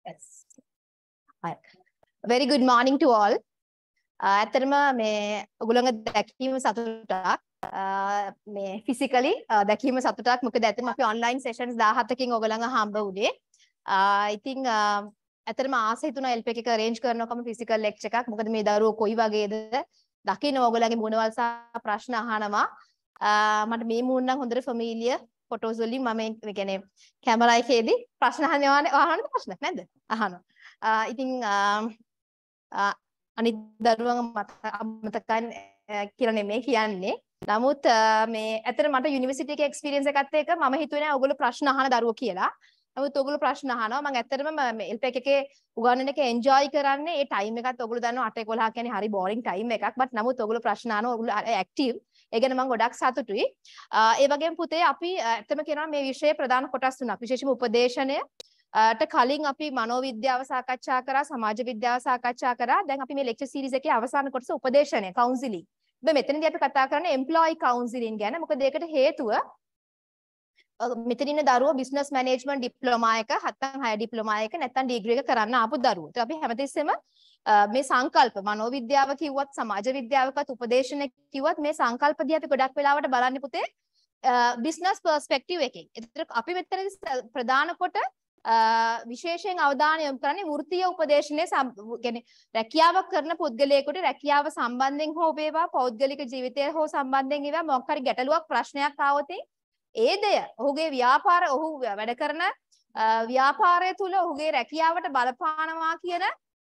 Yes. Hi. Very good morning to all. ඇත්තටම මේ ඔයගොල්ලෝගේ දැකීම සතුටක් මේ physically දැකීම සතුටක්. මොකද ඇත්තටම අපි online sessions 17කින් ඔයගොල්ලන්ව හම්බ වුණේ. ඉතින් ඇත්තටම ආස හිතුණා LP එක arrange කරනකොම physical lecture එකක්. මොකද මේ දරුවෝ කොයි වගේද දකින්න ඔයගොල්ලන්ගේ මුණවල් සහ ප්‍රශ්න අහනවා. මට මේ මූණ නම් හොඳට familiar photos වලින් මම ඒ කියන්නේ කැමරා එකේදී ප්‍රශ්න අහන්න ප්‍රශ්නක් නැද්ද? අහනවා. ඉතින් අනිත් දරුවන් මතකන් කියලා නෙමෙයි කියන්නේ. නමුත් මේ ඇත්තට මට යුනිවර්සිටි එකේ එක්ස්පීරියන්ස් එකත් එක්ක මම හිතුවේ නෑ ඔයගොල්ලෝ ප්‍රශ්න අහන දරුවෝ කියලා. නමුත් ඔයගොල්ලෝ ප්‍රශ්න අහනවා. මම ඇත්තටම මේ LPEC එකේ උගන්වන එක එන්ජොයි කරන්නේ. ඒ ටයිම් එකත් ඔයගොල්ලෝ දන්නවා 8:11 කියන්නේ හරි බෝරින් ටයිම් එකක්. බට් නමුත් ඔයගොල්ලෝ ප්‍රශ්න අහනවා. ඔයගොල්ලෝ ඇක්ටිව්. ඒ ගැන මම ගොඩක් සතුටුයි. ඒ වගේම පුතේ අපි ඇත්තම කියනවා මේ විෂයේ ප්‍රධාන කොටස් තුනක්. විශේෂයෙන්ම උපදේශනය කලින් අපි මනෝවිද්‍යාව සාකච්ඡා කරා, සමාජ විද්‍යාව සාකච්ඡා කරා. දැන් අපි මේ ලෙක්චර් සීරීස් එකේ අවසාන කොටස උපදේශනය, කවුන්සිලින්. මෙතනදී අපි කතා කරන්නේ එම්ප්ලොයි කවුන්සිලින් ගැන. මොකද ඒකට හේතුව මෙතන ඉන්න දරුවෝ බිස්නස් මැනේජ්මන්ට් ඩිප්ලෝමා එක, නැත්නම් හයර් ඩිප්ලෝමා එක, නැත්නම් ඩිග්‍රී එක කරන්න ආපු දරුවෝ. ඒත් අපි හැමතිස්සෙම මේ සංකල්ප මනෝවිද්‍යාව කිව්වත්, සමාජ විද්‍යාවකත්, උපදේශනය කිව්වත් මේ සංකල්ප දිහා අපි ගොඩක් වෙලාවට බලන්නේ පුතේ බිස්නස් පර්ස්පෙක්ටිව් එකෙන්. ඒතර අපි මෙතනදී ප්‍රධාන කොට විශේෂයෙන් අවධානය යොමු කරන්නේ වෘත්තීය උපදේශනයේ කියන්නේ රැකියාවක් කරන පුද්ගලයෙකුට රැකියාව සම්බන්ධයෙන් හෝ වේවා පෞද්ගලික ජීවිතය හෝ සම්බන්ධයෙන් වේවා මොකක් හරි ගැටලුවක් ප්‍රශ්නයක් ආවොත් ඒ දෙය ඔහුගේ ව්‍යාපාර ඔහු වැඩ කරන ව්‍යාපාරය තුල ඔහුගේ රැකියාවට බලපානවා කියන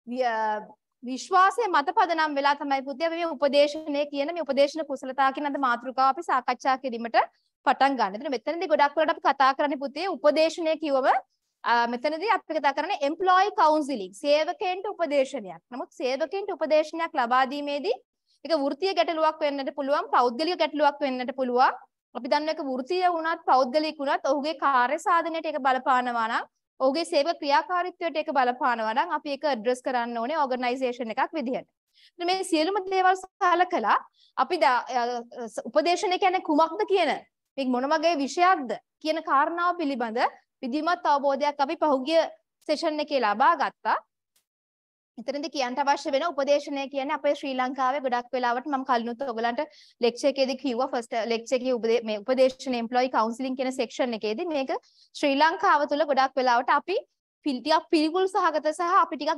විශ්වාසය මත පදනම් වෙලා තමයි පුතේ මේ උපදේශනය කියන මේ උපදේශන කුසලතා කියන අද මාතෘකාව අපි සාකච්ඡා කිරීමට පටන් ගන්න. එතන මෙතනදී ගොඩක් වෙලාවට අපි කතා කරන්නේ පුතේ උපදේශනය කියවම මෙතනදී අපි කතා කරන්නේ එම්ප්ලොයි කවුන්සිලින් සේවකයන්ට උපදේශනයක්. නමුත් සේවකයන්ට උපදේශනයක් ලබා දීමේදී ඒක වෘත්තීය ගැටලුවක් වෙන්නට පුළුවන්, පෞද්ගලික ගැටලුවක් වෙන්නට පුළුවන්. අපි දන්න එක වෘත්තීය වුණත් පෞද්ගලික වුණත් ඔහුගේ කාර්ය සාධනයට ඒක බලපානවා නම්, ඔහුගේ සේවක ක්‍රියාකාරීත්වයට ඒක බලපානවා නම් අපි ඒක ඇඩ්‍රස් කරන්න ඕනේ ඕගනයිසේෂන් එකක් විදිහට. මේ සියලුම දේවල් සලකලා අපි උපදේශනය කියන්නේ කුමක්ද කියන මේ මොන වගේ විෂයක්ද කියන කාරණාව පිළිබඳ විධිමත් අවබෝධයක් අපි පහුගිය සෙෂන් එකේ ලබා ගත්තා. එතනදී කියන්න අවශ්‍ය වෙන උපදේශනය කියන්නේ අපේ ශ්‍රී ලංකාවේ ගොඩක් වෙලාවට මම කලිනුත් ඔයගලන්ට ලෙක්චර් එකේදී කිව්වා ෆස්ට් ලෙක්චර් එකේ මේ උපදේශන එම්ප්ලොයි කවුන්සිලින් කියන සෙක්ෂන් එකේදී මේක ශ්‍රී ලංකාව තුළ ගොඩක් වෙලාවට අපි ටිකක් පිළිකුල් සහගත සහ අපි ටිකක්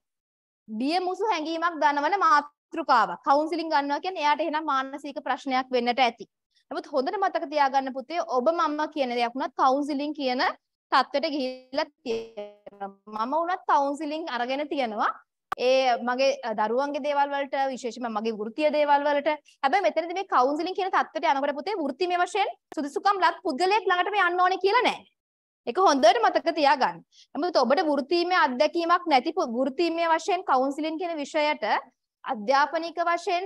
බිය මුසු හැඟීමක් දනවන මාතෘකාවක්. කවුන්සිලින් ගන්නවා කියන්නේ එයාට එහෙනම් මානසික ප්‍රශ්නයක් වෙන්නට ඇති. නමුත් හොඳට මතක තියාගන්න පුතේ ඔබ මම කියන දෙයක් වුණත් කවුන්සිලින් කියන තත්ත්වයට ගිහිල්ලා තියෙනවා. මම වුණත් කවුන්සිලින් අරගෙන තියෙනවා. ඒ මගේ දරුවන්ගේ දේවල් වලට විශේෂයෙන්ම මගේ වෘත්තීය දේවල් වලට. හැබැයි මෙතනදී මේ කවුන්සිලින් කියන තත්ත්වයට යනකොට පුතේ වෘත්තීය වශයෙන් සුදුසුකම් ලත් පුද්ගලයෙක් ළඟට මේ යන්න ඕනේ කියලා නෑ. ඒක හොඳට මතක තියාගන්න. නමුත් ඔබට වෘත්තීය අත්දැකීමක් නැති වෘත්තීය වශයෙන් කවුන්සිලින් කියන විෂයට අධ්‍යාපනික වශයෙන්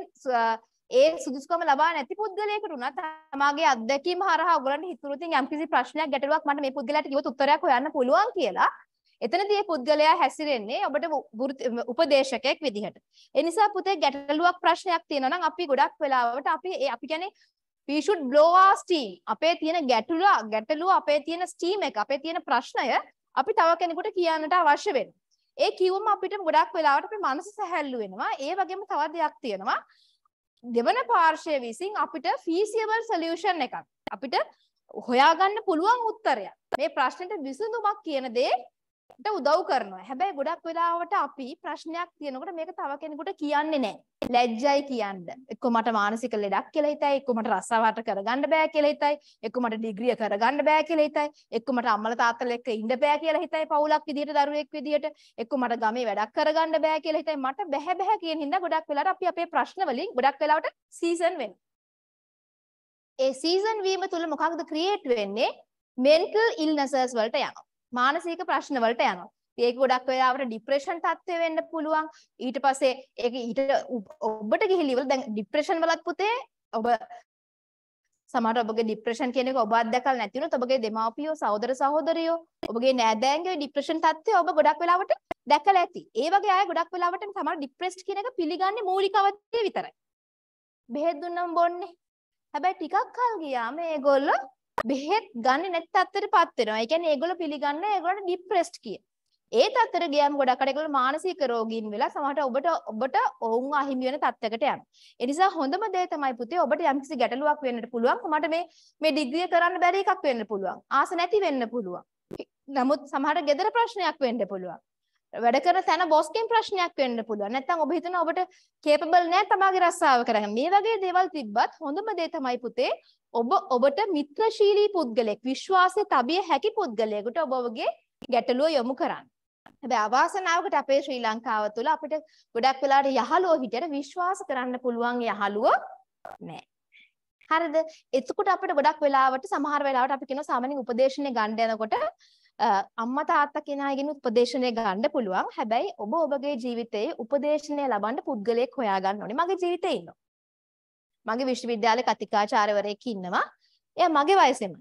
ඒ සුදුසුකම ලබා නැති පුද්ගලයෙකුට උනත් තමාගේ අත්දැකීම හරහා ඔයගලන්ට හිතුනොත් යම්කිසි ප්‍රශ්නයක් ගැටලුවක් මට මේ පුද්ගලයාට කිව්වොත් උත්තරයක් හොයන්න පුළුවන් කියලා. එතනදී මේ පුද්ගලයා හැසිරෙන්නේ ඔබට උපදේශකයෙක් විදිහට. ඒ නිසා පුතේ ගැටලුවක් ප්‍රශ්නයක් තියෙනවා නම් අපි ගොඩක් වෙලාවට අපි කියන්නේ we should blow our steam. අපේ තියෙන ගැටලුව අපේ තියෙන steam එක අපේ තියෙන ප්‍රශ්නය අපි තව කෙනෙකුට කියන්නට අවශ්‍ය වෙනවා. ඒ කිව්වම අපිට ගොඩක් වෙලාවට අපේ මනස සැහැල්ලු වෙනවා. ඒ වගේම තවත් දෙයක් තියෙනවා. දෙවන පාර්ශ්වය විසින් අපිට feasible solution එකක් අපිට හොයාගන්න පුළුවන් උත්තරයක් මේ ප්‍රශ්නෙට විසඳුමක් කියන දේට උදව් කරනවා. හැබැයි ගොඩක් වෙලාවට අපි ප්‍රශ්නයක් තියෙනකොට මේක තව කෙනෙකුට කියන්නේ නැහැ. ලැජ්ජයි කියන්න. එක්ක මට මානසික ලෙඩක් කියලා හිතයි, එක්ක මට රසාවට කරගන්න බෑ කියලා හිතයි, එක්ක මට ඩිග්‍රිය කරගන්න බෑ කියලා හිතයි, එක්ක මට අම්මලා තාත්තලා එක්ක ඉන්න බෑ කියලා හිතයි පවුලක් විදියට දරුවෙක් විදියට, එක්ක මට ගමේ වැඩක් කරගන්න බෑ කියලා හිතයි. මට බෑ කියන හින්දා ගොඩක් වෙලාවට අපි අපේ ප්‍රශ්න වලින් ගොඩක් වෙලාවට සීසන් වෙනවා. ඒ සීසන් වීම තුල මොකක්ද ක්‍රියේට් වෙන්නේ? මෙන්ටල් ඉල්නසස් වලට යනවා. මානසික ප්‍රශ්න වලට යනවා. ඒක ගොඩක් වෙලාවට ડિප්‍රෙෂන් තත්ත්වෙ වෙන්න පුළුවන්. ඊට පස්සේ ඒක ඔබට ගිහිලිවල දැන් ડિප්‍රෙෂන් වලත් පුතේ ඔබ සමහර ඔබගේ ડિප්‍රෙෂන් කියන එක ඔබ අත්දැකලා නැති වුණොත් ඔබගේ දෙමාපියෝ සහෝදර සහෝදරියෝ ඔබගේ නෑදෑයන්ගේ ડિප්‍රෙෂන් තත්ත්වය ඔබ ගොඩක් වෙලාවට දැකලා ඇති. ඒ වගේ අය ගොඩක් වෙලාවට සමහර ડિප්‍රෙස්ඩ් කියන එක පිළිගන්නේ මූලික අවධිය විතරයි. බෙහෙත් දුන්නම බොන්නේ. හැබැයි ටිකක් කල් ගියාම මේගොල්ලෝ බෙහෙත් ගන්නේ නැති තත්ත්වෙටපත් වෙනවා. ඒ කියන්නේ ඒගොල්ලෝ පිළිගන්නේ ඒගොල්ලෝ ડિප්‍රෙස්ඩ් කිය. ඒ තත්ත්වෙට ගියාම ගොඩක් අය ඒගොල්ලෝ මානසික රෝගීන් වෙලා සමහරට ඔබට ඔවුන් අහිමි වෙන තත්ත්වයකට යනවා. ඒ නිසා හොඳම දේ තමයි පුතේ ඔබට යම්කිසි ගැටලුවක් වෙන්නට පුළුවන්. මට මේ ඩිග්‍රිය කරන්න බැරි එකක් වෙන්න පුළුවන්. ආස නැති වෙන්න පුළුවන්. නමුත් සමහරට ගෙදර ප්‍රශ්නයක් වෙන්න පුළුවන්. වැඩ කරන තැන බොස්ගෙන් ප්‍රශ්නයක් වෙන්න පුළුවන්. නැත්නම් ඔබ හිතනවා ඔබට කේපබල් නෑ තමගේ රස්සාව කරගන්න. මේ වගේ දේවල් තිබ්බත් හොඳම දේ තමයි පුතේ ඔබට මිත්‍රශීලී පුද්ගලෙක් විශ්වාසය තබිය හැකි පුද්ගලයෙකුට ඔබ ඔබගේ ගැටලුව යොමු කරන්න. හැබැයි අවාසනාවකට අපේ ශ්‍රී ලංකාව තුළ අපිට ගොඩක් වෙලාවට යහළුවෝ හිටියට විශ්වාස කරන්න පුළුවන් යහළුවෝ නෑ. හරිද? එතකොට අපිට ගොඩක් වෙලාවට සමහර වෙලාවට අපි කියනවා සාමාන්‍යයෙන් උපදේශනේ ගන්න යනකොට අම්මා තාත්තා කෙනාගෙන් උපදේශනය ගන්න පුළුවන්. හැබැයි ඔබ ඔබගේ ජීවිතයේ උපදේශනය ලබන්න පුද්ගලයෙක් හොයාගන්න ඕනේ. මගේ ජීවිතේ ඉන්නවා. මගේ විශ්වවිද්‍යාලේ කතිකාචාර්යවරයෙක් ඉන්නවා. එයා මගේ වයසෙමයි.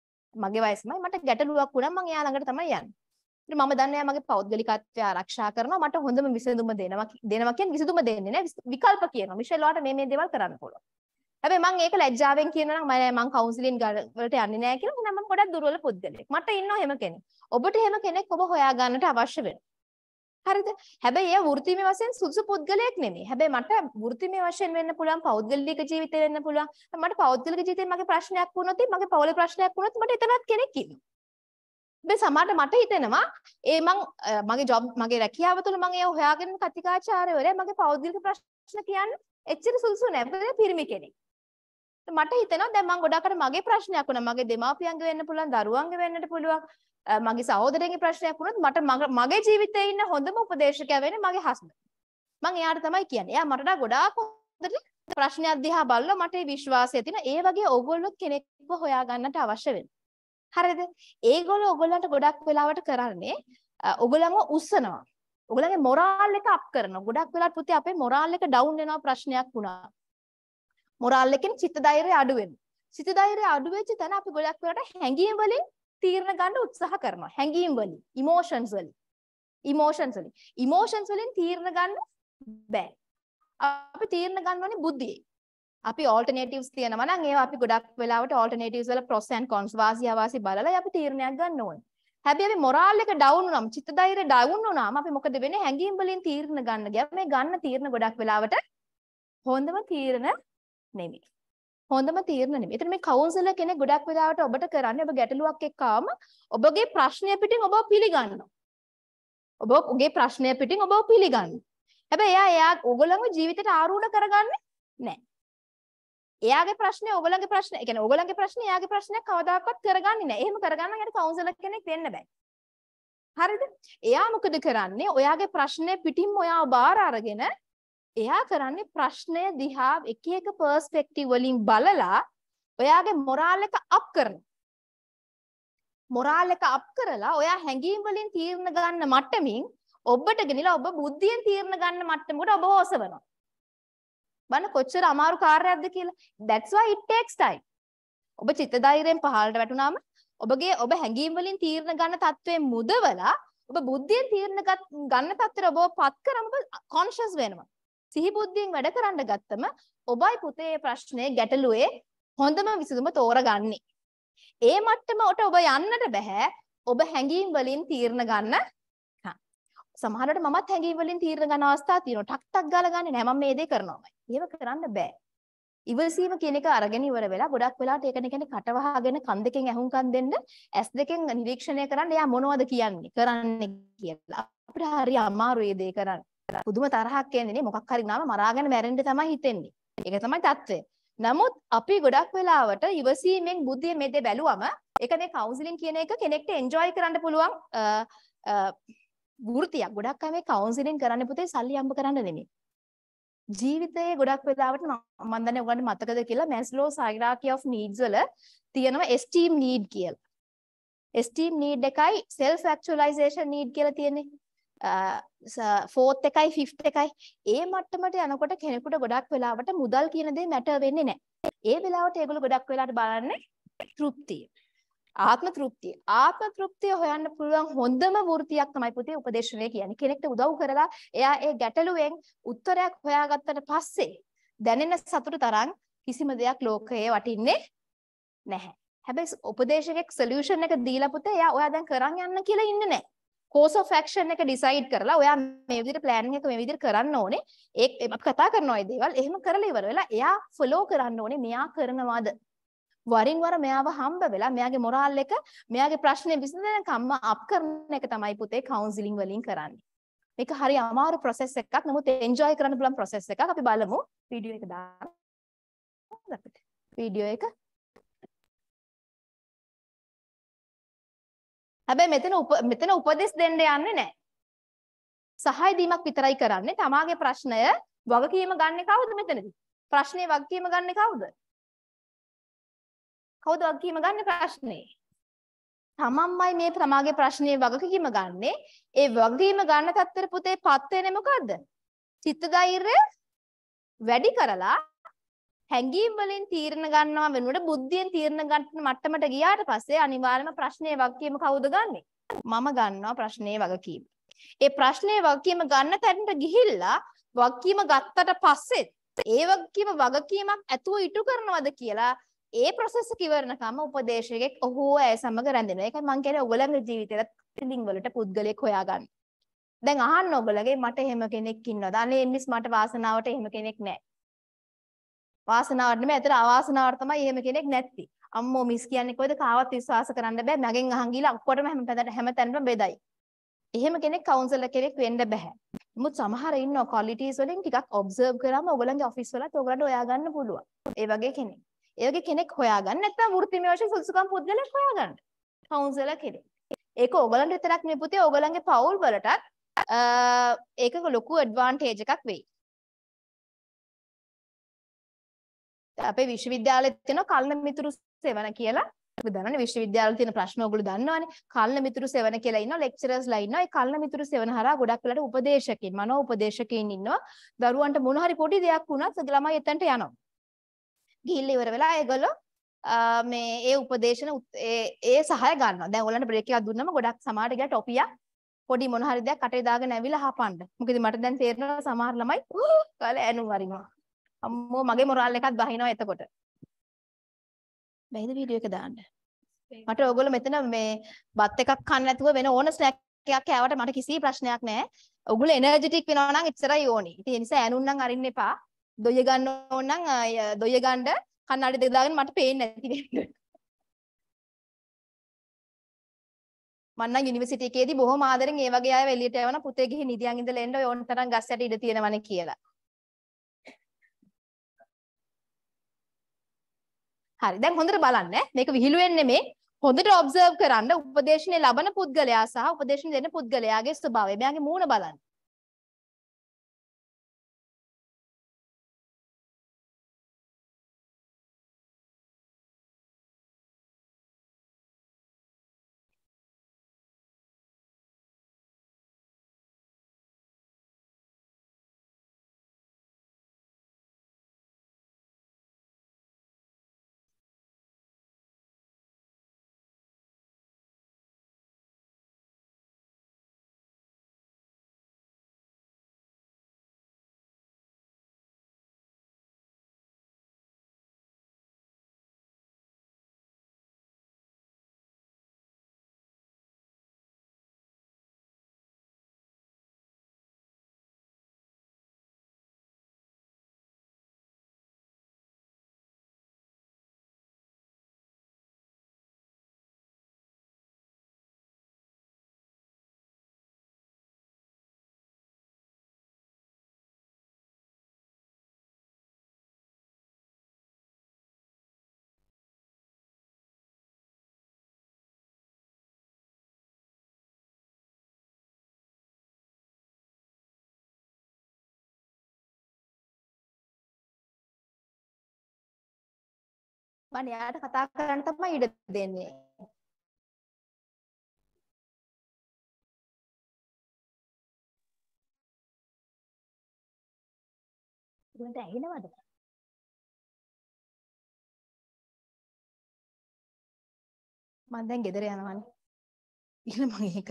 මට ගැටලුවක් වුණා මම එයා ළඟට තමයි යන්නේ. ඉතින් මම දන්නේ එයා මගේ පෞද්ගලිකත්වය ආරක්ෂා කරනවා. මට හොඳම විසඳුම දෙනවා කියන්නේ විසඳුම දෙන්නේ නෑ. විකල්ප කියනවා. මිෂෙල් ඔයාලට මේ දේවල් කරන්න පුළුවන්. හැබැයි මම ඒක ලැජ්ජාවෙන් කියනවා නම් මම කවුන්සිලින් වලට යන්නේ නැහැ කියලා. එහෙනම් මම ගොඩක් දුර්වල පුද්ගලෙක්. මට ඉන්නවා එහෙම කෙනෙක්. ඔබට එහෙම කෙනෙක් ඔබ හොයා ගන්නට අවශ්‍ය වෙනවා. හරිද? හැබැයි එයා වෘත්තිමය වශයෙන් සුදුසු පුද්ගලයෙක් නෙමෙයි. හැබැයි මට වෘත්තිමය වශයෙන් වෙන්න පුළුවන්, පෞද්ගලික ජීවිතේ වෙන්න පුළුවන්. මට පෞද්ගලික ජීවිතේ මගේ ප්‍රශ්නයක් වුණොත්, මගේ පවුලේ ප්‍රශ්නයක් වුණොත් මට එතනත් කෙනෙක් ඉන්නවා. හැබැයි සමහරට මට හිතෙනවා මගේ රැකියාව තුළ මම ඒ හොයාගෙන කතිකාචාර්යවරයා මගේ පෞද්ගලික ප්‍රශ්න කියන්නේ එච්චර සුදුසු නෑ. මොකද පිරිමි කෙනෙක්. මට හිතෙනවා දැන් මම ගොඩාකට මගේ ප්‍රශ්නයක් වුණා මගේ දෙමාපියන්ගේ වෙන්න පුළුවන් දරුවන්ගේ වෙන්නට පුළුවන් මගේ සහෝදරයන්ගේ ප්‍රශ්නයක් වුණොත් මගේ ජීවිතේ ඉන්න හොඳම උපදේශකයා වෙන්නේ මගේ හස්බන්ඩ්. මම එයාට තමයි කියන්නේ. එයා මට ගොඩාක් හොඳට ප්‍රශ්නයක් දිහා බලලා මට ඒ විශ්වාසය තියෙන ඒ වගේ ඕගොල්ලෝ කෙනෙක්ව හොයා ගන්නට අවශ්‍ය වෙනවා. හරිද? ඒගොල්ලෝ ඕගොල්ලන්ට ගොඩක් වෙලාවට කරන්නේ ඕගොල්ලන්ව උස්සනවා. ඕගොල්ලන්ගේ මොරාල් එක අප් කරනවා. ගොඩක් වෙලාවට පුතේ අපේ මොරාල් එක ඩවුන් වෙනවා ප්‍රශ්නයක් වුණා. මොරාල් එකෙන් චිත්ත ධෛර්යය අඩු වෙනවා. චිත්ත ධෛර්යය අඩු වෙච්ච තැන අපි ගොඩක් වෙලාවට හැඟීම් වලින් තීරණ ගන්න උත්සාහ කරනවා. හැඟීම් වලින්, ඉමෝෂන්ස් වලින් තීරණ ගන්න බෑ. අපි තීරණ ගන්න ඕනේ බුද්ධියෙන්. අපි ඔල්ටර්නේටිව්ස් තියෙනවා නම් ඒවා අපි ගොඩක් වෙලාවට ඔල්ටර්නේටිව්ස් වල ප්‍රොස් ඇන්ඩ් කොන්ස් වාසි අවාසි බලලා අපි තීරණයක් ගන්න ඕනේ. හැබැයි අපි මොරාල් එක ඩවුන් වුණාම, චිත්ත ධෛර්යය ඩවුන් වුණාම අපි මොකද වෙන්නේ? හැඟීම් වලින් තීරණ ගන්න ගියාම මේ ගන්න තීරණ ගොඩක් වෙලාවට හොඳම තීරණ නෙමෙයි. එතන මේ කවුන්සලර් කෙනෙක් ගොඩක් වෙලාවට ඔබට කරන්නේ ඔබ ගැටලුවක් එක්කම ඔබගේ ප්‍රශ්නය පිටින් ඔබව පිළිගන්නවා. ඔබගේ ප්‍රශ්නය පිටින් ඔබව පිළිගන්නවා. හැබැයි එයා ඕගොල්ලන්ගේ ජීවිතයට ආරූඪ කරගන්නේ නැහැ. එයාගේ ප්‍රශ්නේ ඕගොල්ලන්ගේ ප්‍රශ්නේ, ඒ කියන්නේ ඕගොල්ලන්ගේ ප්‍රශ්නේ එයාගේ ප්‍රශ්නයක් කවදාකවත් කරගන්නේ නැහැ. එහෙම කරගන්න යට කවුන්සලර් කෙනෙක් වෙන්න බෑ. හරිද? එයා මොකද කරන්නේ? ඔයාගේ ප්‍රශ්නේ පිටින්ම ඔයාව බාර අරගෙන එයා කරන්නේ ප්‍රශ්නය දිහා එක එක පර්ස්පෙක්ටිව් වලින් බලලා ඔයාගේ මොරාල් එක අප් කරනවා. මොරාල් එක අප් කරලා ඔයා හැඟීම් වලින් තීරණ ගන්න මට්ටමින් ඔබට ගෙනිලා ඔබ බුද්ධියෙන් තීරණ ගන්න මට්ටමකට ඔබ ඔසවනවා. බලන්න කොච්චර අමාරු කාර්යයක්ද කියලා. That's why it takes time. ඔබ චිත්ත ධෛර්යයෙන් පහළට වැටුනාම ඔබ හැඟීම් වලින් තීරණ ගන්න තත්වයෙන් මුදවලා ඔබ බුද්ධියෙන් තීරණ ගන්න තත්ත්වයට ඔබව පත් කරම කොන්ෂස් වෙනවා. සිහි බුද්ධියෙන් වැඩ කරන්න ගත්තම ඔබයි පුතේ ප්‍රශ්නේ ගැටලුවේ හොඳම විසඳුම තෝරගන්නේ. ඒ මට්ටමට ඔබ යන්නට බෑ. ඔබ හැඟීම් වලින් තීරණ ගන්න. සමහරවිට මමත් හැඟීම් වලින් තීරණ ගන්න අවස්ථා තියෙනවා. ටක් ටක් ගාලා ගන්නේ නෑ. මම මේ දේ කරනවාමයි. ඒව කරන්න බෑ. ඉවසීම කියන එක අරගෙන ඉවර වෙලා ගොඩක් වෙලාවට ඒක නේ කට වහගෙන කන් දෙකෙන් ඇහුම්කන් දෙන්න ඇස් දෙකෙන් නිරීක්ෂණය කරන්න එයා මොනවද කියන්නේ කියලා. අපිට හරි අමාරුයි මේ දේ කරන්න. පුදුම තරහක් එන්නේ නේ මොකක් හරි නාම මරාගෙන මැරෙන්න තමයි හිතෙන්නේ. ඒක තමයි தත්ත්වය. නමුත් අපි ගොඩක් වෙලාවට ඉවසීමෙන් බුද්ධිය මේ දේ බැලුවම ඒකනේ කවුන්සලින් කියන එක කෙනෙක්ට එන්ජොයි කරන්න පුළුවන් වෘත්තියක්. ගොඩක් අය මේ කවුන්සලින් කරන්න පුතේ සල්ලි හම්බ කරන්න නෙමෙයි. ජීවිතයේ ගොඩක් වෙලාවට මම දන්නේ ඔයගොල්ලන්ට මතකද කියලා Maslow's hierarchy of needs වල තියෙනවා esteem need කියලා. esteem need එකයි self actualization need කියලා තියෙන්නේ. fourth එකයි fifth එකයි ඒ මට්ටමට යනකොට කෙනෙකුට ගොඩක් වෙලාවට මුදල් කියන දේ මැටර් වෙන්නේ නැහැ. ඒ වෙලාවට ඒගොල්ලෝ ගොඩක් වෙලාවට බලන්නේ තෘප්තිය. ආත්ම තෘප්තිය හොයන්න පුළුවන් හොඳම වෘත්තියක් තමයි පුතේ උපදේශනය කියන්නේ. කෙනෙක්ට උදව් කරලා එයා ඒ ගැටලුවෙන් උත්තරයක් හොයාගත්තට පස්සේ දැනෙන සතුට තරම් කිසිම දෙයක් ලෝකයේ වටින්නේ නැහැ. හැබැයි උපදේශකෙක් සොලියුෂන් එක දීලා පුතේ එයා ඔයා දැන් කරන් යන්න කියලා ඉන්නේ නැහැ. course of action එක decide කරලා ඔයා මේ විදිහට planning එක මේ විදිහට කරන්න ඕනේ. අපි කතා කරනවා මේ දේවල්. එහෙම කරලා ඉවර වෙලා එයා follow කරන්න ඕනේ. මෙයා කරනවාද? වරින් වර මෙයාව හම්බ වෙලා මෙයාගේ මොරාල් එක මෙයාගේ ප්‍රශ්නේ විසඳනකම්ම අප් කරන එක තමයි පුතේ කවුන්සිලින් වලින් කරන්නේ. මේක හරි අමාරු process එකක්. නමුත් enjoy කරන්න පුළුවන් process එකක්. අපි බලමු වීඩියෝ එක දාන්න. වීඩියෝ එක. හැබැයි මෙතන උපදෙස් දෙන්න යන්නේ නැහැ. සහාය දීමක් විතරයි කරන්නේ. තමාගේ ප්‍රශ්නය වගකීම ගන්නෙ කවුද මෙතනදී? ප්‍රශ්නේ වගකීම ගන්නෙ කවුද? කවුද වගකීම ගන්න ප්‍රශ්නේ? තමන්මයි මේ තමාගේ ප්‍රශ්නේ වගකීම ගන්නෙ. ඒ වගකීම ගන්න තත්තර පුතේ පත් වෙන්නේ මොකද්ද? චිත්ත ධෛර්යය වැඩි කරලා හැඟීම් වලින් තීරණ ගන්නවා වෙනුවට බුද්ධියෙන් තීරණ ගන්න මට්ටමට ගියාට පස්සේ අනිවාර්යයෙන්ම ප්‍රශ්නේ වගකීම කවුද ගන්නෙ? මම ගන්නවා ප්‍රශ්නේ වගකීම. ඒ ප්‍රශ්නේ වගකීම ගන්න තැනට ගිහිල්ලා වගකීම ගත්තට පස්සේ ඒ වගකීමක් ඇතුව ඉටු කරනවද කියලා ඒ process එක ඉවරනකම උපදේශකෙක් ඔහුව ඇය සමග රැඳෙනවා. ඒකයි මම කියන්නේ ඔයගොල්ලන්ගේ ජීවිතේට ෆීලිං වලට පුද්ගලයෙක් හොයාගන්න. දැන් අහන්න ඔයගොල්ලගේ මට එහෙම කෙනෙක් ඉන්නවද? අනේ මිස් මට වාසනාවට එහෙම කෙනෙක් නැහැ. වාසනාවට නෙමෙයි අතට අවාසනාවට තමයි එහෙම කෙනෙක් නැත්තේ. අම්මෝ මිස් කියන්නේ කොයිද කාවත් විශ්වාස කරන්න බෑ. මගෙන් අහන් ගිහලා ඔක්කොටම හැමතැනම බෙදයි. එහෙම කෙනෙක් කවුන්සලර් කෙනෙක් වෙන්න බෑ. නමුත් සමහර ඉන්නවා ක්වොලිටිස් වලින් ටිකක් ඔබ්සර්ව් කරාම ඔයගොල්ලන්ගේ ඔෆිස් වලත් ඔයගොල්ලන්ට හොයාගන්න පුළුවන්. ඒ වගේ කෙනෙක්. ඒ වගේ කෙනෙක් හොයාගන්න නැත්නම් වෘත්තිමය වශයෙන් සුදුසුකම් පුද්ගලයෙක් හොයාගන්න. කවුන්සලර් කෙනෙක්. ඒක ඔයගොල්ලන්ට විතරක් නෙවෙයි පුතේ ඔයගොල්ලන්ගේ පවුල් වලටත් ඒක ලොකු ඇඩ්වාන්ටේජ් එකක් වෙයි. අපේ විශ්වවිද්‍යාලෙත් තියෙනවා කල්න මිතුරු සෙවණ කියලා. අපි දන්නවනේ විශ්වවිද්‍යාවල තියෙන ප්‍රශ්න ඔයගොල්ලෝ දන්නවනේ. කල්න මිතුරු සෙවණ කියලා ඉන්නවා ලෙක්චරර්ස්ලා ඉන්නවා. ඒ කල්න මිතුරු සෙවණ හරහා ගොඩක් වෙලාට උපදේශකයින්, මනෝ උපදේශකයින් ඉන්නවා. දරුවන්ට මොන හරි පොඩි දෙයක් වුණත් ළමයි එතනට යනවා. ගිහිල්ලා ඉවර වෙලා ඒගොල්ලෝ මේ ඒ උපදේශන ඒ සහාය ගන්නවා. දැන් ඔයගොල්ලන්ට බ්‍රේක් එකක් දුන්නම ගොඩක් සමහරට ගියා ටොපියක් පොඩි මොන හරි දෙයක් කටේ දාගෙන ඇවිල්ලා හපන්න. මොකද මට දැන් තේරෙනවා සමහර ළමයි කාලේ ඇනුම් වරිනවා. අම්මෝ මගේ මොරාල් එකත් බහිනවා එතකොට. බැයිද වීඩියෝ එක දාන්න? මට ඔයගොල්ලෝ මෙතන මේ බත් එකක් කන්න නැතුව වෙන ඕන ස්නැක් එකක් කෑවට මට කිසි ප්‍රශ්නයක් නැහැ. ඔයගොල්ලෝ එනර්ජටික් වෙනවා නම් එච්චරයි ඕනේ. ඉතින් ඒ නිසා ඇනුම් නම් අරින්න එපා. දොය ගන්න ඕන නම් දොය ගන්න කන්නඩි දෙක දාගෙන මට පේන්නේ නැති වෙන්න. මම නම් යුනිවර්සිටි එකේදී බොහොම ආදරෙන් ඒ වගේ අය එළියට යවන පුතේ ගිහින් නිදියන් ඉඳලා එන්න ඔය ඕන තරම් ගස් යට ඉඳ තියෙනවනේ කියලා. හරි දැන් හොඳට බලන්න මේක විහිළුවෙන් නෙමේ හොඳට ඔබ්සර්ව් කරන්න උපදේශනේ ලබන පුද්ගලයා සහ උපදේශන දෙන පුද්ගලයාගේ ස්වභාවය මෙයාගේ මූණ බලන්න. මම යාට කතා කරන්න තමයි ඉඩ දෙන්නේ. උන්ට ඇහෙනවද? මම දැන් ගෙදර යනවානේ. ඉතින් මම ඒක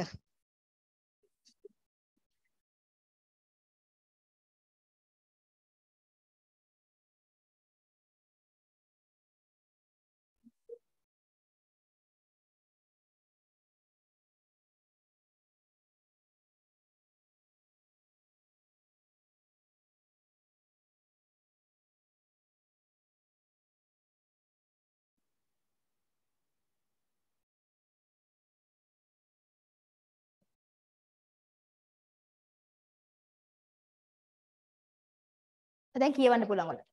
දැන් කියවන්න පුළුවන් ඔයාලට.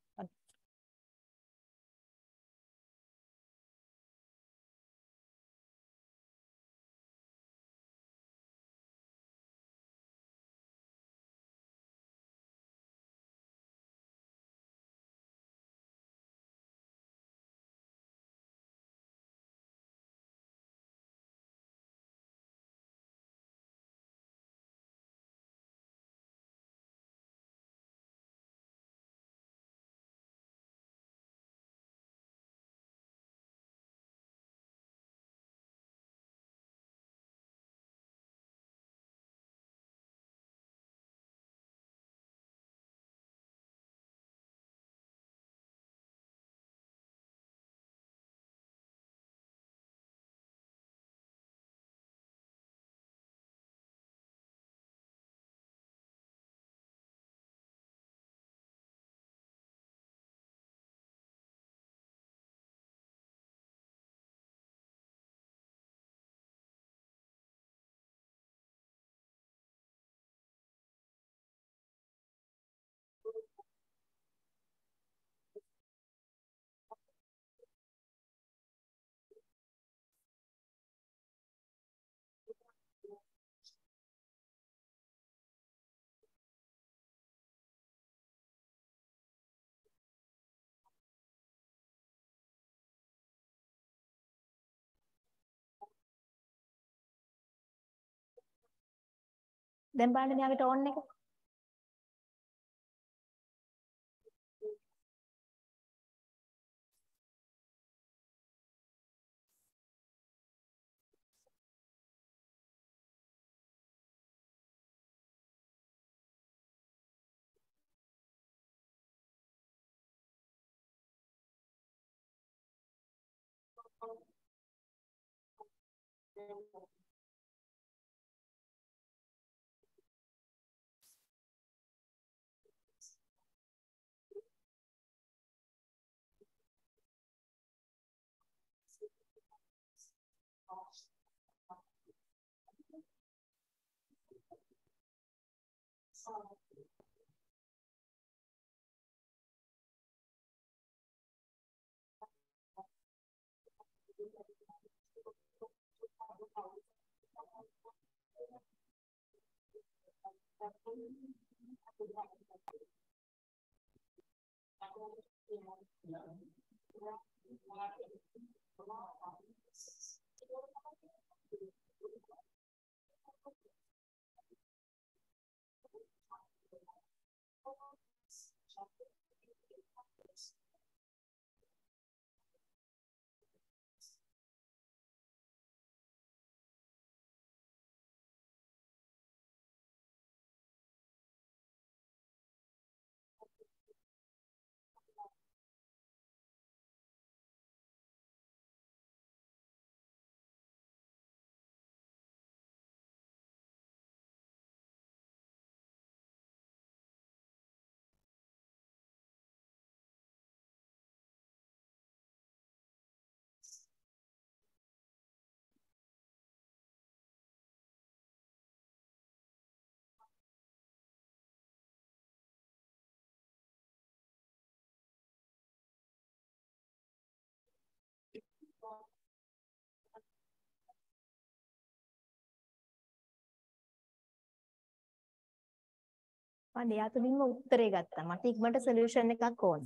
දැන් බලන්න මෙයාගේ ටෝන් එක. මම එයා තුලින්ම උත්තරේ ගත්තා. මට ඉක්මනට සොලියුෂන් එකක් ඕන.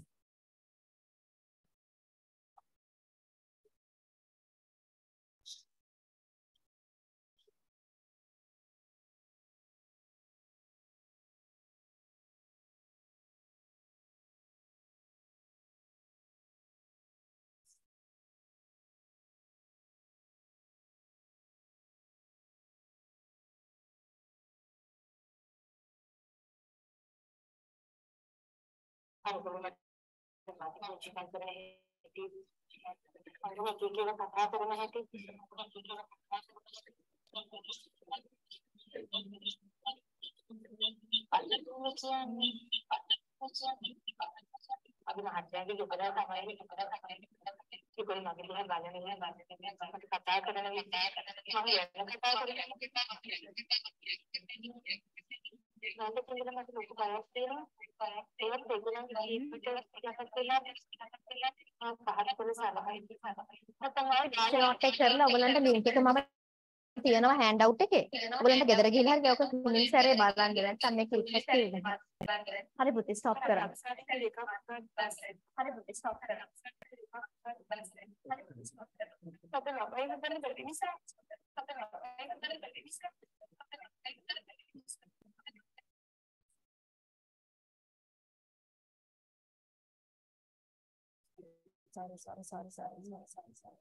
නෝට් එක කරලා ඔයගලන්ට ලින්ක් එක මම තියෙනවා හෑන්ඩ් අවුට් එකේ. ඔයගලන්ට ගෙදර ගිහලා හරි ඔක මුලින් සැරේ බලන්න නැත්නම් මේක රික්වෙස්ට් තියෙනවා. හරි පුතේ ස්ටොප් කරන්න. හරි පුතේ ස්ටොප් කරන්න. sorry.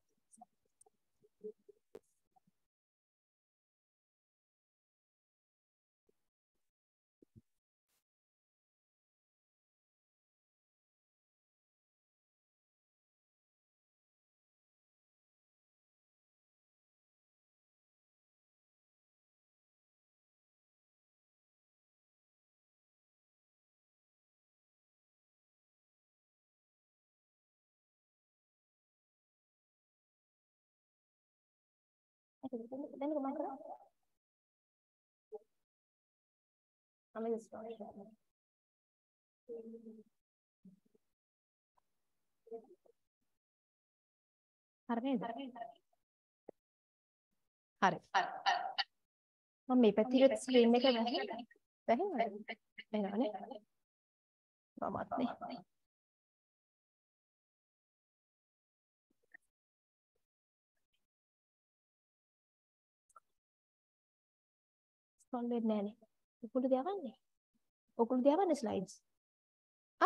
Then rumah kerja. Kami just hari ini. Hari. Mami පැතිර ස්ක්‍රීන් එක වැහෙනවද? මමත් නේ. ස්ක්‍රෝල් වෙන්නේ නැහනේ. ඔකුළු දියවන්නේ. ඔකුළු දියවන්නේ ස්ලයිඩ්ස්. ආ?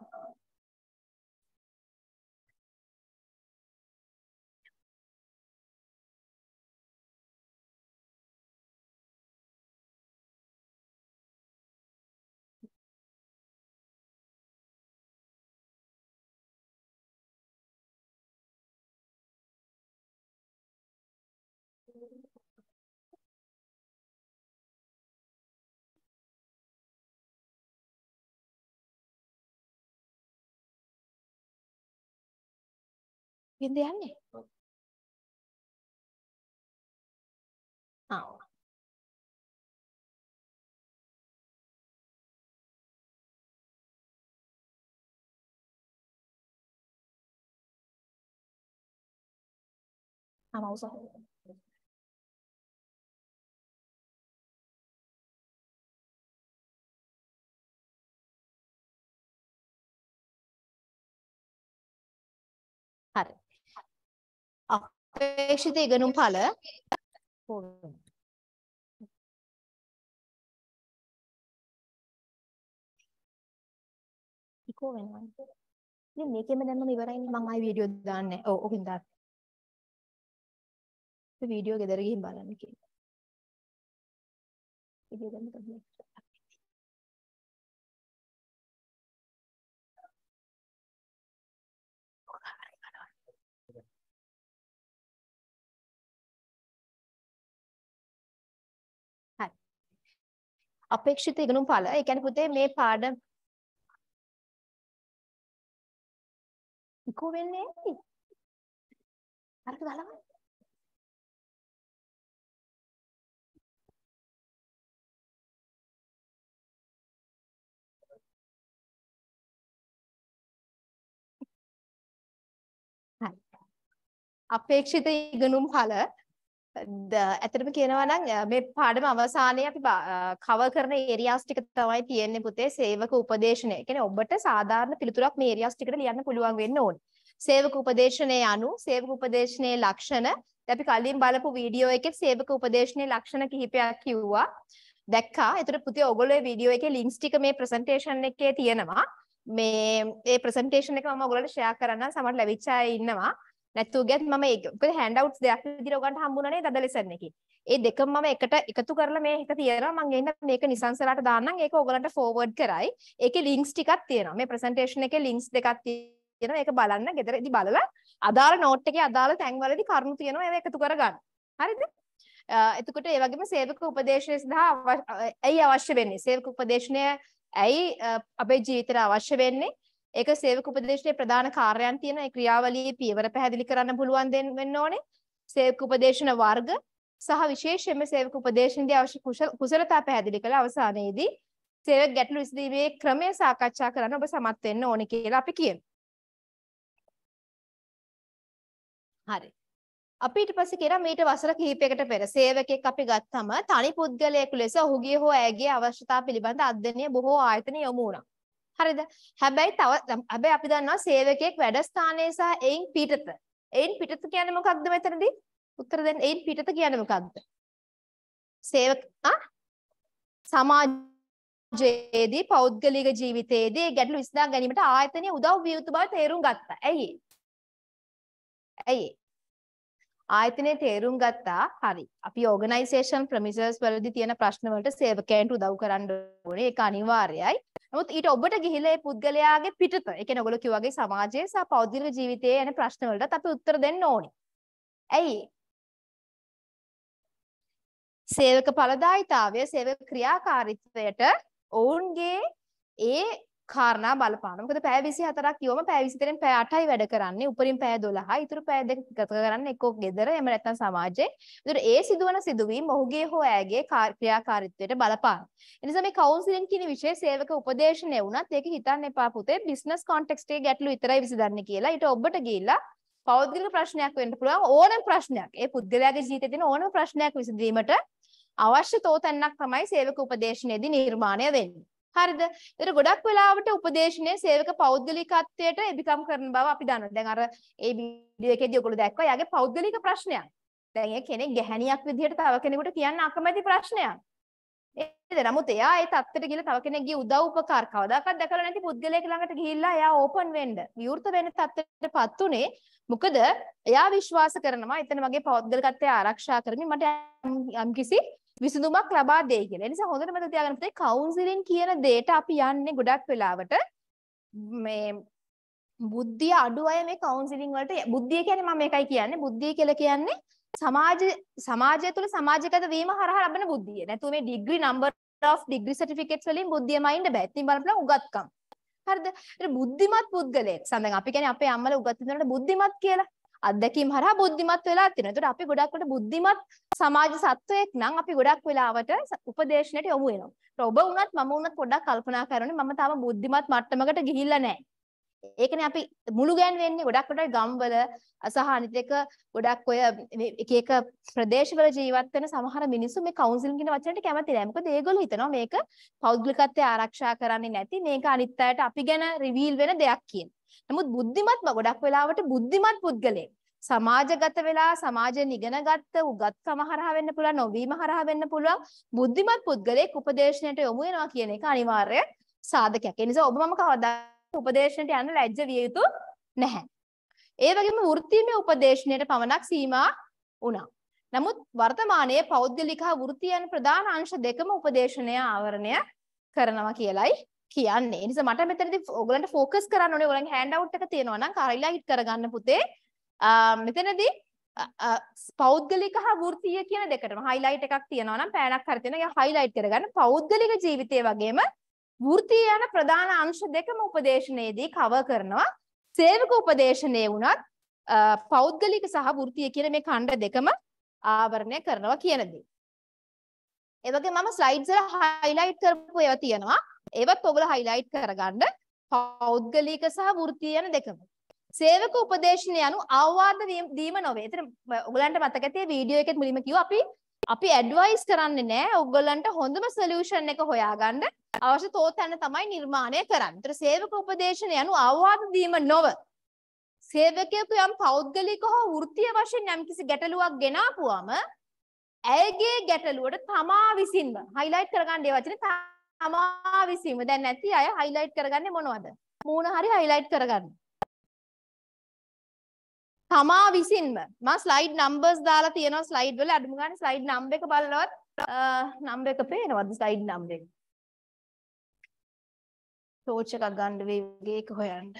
Hindi යන්නේ. ආ. mau usah. හරි. අපේක්ෂිත ඉගෙනුම් ඵල ඉකෝ වෙනවා. ඉතින් මේකෙම දැම්මම ඉවරයිනේ මම ආයි වීඩියෝ දාන්නේ. ඔව් ඔකින් දාන්න. මේ වීඩියෝ ගෙදර ගිහින් බලන්න කියලා. වීඩියෝ ගන්න තමයි. හරි. අපේක්ෂිත ඉගෙනුම් ඵල. ඒ කියන්නේ පුතේ මේ පාඩම ඉකෝ වෙන්නේ නැති. අරක දාලා අපේක්ෂිත ඉගෙනුම් ඵල ඇත්තටම කියනවා නම් මේ පාඩම අවසානයේ අපි කවර් කරන ඒරියාස් ටික තමයි තියෙන්නේ පුතේ සේවක උපදේශනය. ඒ කියන්නේ ඔබට සාධාරණ පිළිතුරක් මේ ඒරියාස් ටිකට ලියන්න පුළුවන් වෙන්න ඕනේ. සේවක උපදේශනයේ අනු සේවක උපදේශනයේ ලක්ෂණ අපි කලින් බලපු වීඩියෝ එකේ සේවක උපදේශනයේ ලක්ෂණ කිහිපයක් කිව්වා. දැක්කා. ඒතර පුතේ ඔයගොල්ලෝ වීඩියෝ එකේ ලින්ක්ස් ටික මේ ප්‍රසන්ටේෂන් එකේ තියෙනවා. මේ ප්‍රසන්ටේෂන් එක මම ඔයගොල්ලන්ට ෂෙයා කරන්න සමහර ලැබිච්ච අය ඉන්නවා. නැත්නම් ගියත් මම ඒක හෑන්ඩ් අවුට්ස් දෙකක් විදිහට ඔයගන්ට හම්බුණා නේද අද ලෙසන් එකේ. ඒ දෙකම මම එකට එකතු කරලා මේ එක තියෙනවා. මම එන්න මේක නිසංසලාට දාන්නම්. ඒක ඔයගලන්ට ෆෝවර්ඩ් කරයි. ඒකේ ලින්ක්ස් ටිකක් තියෙනවා. මේ ප්‍රසන්ටේෂන් එකේ ලින්ක්ස් දෙකක් තියෙනවා. ඒක බලන්න. ගෙදරදී බලලා අදාළ නෝට් එකේ අදාළ තැන්වලදී කරුණු තියෙනවා. ඒවා එකතු කරගන්න. හරිද? එතකොට ඒ වගේම සේවක උපදේශනය සඳහා ඇයි අවශ්‍ය වෙන්නේ? සේවක උපදේශනය ඇයි අපේ ජීවිතේට අවශ්‍ය වෙන්නේ? ඒක සේවක උපදේශනයේ ප්‍රධාන කාර්යයන් තියෙන ඒ ක්‍රියාවලියේ පියවර පැහැදිලි කරන්න පුළුවන් වෙන්න ඕනේ. සේවක උපදේශන වර්ග සහ විශේෂයෙන්ම සේවක උපදේශනයේදී අවශ්‍ය කුසලතා පැහැදිලි කළ අවසානයේදී සේවක ගැටලු විසඳීමේ ක්‍රමය සාකච්ඡා කරන්න ඔබ සමත් වෙන්න ඕනේ කියලා අපි කියනවා. හරි. අපි ඊට පස්සේ කියනවා මීට වසර කිහිපයකට පෙර සේවකයෙක් අපි ගත්තම තනි පුද්ගලයෙකු ලෙස ඔහුගේ හෝ ඇයගේ අවශ්‍යතා පිළිබඳ අධ්‍යයනය බොහෝ ආයතන යොමු වුණා. හරිද? හැබැයි අපි දන්නවා සේවකයෙක් වැඩ ස්ථානයේ සහ එයින් පිටත. එයින් පිටත කියන්නේ මොකක්ද මෙතනදී? උත්තර දෙන්න. එයින් පිටත කියන්නේ මොකක්ද? සමාජයේදී පෞද්ගලික ජීවිතයේදී ගැටලු විසඳා ගැනීමට ආයතනය උදව් විය යුතු බව තේරුම් ගත්තා. ඇයි? ආයතනයේ තේරුම් ගත්තා. හරි. අපි ඕගනයිසේෂන් ප්‍රමිසස් වලදී තියෙන ප්‍රශ්න වලට සේවකයන්ට උදව් කරන්න ඕනේ. ඒක අනිවාර්යයි. නමුත් ඊට ඔබට ගිහිලා ඒ පුද්ගලයාගේ පිටත, ඒ කියන්නේ ඔයගොල්ලෝ කිව්වා වගේ සමාජයේ සහ පෞද්ගලික ජීවිතයේ යන ප්‍රශ්න වලට අපි උත්තර දෙන්න ඕනේ. ඇයි? සේවක ඵලදායීතාවය, සේවක ක්‍රියාකාරීත්වයට ඔවුන්ගේ ඒ කාරණා බලපාන. මොකද පැය 24ක් කියවම පැය 23න් පැය 8යි වැඩ කරන්නේ. උපරිම පැය 12යි. ඊටු පැය 2 ගත කරන්නේ එක්ක ගෙදර එහෙම නැත්නම් සමාජයේ. ඒතර ඒ සිදුවන සිදුවීම් ඔහුගේ හෝ ඇයගේ ක්‍රියාකාරීත්වයට බලපාන. ඒ නිසා මේ කවුන්සිලින් කියන විෂය සේවක උපදේශනය වුණත් ඒක හිතන්න එපා පුතේ බිස්නස් කොන්ටෙක්ස්ට් එකේ ගැටලු විතරයි විසඳන්නේ කියලා. ඊට ඔබට ගිහිල්ලා පෞද්ගලික ප්‍රශ්නයක් වෙන්න පුළුවන් ඕනම ප්‍රශ්නයක්. ඒ පුද්ගලයාගේ ජීවිතේ තියෙන ඕනම ප්‍රශ්නයක් විසඳීමට අවශ්‍ය තෝතැන්නක් තමයි සේවක උපදේශනයේදී නිර්මාණය වෙන්නේ. හරිද? ඒතර ගොඩක් වෙලාවට උපදේශනයේ සේවක පෞද්ගලිකත්වයට එබිකම් කරන බව අපි දන්නවා. දැන් අර ඒ වීඩියෝ එකේදී ඔයගොල්ලෝ දැක්කා යාගේ පෞද්ගලික ප්‍රශ්නයක්. දැන් ඒ කෙනෙක් ගැහණියක් විදිහට තව කෙනෙකුට කියන්න අකමැති ප්‍රශ්නයක්. නේද? නමුත් එයා ඒ තත්ත්වයට ගිහලා තව කෙනෙක්ගේ උදව් උපකාර කවදාකවත් දැකලා නැති පුද්ගලයෙක් ළඟට ගිහිල්ලා එයා ඕපන් වෙන්න, විවෘත වෙන්න තත්ත්වයටපත් උනේ. මොකද එයා විශ්වාස කරනවා එතන මගේ පෞද්ගලිකත්වය ආරක්ෂා කරමින් මට යම්කිසි විසඳුමක් ලබා දෙයි කියලා. ඒ නිසා හොඳට මතක තියාගන්න පුතේ කවුන්සිලින් කියන දෙයට අපි යන්නේ ගොඩක් වෙලාවට මේ බුද්ධිය අඩු අය මේ කවුන්සිලින් වලට බුද්ධිය කියන්නේ මම මේකයි කියන්නේ බුද්ධිය කියලා කියන්නේ සමාජය තුළ සමාජගත වීම හරහා ලැබෙන බුද්ධිය. නැතුව මේ degree number of degree certificates වලින් බුද්ධියමයි ඉන්න බෑ. ඉතින් බලන්න උගත්කම්. හරිද? ඒක බුද්ධිමත් පුද්ගලයෙක්. දැන් අපි කියන්නේ අපේ අම්මලා උගත් වෙනකොට බුද්ධිමත් කියලා. අත්දැකීම් හරහා බුද්ධිමත් වෙලා තියෙනවා. ඒකට අපි ගොඩක් කොට බුද්ධිමත් සමාජ සත්වයක් නම් අපි ගොඩක් වෙලාවට උපදේශනයට යොමු වෙනවා. ඔබ වුණත් මම වුණත් පොඩ්ඩක් කල්පනා කරන්නේ මම තාම බුද්ධිමත් මට්ටමකට ගිහිල්ලා නැහැ. ඒකනේ අපි මුළු ගෑන් වෙන්නේ ගොඩක් කොට ගම්වල සහ අනිත් එක ගොඩක් ඔය එක එක ප්‍රදේශවල ජීවත් වෙන සමහර මිනිස්සු මේ කවුන්සිලින් කියන වචනට කැමති නැහැ. මොකද ඒගොල්ලෝ හිතනවා මේක පෞද්ගලිකත්වය ආරක්ෂා කරන්නේ නැති මේක අනිත් අයට අපි ගැන රිවීල් වෙන දෙයක් කියන. නමුත් බුද්ධිමත් ගොඩක් වෙලාවට බුද්ධිමත් පුද්ගලයෙක් සමාජගත වෙලා සමාජයෙන් ඉගෙන ගත්ත උගත්කම හරහා වෙන්න පුළුවන් නොවීම හරහා වෙන්න පුළුවන් බුද්ධිමත් පුද්ගලයෙක් උපදේශනයට යොමු වෙනවා කියන එක අනිවාර්ය සාධකයක්. ඒ නිසා ඔබ මම කවදා උපදේශනයට යන්න ලැජ්ජ විය යුතු නැහැ. ඒ වගේම වෘත්තීය උපදේශනයට පමණක් සීමා වුණා. නමුත් වර්තමානයේ පෞද්ගලික හා වෘත්තීය යන ප්‍රධාන අංශ දෙකම උපදේශනය ආවරණය කරනවා කියලයි කියන්නේ. ඒ නිසා මට මෙතනදී ඔයගලන්ට ફોකස් කරන්න ඕනේ ඔයගලන්ගේ හෑන්ඩ් අවුට් එක තියෙනවා නම් හයිලයිට් කරගන්න පුතේ. මෙතනදී පෞද්ගලික හා වෘත්තීය කියන දෙකටම හයිලයිට් එකක් තියෙනවා නම් පෑනක් හරි තියෙනවා. ඒක හයිලයිට් කරගන්න. පෞද්ගලික ජීවිතය වගේම වෘත්තීය යන ප්‍රධාන අංශ දෙකම උපදේශනයේදී කවර් කරනවා. සේවක උපදේශනයේ වුණත් පෞද්ගලික සහ වෘත්තීය කියන මේ ඛණ්ඩ දෙකම ආවරණය කරනවා කියන දේ. ඒ වගේ මම ස්ලයිඩ්ස් වල හයිලයිට් කරපු ඒවා තියෙනවා. ඒවත් ඔයගොල්ලෝ හයිලයිට් කරගන්න. පෞද්ගලික සහ වෘත්තීය යන දෙකම. සේවක උපදේශනය යනු අවවාද දීම නොවේ. ඒතර ඔයගලන්ට මතක ඇති වීඩියෝ එකෙත් මුලින්ම කිව්වා අපි ඇඩ්වයිස් කරන්නේ නැහැ. ඔයගලන්ට හොඳම සොලියුෂන් එක හොයාගන්න අවශ්‍ය තෝතැන්න තමයි නිර්මාණය කරන්නේ. ඒතර සේවක උපදේශනය යනු අවවාද දීම නොව. සේවකයෙකු යම් පෞද්ගලික හෝ වෘත්තීය වශයෙන් යම්කිසි ගැටලුවක් ගෙනාපුවම ඇයගේ ගැටලුවට තමා විසින්ම හයිලයිට් කරගන්න ඒ වචනේ තමා විසින්ම දැන් නැති අය හයිලයිට් කරගන්නේ මොනවද? මූණ හරි හයිලයිට් කරගන්න. තමා විසින්ම මම ස්ලයිඩ් නම්බර්ස් දාලා තියෙනවා ස්ලයිඩ් වල අඩුම ගන්න ස්ලයිඩ් නම්බර් එක බලනවත් නම්බර් එක පේනවද ස්ලයිඩ් නම්බර් එක? ටෝච් එකක් ගන්න වේගේ එක හොයන්න.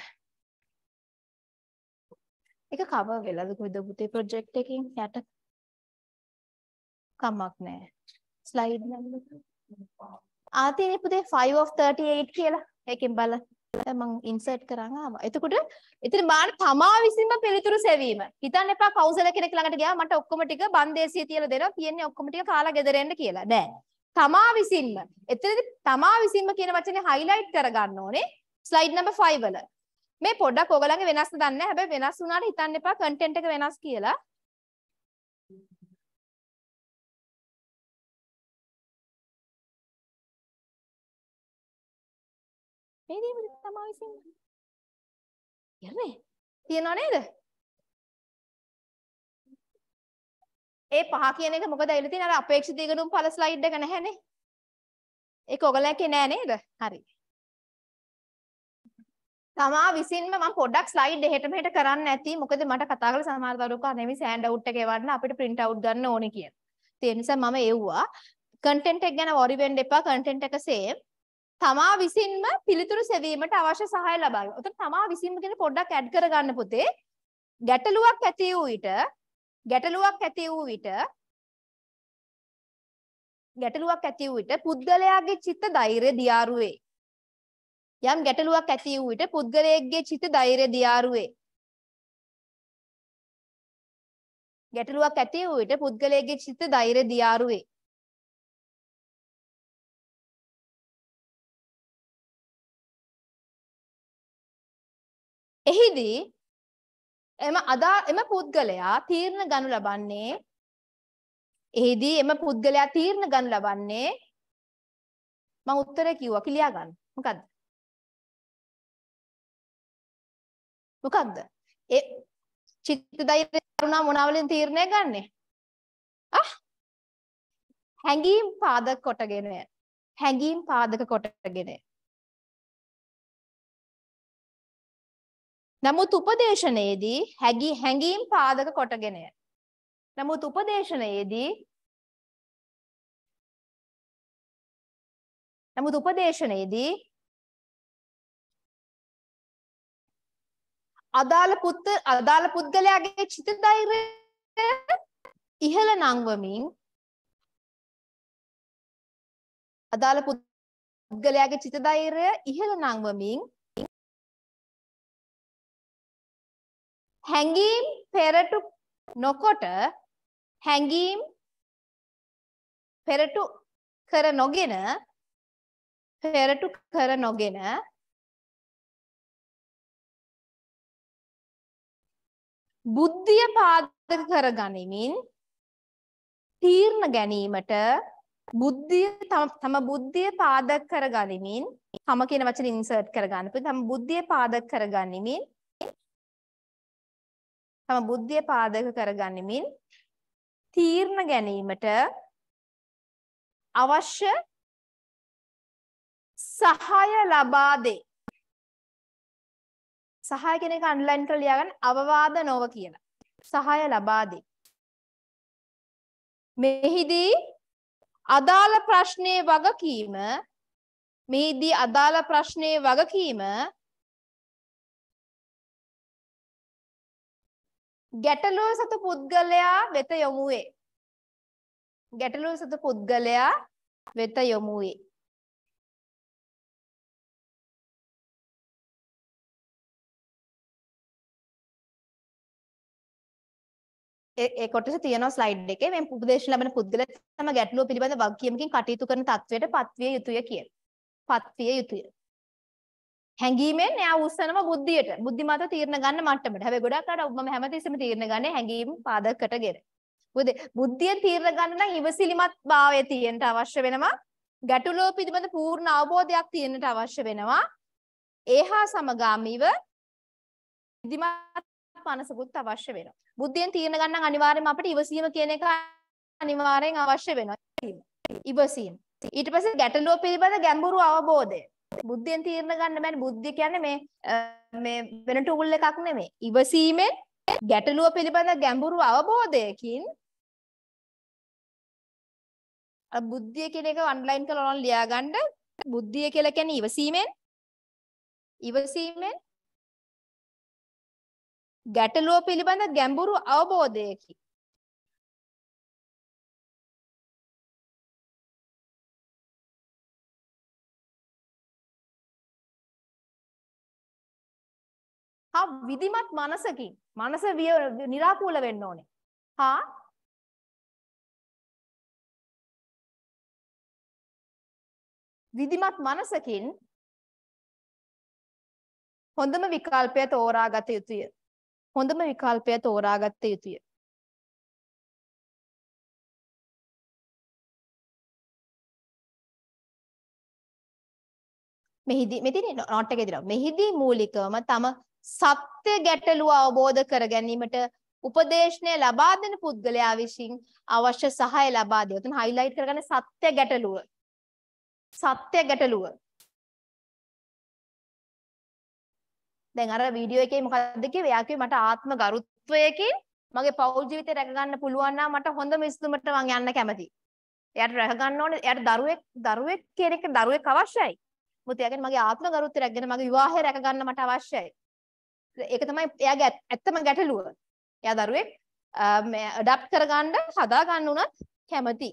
ඒක කවර් වෙලාද කොයිද පුතේ ප්‍රොජෙක්ට් එකකින් යට කමක් නැහැ. ස්ලයිඩ් නම්බර් ආතේ පුතේ 5 of 38 කියලා. ඒකෙන් බලන්න. මම ඉන්සර්ට් කරන් ආවා. එතකොට එතන බාන තමා විසින්ම පිළිතුරු සෙවීම. හිතන්න එපා කවුන්සලර් කෙනෙක් ළඟට ගියා මට ඔක්කොම ටික බන්දේසිය තියලා දෙනවා. තියෙන්නේ ඔක්කොම ටික කාලා ගෙදර එන්න කියලා. නෑ. තමා විසින්ම. එතනදී තමා විසින්ම කියන වචනේ highlight කරගන්න ඕනේ. slide number 5 වල. මේ පොඩ්ඩක් ඔයගලගේ වෙනස් දන්නේ නැහැ. හැබැයි වෙනස් වුණාට හිතන්න එපා content එක වෙනස් කියලා. මේ දේ තමා විසින්ම. යන්නේ. තියනව නේද? ඒ 5 කියන එක මොකද ඇවිල්ලා තියෙන්නේ? අර අපේක්ෂිත ඉගෙනුම් ඵල ස්ලයිඩ් එක නැහැනේ. ඒක ඔයගලගේ නෑ නේද? හරි. තමා විසින්ම මම පොඩ්ඩක් ස්ලයිඩ් එහෙට මෙහෙට කරන්න නැති. මොකද මට කතා කරලා සමහර දරුවෝ කා නෙමෙයි සෑන්ඩ් අවුට් එක එවන්න අපිට print out ගන්න ඕනේ කියලා. ඒ නිසා මම එව්වා. content එක ගැන worry වෙන්න එපා. content එක same. තමා විසින්ම පිළිතුරු සෙවීමට අවශ්‍ය සහාය ලබා ගන්න. උතන තමා විසින්ම කියන පොඩ්ඩක් ඇඩ් කරගන්න පුතේ. ගැටලුවක් ඇති වූ විට පුද්ගලයාගේ චිත්ත ධෛර්ය දියාරු වේ. යම් ගැටලුවක් ඇති වූ විට පුද්ගලයෙක්ගේ චිත්ත ධෛර්ය දියාරු වේ. ගැටලුවක් ඇති වූ විට පුද්ගලයෙක්ගේ චිත්ත ධෛර්ය දියාරු වේ. එහිදී එම පුද්ගලයා තීරණ ගනු ලබන්නේ මම උත්තරේ කිව්වා කිලියා ගන්න. මොකද්ද? ඒ චිත්ත ධෛර්යය කරුණා මොනවලින් තීරණය ගන්නෙ? හැඟීම් පාදක කොටගෙන. නමුත් උපදේශනයේදී හැඟීම් පාදක කොටගෙන. නමුත් උපදේශනයේදී අදාළ පුද්ගලයාගේ චිත්ත ධෛර්යය ඉහළ නංවමින් හැඟීම් පෙරටු කර නොගෙන බුද්ධිය පාදක කරගනිමින් තීරණ ගැනීමට තම බුද්ධිය පාදක කරගනිමින් තම කියන වචනේ ඉන්සර්ට් කරගන්න. තම බුද්ධිය පාදක කරගනිමින් තීරණ ගැනීමට අවශ්‍ය සහාය ලබා දේ. සහාය කියන එක අන්ඩර්ලයින් කරලා ලියාගන්න. අවවාද නොව කියලා. සහාය ලබා දේ. මෙහිදී අදාළ ප්‍රශ්නයේ වගකීම ගැටලුව සතු පුද්ගලයා වෙත යොමු වේ. ඒ කොටස තියෙනවා ස්ලයිඩ් එකේ. මේ උපදේශ ලැබෙන පුද්ගලයා තම ගැටලුව පිළිබඳ වගකීමකින් කටයුතු කරන තත්වයට පත්විය යුතුය කියලා. හැඟීමෙන් එයා උස්සනවා බුද්ධියට. බුද්ධිමත තීරණ ගන්න මට්ටමට. හැබැයි ගොඩක් අය මම හැමතිස්සෙම තීරණ ගන්නේ හැඟීම් පාදකටගෙන. මොකද බුද්ධියෙන් තීරණ ගන්න නම් ඉවසිලිමත් භාවය තියෙන්න අවශ්‍ය වෙනවා. ගැටලුව පිළිබඳ පූර්ණ අවබෝධයක් තියෙන්නට අවශ්‍ය වෙනවා. ඒහා සමගාමීව බුද්ධිමත් මනසකුත් අවශ්‍ය වෙනවා. බුද්ධියෙන් තීරණ ගන්න නම් අනිවාර්යයෙන්ම අපිට ඉවසීම කියන එක අනිවාර්යෙන් අවශ්‍ය වෙනවා. ඉවසීම. ඊට පස්සේ ගැටලුව පිළිබඳ ගැඹුරු අවබෝධය. බුද්ධියෙන් තීරණ ගන්න බෑනේ. බුද්ධිය කියන්නේ මේ වෙන ටූල් එකක් නෙමෙයි. ඉවසීමෙන් ගැටලුව පිළිබඳ ගැඹුරු අවබෝධයකින් බුද්ධිය කියන එක අන්ඩර්ලයින් කරලා ඔයාලා ලියා ගන්න. බුද්ධිය කියලා කියන්නේ ඉවසීමෙන් ගැටලුව පිළිබඳ ගැඹුරු අවබෝධයකින් විධිමත් මනසකින් මනස නිරාකූල වෙන්න ඕනේ. විධිමත් මනසකින් හොඳම විකල්පය තෝරාගත යුතුය. හොඳම විකල්පය තෝරාගත යුතුය. මෙහිදී නෝට් එකේ දෙනවා. මෙහිදී මූලිකවම තම සත්‍ය ගැටලුව අවබෝධ කර ගැනීමට උපදේශනය ලබා දෙන පුද්ගලයා විසින් අවශ්‍ය සහාය ලබා දෙයි. උතන highlight කරගන්න සත්‍ය ගැටලුව. සත්‍ය ගැටලුව. දැන් අර වීඩියෝ එකේ මොකද්ද කිව්වේ? එයා කිව්වේ මට ආත්ම ගරුත්වයකින් මගේ පෞල් ජීවිතය රැක ගන්න පුළුවන් නම් මට හොඳ මිස්තුමට මං යන්න කැමතියි. එයාට රැක ගන්න ඕනේ. එයාට දරුවෙක් කියන එක දරුවෙක් අවශ්‍යයි. මොකද එයාගෙන මගේ ආත්ම ගරුත්වය රැකගෙන මගේ විවාහය රැක ගන්න මට අවශ්‍යයි. ඒක තමයි එයාගේ ඇත්තම ගැටලුව. එයා දරුවෙක් ඇඩප්ට් කරගන්න හදා ගන්න උනත් කැමති.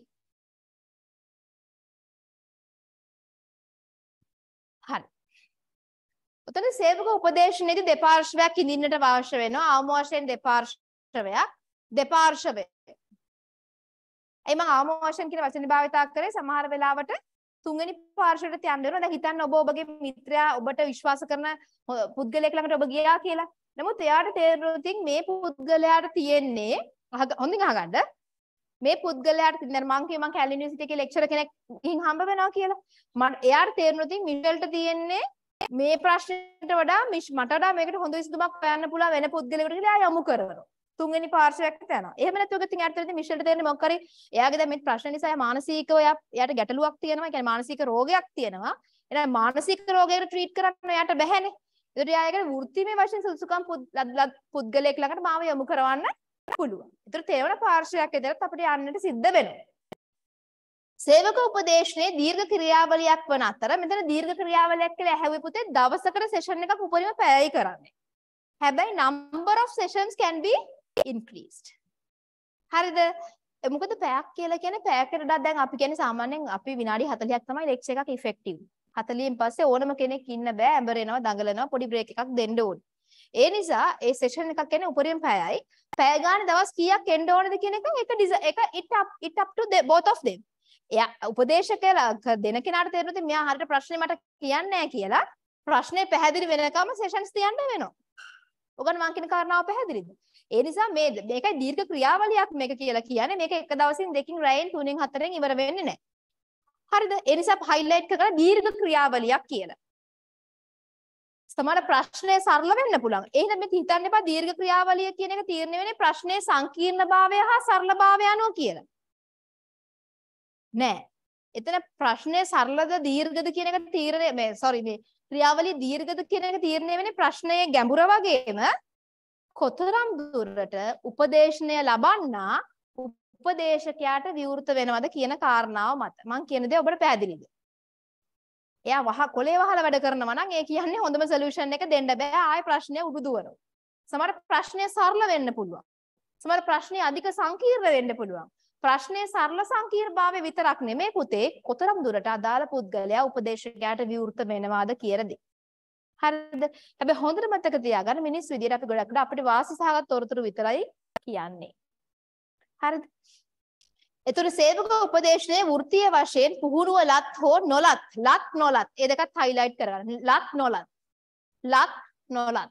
හරි. උතන සේවක උපදේශනයේදී දෙපාර්ශ්වයක් ඉඳින්නට අවශ්‍ය වෙනවා. අවම වශයෙන් දෙපාර්ශ්වය. එයි මම අවම වශයෙන් කියන වචනේ භාවිතා කරේ සමහර වෙලාවට තුන්වෙනි පාර්ශ්වයට යන්න වෙනවා. දැන් හිතන්න ඔබගේ මිත්‍රයා ඔබට විශ්වාස කරන පුද්ගලයෙක් ළඟට ඔබ ගියා කියලා. නමුත් එයාට තේරුණොත් මේ පුද්ගලයාට තියෙන්නේ හොඳින් අහගන්න. මේ පුද්ගලයාට දැන් මම කැලේ යුනිවර්සිටි එකේ ලෙක්චරර් කෙනෙක් ගිහින් හම්බ වෙනවා කියලා. එයාට තේරුණොත් මිෂෙල්ට තියෙන්නේ මේ ප්‍රශ්නෙට වඩා මට වඩා මේකට හොඳ විසඳුමක් හොයන්න පුළුවන් වෙන පුද්ගලයෙකුට කියලා යොමු කරනවා. තුන්වෙනි පාර්ශ්වයකට යනවා. එහෙම නැත්නම් ඉතින් යාට තේරෙන්නේ මිෂෙල්ට තේරෙන්නේ මොකක් හරි එයාගේ දැන් මේ ප්‍රශ්න නිසා මානසිකව එයාට ගැටලුවක් තියෙනවා. ඒ කියන්නේ මානසික රෝගයක් තියෙනවා. එහෙනම් මානසික රෝගයකට ට්‍රීට් කරන්න එයාට බැහැනේ. ඒකට එයාගේ වෘත්තිමය වශයෙන් සුසුකම් පුද්ගලයෙක් ළඟට මාව යොමු කරවන්න පුළුවන්. ඒතර තේවන පාර්ශ්වයක් ඇදලා අපිට යන්නට සිද්ධ වෙනවා. සේවක උපදේශනයේ දීර්ඝ ක්‍රියාවලියක් වන අතර මෙතන දීර්ඝ ක්‍රියාවලියක් කියලා ඇහුවේ පුතේ දවසකට සෙෂන් එකක් උපරිම පැයයි කරන්නේ. හැබැයි number of sessions can be increased. හරිද? මොකද පැයක් කියලා කියන්නේ පැයකට වඩා දැන් අපි කියන්නේ සාමාන්‍යයෙන් අපි විනාඩි 40ක් තමයි ලෙක්චර් එකක් ඉෆෙක්ටිව්. 40න් පස්සේ ඕනම කෙනෙක් ඉන්න බෑ, ඇඹරෙනවා, දඟලනවා, පොඩි බ්‍රේක් එකක් දෙන්න ඕනේ. ඒ නිසා ඒ සෙෂන් එකක් කියන්නේ උපරිම පැයයි. පැය ගානේ දවස් කීයක් එන්න ඕනද කියන එක it up to both of them. එයා උපදේශකයලා දෙන කෙනාට තේරෙනවා මෙයා හරියට ප්‍රශ්නේ මට කියන්නේ නැහැ කියලා. ප්‍රශ්නේ පැහැදිලි වෙනකම් සෙෂන්ස් තියන්න වෙනවා. ඔගන් මං කියන කාරණාව පැහැදිලිද? ඒ නිසා මේකයි දීර්ඝ ක්‍රියාවලියක් මේක කියලා කියන්නේ. මේක එක දවසින් දෙකකින් රැයෙන් 3න් 4න් ඉවර වෙන්නේ නැහැ. හරිද? ඒ නිසා හයිලයිට් කරලා දීර්ඝ ක්‍රියාවලියක් කියලා. සමහර ප්‍රශ්නේ සරල වෙන්න පුළුවන්. එහෙනම් මේක හිතන්න එපා දීර්ඝ ක්‍රියාවලිය කියන එක තීරණය වෙන්නේ ප්‍රශ්නේ සංකීර්ණභාවය හා සරලභාවය අනුව කියලා. නෑ. එතන ප්‍රශ්නේ සරලද දීර්ඝද කියන එක තීරණය මේ ක්‍රියාවලිය දීර්ඝද කියන එක තීරණය වෙන්නේ ප්‍රශ්නයේ ගැඹුර වගේම කොතරම් දුරට උපදේශනය ලබන්නා උපදේශකයාට විවෘත වෙනවද කියන කාරණාව මත. මම කියන දේ ඔබට පැහැදිලිද? එයා කොලේ වහලා වැඩ කරනවා නම් ඒ කියන්නේ හොඳම සොලියුෂන් එක දෙන්න බෑ. ආයෙ ප්‍රශ්නය උඩුදුවනවා. සමහර ප්‍රශ්නය සරල වෙන්න පුළුවන්. සමහර ප්‍රශ්නය අධික සංකීර්ණ වෙන්න පුළුවන්. ප්‍රශ්නයේ සරල සංකීර්ණභාවය විතරක් නෙමෙයි පුතේ කොතරම් දුරට අදාළ පුද්ගලයා උපදේශකයාට විවෘත වෙනවාද කියන දේ. හරිද? හැබැයි හොඳට මතක තියාගන්න මිනිස් විදියට අපි ගොඩක් අපිට වාසි සහගත තොරතුරු විතරයි කියන්නේ. හරිද? ඒතර සේවක උපදේශනයේ වෘත්තීය වශයෙන් පුහුණුව ලත් හෝ නොලත් නොලත් ඒ දෙකත් highlight කරගන්න. ලත් නොලත්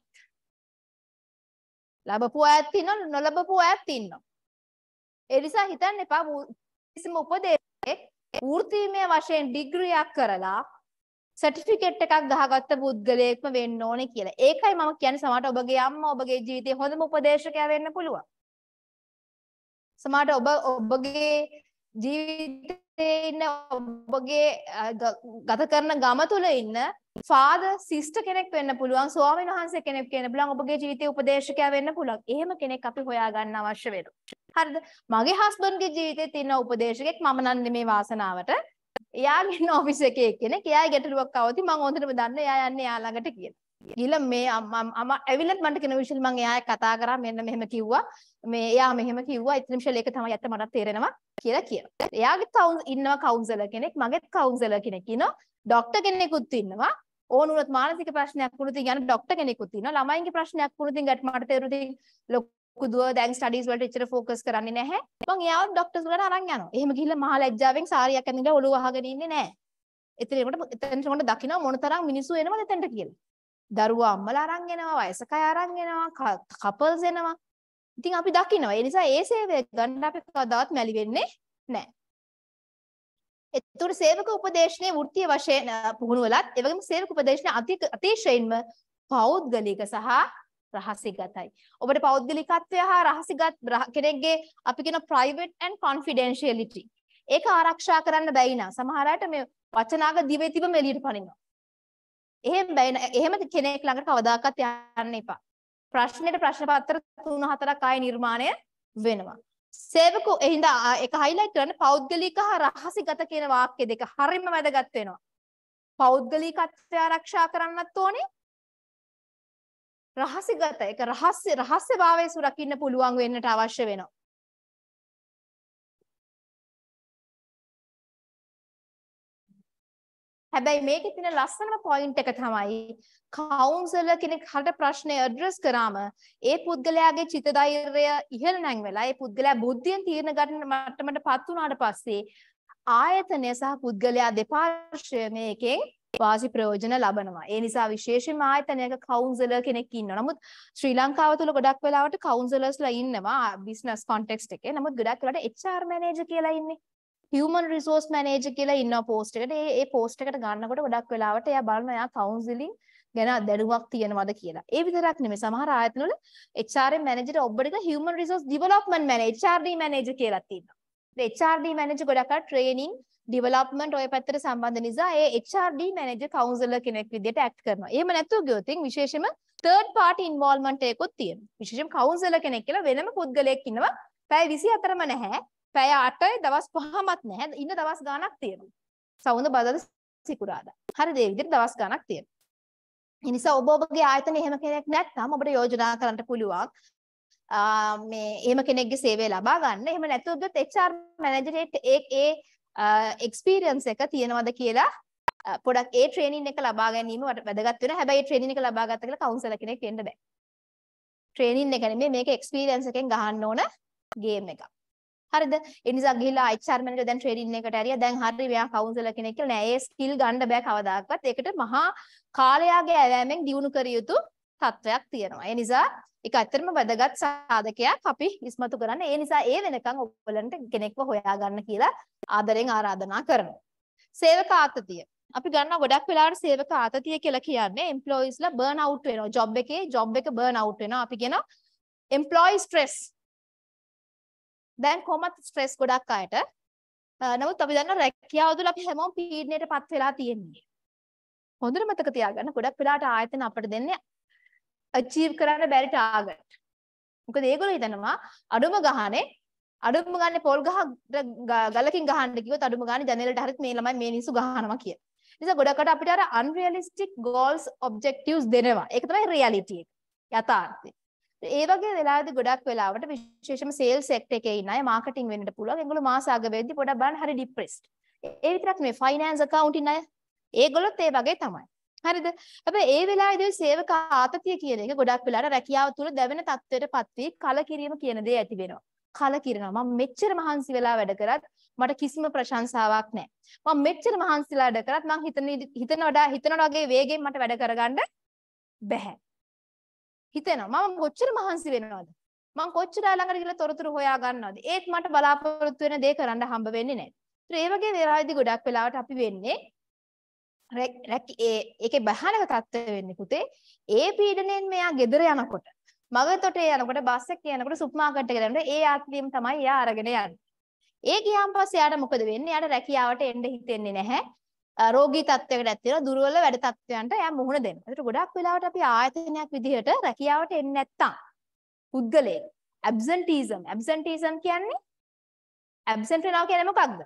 ලැබපු අයත් ඉන්නවා නොලැබපු අයත් ඉන්නවා. ඒ නිසා හිතන්න එපා කිසිම උපදේශකෙක් වෘත්තීමය වශයෙන් ඩිග්‍රියක් කරලා සර්ටිෆිකේට් එකක් ගහගත්ත පුද්ගලයෙක්ම වෙන්න ඕනේ කියලා. ඒකයි මම කියන්නේ සමහරට ඔබගේ අම්මා ඔබගේ ජීවිතේ හොඳම උපදේශකයා වෙන්න පුළුවන්. සමහරට ඔබගේ ජීවිතේ ඉන්න ඔබගේ ගත කරන ගම තුල ඉන්න ෆාදර් සිස්ටර් කෙනෙක් වෙන්න පුළුවන්, ස්වාමීන් වහන්සේ කෙනෙක් වෙන්න පුළුවන්, ඔබගේ ජීවිතේ උපදේශකයා වෙන්න පුළුවන්. එහෙම කෙනෙක් අපි හොයාගන්න අවශ්‍ය වෙනවා. හරිද? මගේ හස්බන්ඩ්ගේ ජීවිතේ තියෙන උපදේශකෙක් මම නම් නෙමේ වාසනාවට. එයාගේ ඉන්න ඔෆිස් එකේ එක්කෙනෙක්. එයාගේ ගැටලුවක් આવති මම හොඳටම දන්න එයා යන්නේ එයා ළඟට කියලා. ගිහලා මේ අම්මා ඇවිල්ලත් මන්ට කියන විශ්ල් මම එයාට කතා කරා මෙන්න මෙහෙම කිව්වා. මේ එයා මෙහෙම කිව්වා. ඉතින් විශ්ල් ඒක තමයි ඇත්ත මටත් තේරෙනවා කියලා කියනවා. එයාගේ ඉන්නවා කවුන්සලර් කෙනෙක්, මගේත් කවුන්සලර් කෙනෙක් ඉන්නවා. ડોක්ටර් කෙනෙකුත් ඉන්නවා. ඕන උනත් මානසික ප්‍රශ්නයක් වුණොත් යන ડોක්ටර් කෙනෙකුත් ඉන්නවා. ළමයින්ගේ ප්‍රශ්නයක් වුණොත් මට තේරුණා කුදුව දැන් ස්ටඩීස් වලට ඉච්චර ફોකස් කරන්නේ නැහැ. මං එයාව ડોක්ටර්ස් වලට අරන් යනවා. එහෙම ගිහිල්ලා මහා ලැජ්ජාවෙන් සාරියක් අඳින්න ඔළුව වහගෙන ඉන්නේ නැහැ. එතනට දකින්න මොනතරම් මිනිස්සු එනවද එතනට කියලා. දරුවා අම්මලා අරන් එනවා, වයසක අය අරන් එනවා, කපල්ස් එනවා. ඉතින් අපි දකින්නවා. ඒ නිසා ඒ සේවය ගන්න අපි කවදාවත් මැලි වෙන්නේ නැහැ. ඒතකොට සේවක උපදේශනයේ වෘත්තීය වශයෙන් පුහුණු වෙලත් ඒ වගේම සේවක උපදේශනය අතිශයින්ම පෞද්ගලික සහ රහසිගතයි. ඔබට පෞද්ගලිකත්වය හා රහසිගත කෙනෙක්ගේ අපි කියන private and confidentiality ඒක ආරක්ෂා කරන්න බැයි නා. සමහර අයට මේ වචනාග දිවේ තිබම එළියට පනිනවා. එහෙම කෙනෙක් ළඟට කවදාකවත් යන්න එපා. ප්‍රශ්නෙට ප්‍රශ්න පත්‍ර 3-4ක් ආයෙ නිර්මාණය වෙනවා. සේවකෝ එහිඳා ඒක highlight කරන්න පෞද්ගලික හා රහසිගත කියන වාක්‍ය දෙක හරියම වැදගත් වෙනවා. පෞද්ගලිකත්වය ආරක්ෂා කරන්නත් ඕනේ. රහසිගත ඒක රහස්‍යභාවය සුරකින්න පුළුවන් වෙන්නට අවශ්‍ය වෙනවා. හැබැයි මේකේ තියෙන ලස්සනම පොයින්ට් එක තමයි කවුන්සලර් කෙනෙක් හට ප්‍රශ්නේ ඇඩ්‍රස් කරාම ඒ පුද්ගලයාගේ චිත්ත ධෛර්යය ඉහළ නැංවෙලා ඒ පුද්ගලයා බුද්ධියෙන් තීරණ ගන්න මට්ටමටපත් වුණාට පස්සේ ආයතනය සහ පුද්ගලයා දෙපාර්ශ්වය මේකෙන් වාසි ප්‍රයෝජන ලබනවා. ඒ නිසා විශේෂයෙන්ම ආයතනයක කවුන්සලර් කෙනෙක් ඉන්නවා. නමුත් ශ්‍රී ලංකාව තුළ ගොඩක් වෙලාවට කවුන්සලර්ස්ලා ඉන්නවා බිස්නස් කොන්ටෙක්ස්ට් එකේ. නමුත් ගොඩක් වෙලාවට HR මැනේජර් කියලා ඉන්නේ. human resource manager කියලා ඉන්නවා post එකට. ඒ post එකට ගන්නකොට ගොඩක් වෙලාවට එයා බලනවා එයා counseling ගැන දැනුමක් තියෙනවද කියලා. ඒ විතරක් නෙමෙයි සමහර ආයතනවල HRM manager ඔබට human resource development manager HRD manager කියලා තියෙනවා. ඒ HRD manager ගොඩක් අය training development ඔය පැත්තට සම්බන්ධ නිසා ඒ HRD manager counselor කෙනෙක් විදිහට act කරනවා. එහෙම නැතුව ගියොත් විශේෂයෙන්ම third party involvement එකකුත් තියෙනවා. විශේෂයෙන්ම counselor කෙනෙක් කියලා වෙනම පුද්ගලයෙක් ඉන්නවා. පැය 24ම නැහැ. පැය 8යි දවස් 5මත් නැහැ. ඉන්න දවස් ගාණක් තියෙනවා. සවුන්ද බදද සිකුරාදා. හරිද? ඒ විදිහට දවස් ගාණක් තියෙනවා. ඒ නිසා ඔබගේ ආයතනයේ එහෙම කෙනෙක් නැත්නම් ඔබට යෝජනා කරන්න පුළුවන් මේ එහෙම කෙනෙක්ගේ සේවය ලබා ගන්න. එහෙම නැතුව ගියොත් HR මැනේජර් ඒ එක්ස්පීරියන්ස් එක තියෙනවද කියලා පොඩක් ඒ ට්‍රේනින් එක ලබා ගැනීම වැදගත් වෙනවා. හැබැයි ඒ ට්‍රේනින් එක ලබා ගත්ත කියලා කවුන්සලර් කෙනෙක් වෙන්න බෑ. ට්‍රේනින් එක නෙමෙයි මේක එක්ස්පීරියන්ස් එකෙන් ගහන්න ඕන ගේම් එකක්. හරිද? ඒ නිසා ගිහිලා HR මැනේජර් දැන් ට්‍රේනින් එකට ඇරියා. දැන් හරි මෙයා කවුන්සලර් කෙනෙක් කියලා නෑ. ඒ ස්කිල් ගන්න බෑ කවදාකවත්. ඒකට මහා කාලයාගේ ඇවෑමෙන් දියුණු කර යුතු තත්වයක් තියෙනවා. ඒ නිසා ඒක ඇත්තටම වැදගත් සාධකයක් අපි ඉස්මතු කරන්න. ඒ නිසා ඒ වෙනකන් ඔයගලන්ට කෙනෙක්ව හොයාගන්න කියලා ආදරෙන් ආරාධනා කරනවා. සේවක ආතතිය. අපි ගන්නවා ගොඩක් වෙලාවට සේවක ආතතිය කියලා කියන්නේ එම්ප්ලොයිස්ලා බර්න් අවුට් වෙනවා. ජොබ් එක බර්න් අවුට් වෙනවා. අපි කියනවා එම්ප්ලොයි ස්ට්‍රෙස්. දැන් කොහොමද ස්ට්‍රෙස් ගොඩක් අයට. නමුත් අපි දන්නවා රැකියාව තුළ අපි හැමෝම පීඩනයටපත් වෙලා තියෙන්නේ. හොඳට මතක තියාගන්න ගොඩක් වෙලාවට ආයතන අපිට දෙන්නේ achieve කරන්න බැරි ටාගට්. මොකද ඒගොල්ලෝ හිතනවා අඩුම ගානේ පොල් ගලකින් ගහන්න කිව්වොත් අඩුම ගානේ ජනේලට හරිත් මේ ළමයි මේ මිනිස්සු ගහනවා කියලා. ඒ නිසා ගොඩකට අපිට අර unrealistic goals objectives දෙනවා. ඒක තමයි reality එක. යථාර්ථය. ඒ වගේ වෙලාවදී ගොඩක් වෙලාවට විශේෂයෙන්ම sales sector එකේ ඉන්න අය marketing වෙන්නට පුළුවන්. ඒගොල්ලෝ මාස අග වෙද්දී පොඩක් බලන්න හරි depressed. ඒ විතරක් නෙවෙයි finance accounting අය ඒගොල්ලොත් ඒ වගේ තමයි. හරිද? හැබැයි ඒ වෙලාවේදී සේවක ආතතිය කියන එක ගොඩක් වෙලාවට රැකියාව තුළ දැවෙන තත්ත්වයටපත් වී කලකිරීම කියන දේ ඇති වෙනවා. කලකිරෙනවා. මම මෙච්චර මහන්සි වෙලා වැඩ කරත් මට කිසිම ප්‍රශංසාවක් නැහැ. මම මෙච්චර මහන්සිලා වැඩ කරත් මං හිතන වගේ වේගෙන් මට වැඩ කරගන්න බැහැ. හිතෙනවා මම කොච්චර මහන්සි වෙනවද? මං කොච්චර ළඟට ගිහලා තොරතුරු හොයා ගන්නවද? ඒත් මට බලාපොරොත්තු වෙන දේ කරන්න හම්බ වෙන්නේ නැහැ. ඒ වගේ වෙලාවේදී ගොඩක් වෙලාවට අපි වෙන්නේ ඒකේ බහනක තත්ත්වය වෙන්නේ පුතේ ඒ පීඩණයෙන් මෙයා ගෙදර යනකොට මගතොටේ යනකොට බස් එකේ යනකොට සුපර් මාකට් එකට යනකොට ඒ ආත්මියම තමයි එයා අරගෙන යන්නේ. ඒ ගියාන් පස්සේ එයාට මොකද වෙන්නේ? එයාට රැකියාවට එන්න හිතෙන්නේ නැහැ. රෝගී තත්ත්වයකට ඇත්තේනවා දුර්වල වැඩ තත්ත්වයන්ට එයා මුහුණ දෙනවා. ඒකට ගොඩක් වෙලාවට අපි ආයතනයක් විදිහට රැකියාවට එන්නේ නැත්තම් පුද්ගලයෙක් ඇබ්සන්ටිසම් කියන්නේ ඇබ්සන්ට් වෙනවා කියන්නේ මොකක්ද?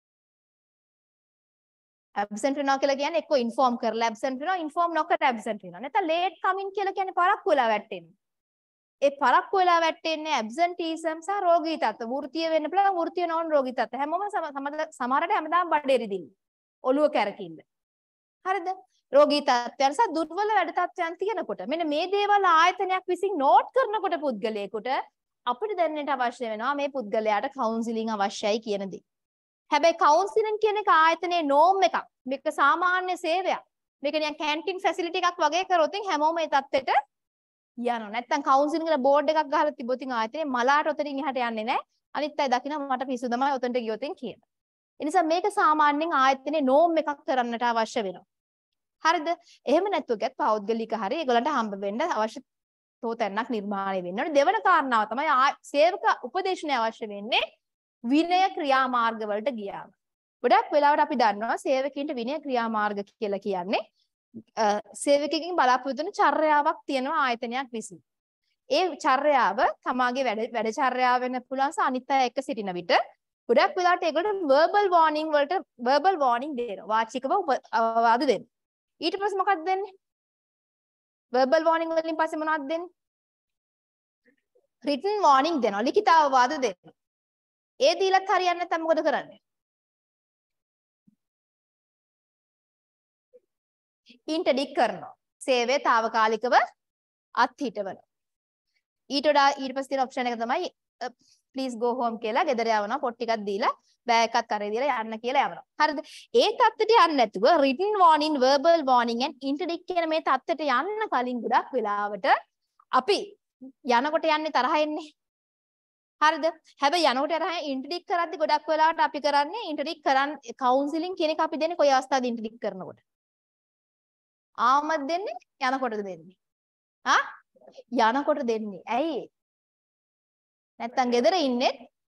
ඇබ්සන්ට් වෙනවා කියලා කියන්නේ එක්ක ඉන්ෆෝම් කරලා ඇබ්සන්ට් වෙනවා ඉන්ෆෝම් නොකර ඇබ්සන්ට් වෙනවා. නැත්නම් ලේට් කමින් කියලා කියන්නේ පරක්කු වෙලා වැටෙනවා. ඒ පරක්කු වෙලා වැටෙන්නේ ඇබ්සන්ටිසම් සහ රෝගී තත්ත්ව. වෘත්තීය වෙන්න පුළුවන් වෘත්තීය නොවන රෝගී තත්ත්ව. හැමෝම සමහරට හැමදාම බඩේරිදින්න. ඔළුව කැරකින්න. හරිද? රෝගී තත්ත්වයන් සහ දුර්වල වැඩ තත්ත්වයන් තියෙනකොට මෙන්න මේ දේවල් ආයතනයක් විසින් නෝට් කරනකොට පුද්ගලයෙකුට අපිට දැනෙන්නට අවශ්‍ය වෙනවා මේ පුද්ගලයාට කවුන්සිලින් අවශ්‍යයි කියන දේ. හැබැයි කවුන්සිලින් කියන එක ආයතනයේ නෝම් එකක්. මේක සාමාන්‍ය සේවයක්. මේක නිකන් කැන්ටින් ෆැසිලිටි එකක් වගේ කරොත් හැමෝම මේ තත්ත්වෙට යනවා. නැත්තම් කවුන්සිලින් වල බෝඩ් එකක් ගහලා තිබ්බොත් ආයතනයේ මලාට ඔතනින් එහාට යන්නේ නැහැ. අනිත් අය දකිනවා මට පිස්සු තමයි ඔතනට ගියොත් කියලා. ඒ නිසා මේක සාමාන්‍යයෙන් ආයතනයේ නෝම් එකක් කරන්නට අවශ්‍ය වෙනවා. හරිද? එහෙම නැත්නම් ගත් පෞද්ගලික හරි ඒගොල්ලන්ට හම්බ වෙන්න අවශ්‍ය තෝතැන්නක් නිර්මාණය වෙන්න ඕනේ. දෙවන කාරණාව තමයි සේවක උපදේශනය අවශ්‍ය වෙන්නේ විනය ක්‍රියාමාර්ග වලට ගියාම. ගොඩක් වෙලාවට අපි දන්නවා සේවකීන්ට විනය ක්‍රියාමාර්ග කියලා කියන්නේ සේවකයෙක්ගෙන් බලාපොරොත්තු වෙන චර්යාවක් තියෙනවා ආයතනයක් විසින්. ඒ චර්යාව තමාගේ වැඩ චර්යාව වෙන්න පුළුවන් අනිත් අය එක්ක සිටින විට ගොඩක් වෙලාවට ඒගොල්ලෝ verbal warning දෙනවා. වාචිකව අවවාද දෙනවා. ඊට පස්සේ මොකක්ද දෙන්නේ? verbal warning වලින් පස්සේ මොනවද දෙන්නේ? written warning දෙනවා. ලිඛිත අවවාද දෙනවා. ඒ දීලත් හරියන්නේ නැත්නම් මොකද කරන්නේ? ඉන්ටර්ඩික් කරනවා. සේවය తాවකාලිකව අත්හිටවනවා. ඊට පස්සේ තියෙන ඔප්ෂන් එක තමයි please go home කියලා ගෙදර යවනවා පොත් ටිකක් දීලා බෑග් එකක් කරේ දීලා යන්න කියලා යවනවා. හරිද? ඒ தත්ත්වයට යන්නේ නැතුව written warning, verbal warning and interdict කියන මේ தත්ත්වයට යන්න කලින් ගොඩක් වෙලාවට අපි යනකොට යන්නේ තරහ එන්නේ. හරිද? හැබැයි යනකොට තරහ interdict කරද්දි ගොඩක් වෙලාවට අපි කරන්නේ interdict කරන්නේ කවුන්සිලින් කියන එක අපි දෙන්නේ කොයි අවස්ථාවේදී interdict කරනකොට? ආමත් දෙන්නේ යනකොටද දෙන්නේ? යනකොට දෙන්නේ. ඇයි? නැත්තම් ගෙදර ඉන්නේ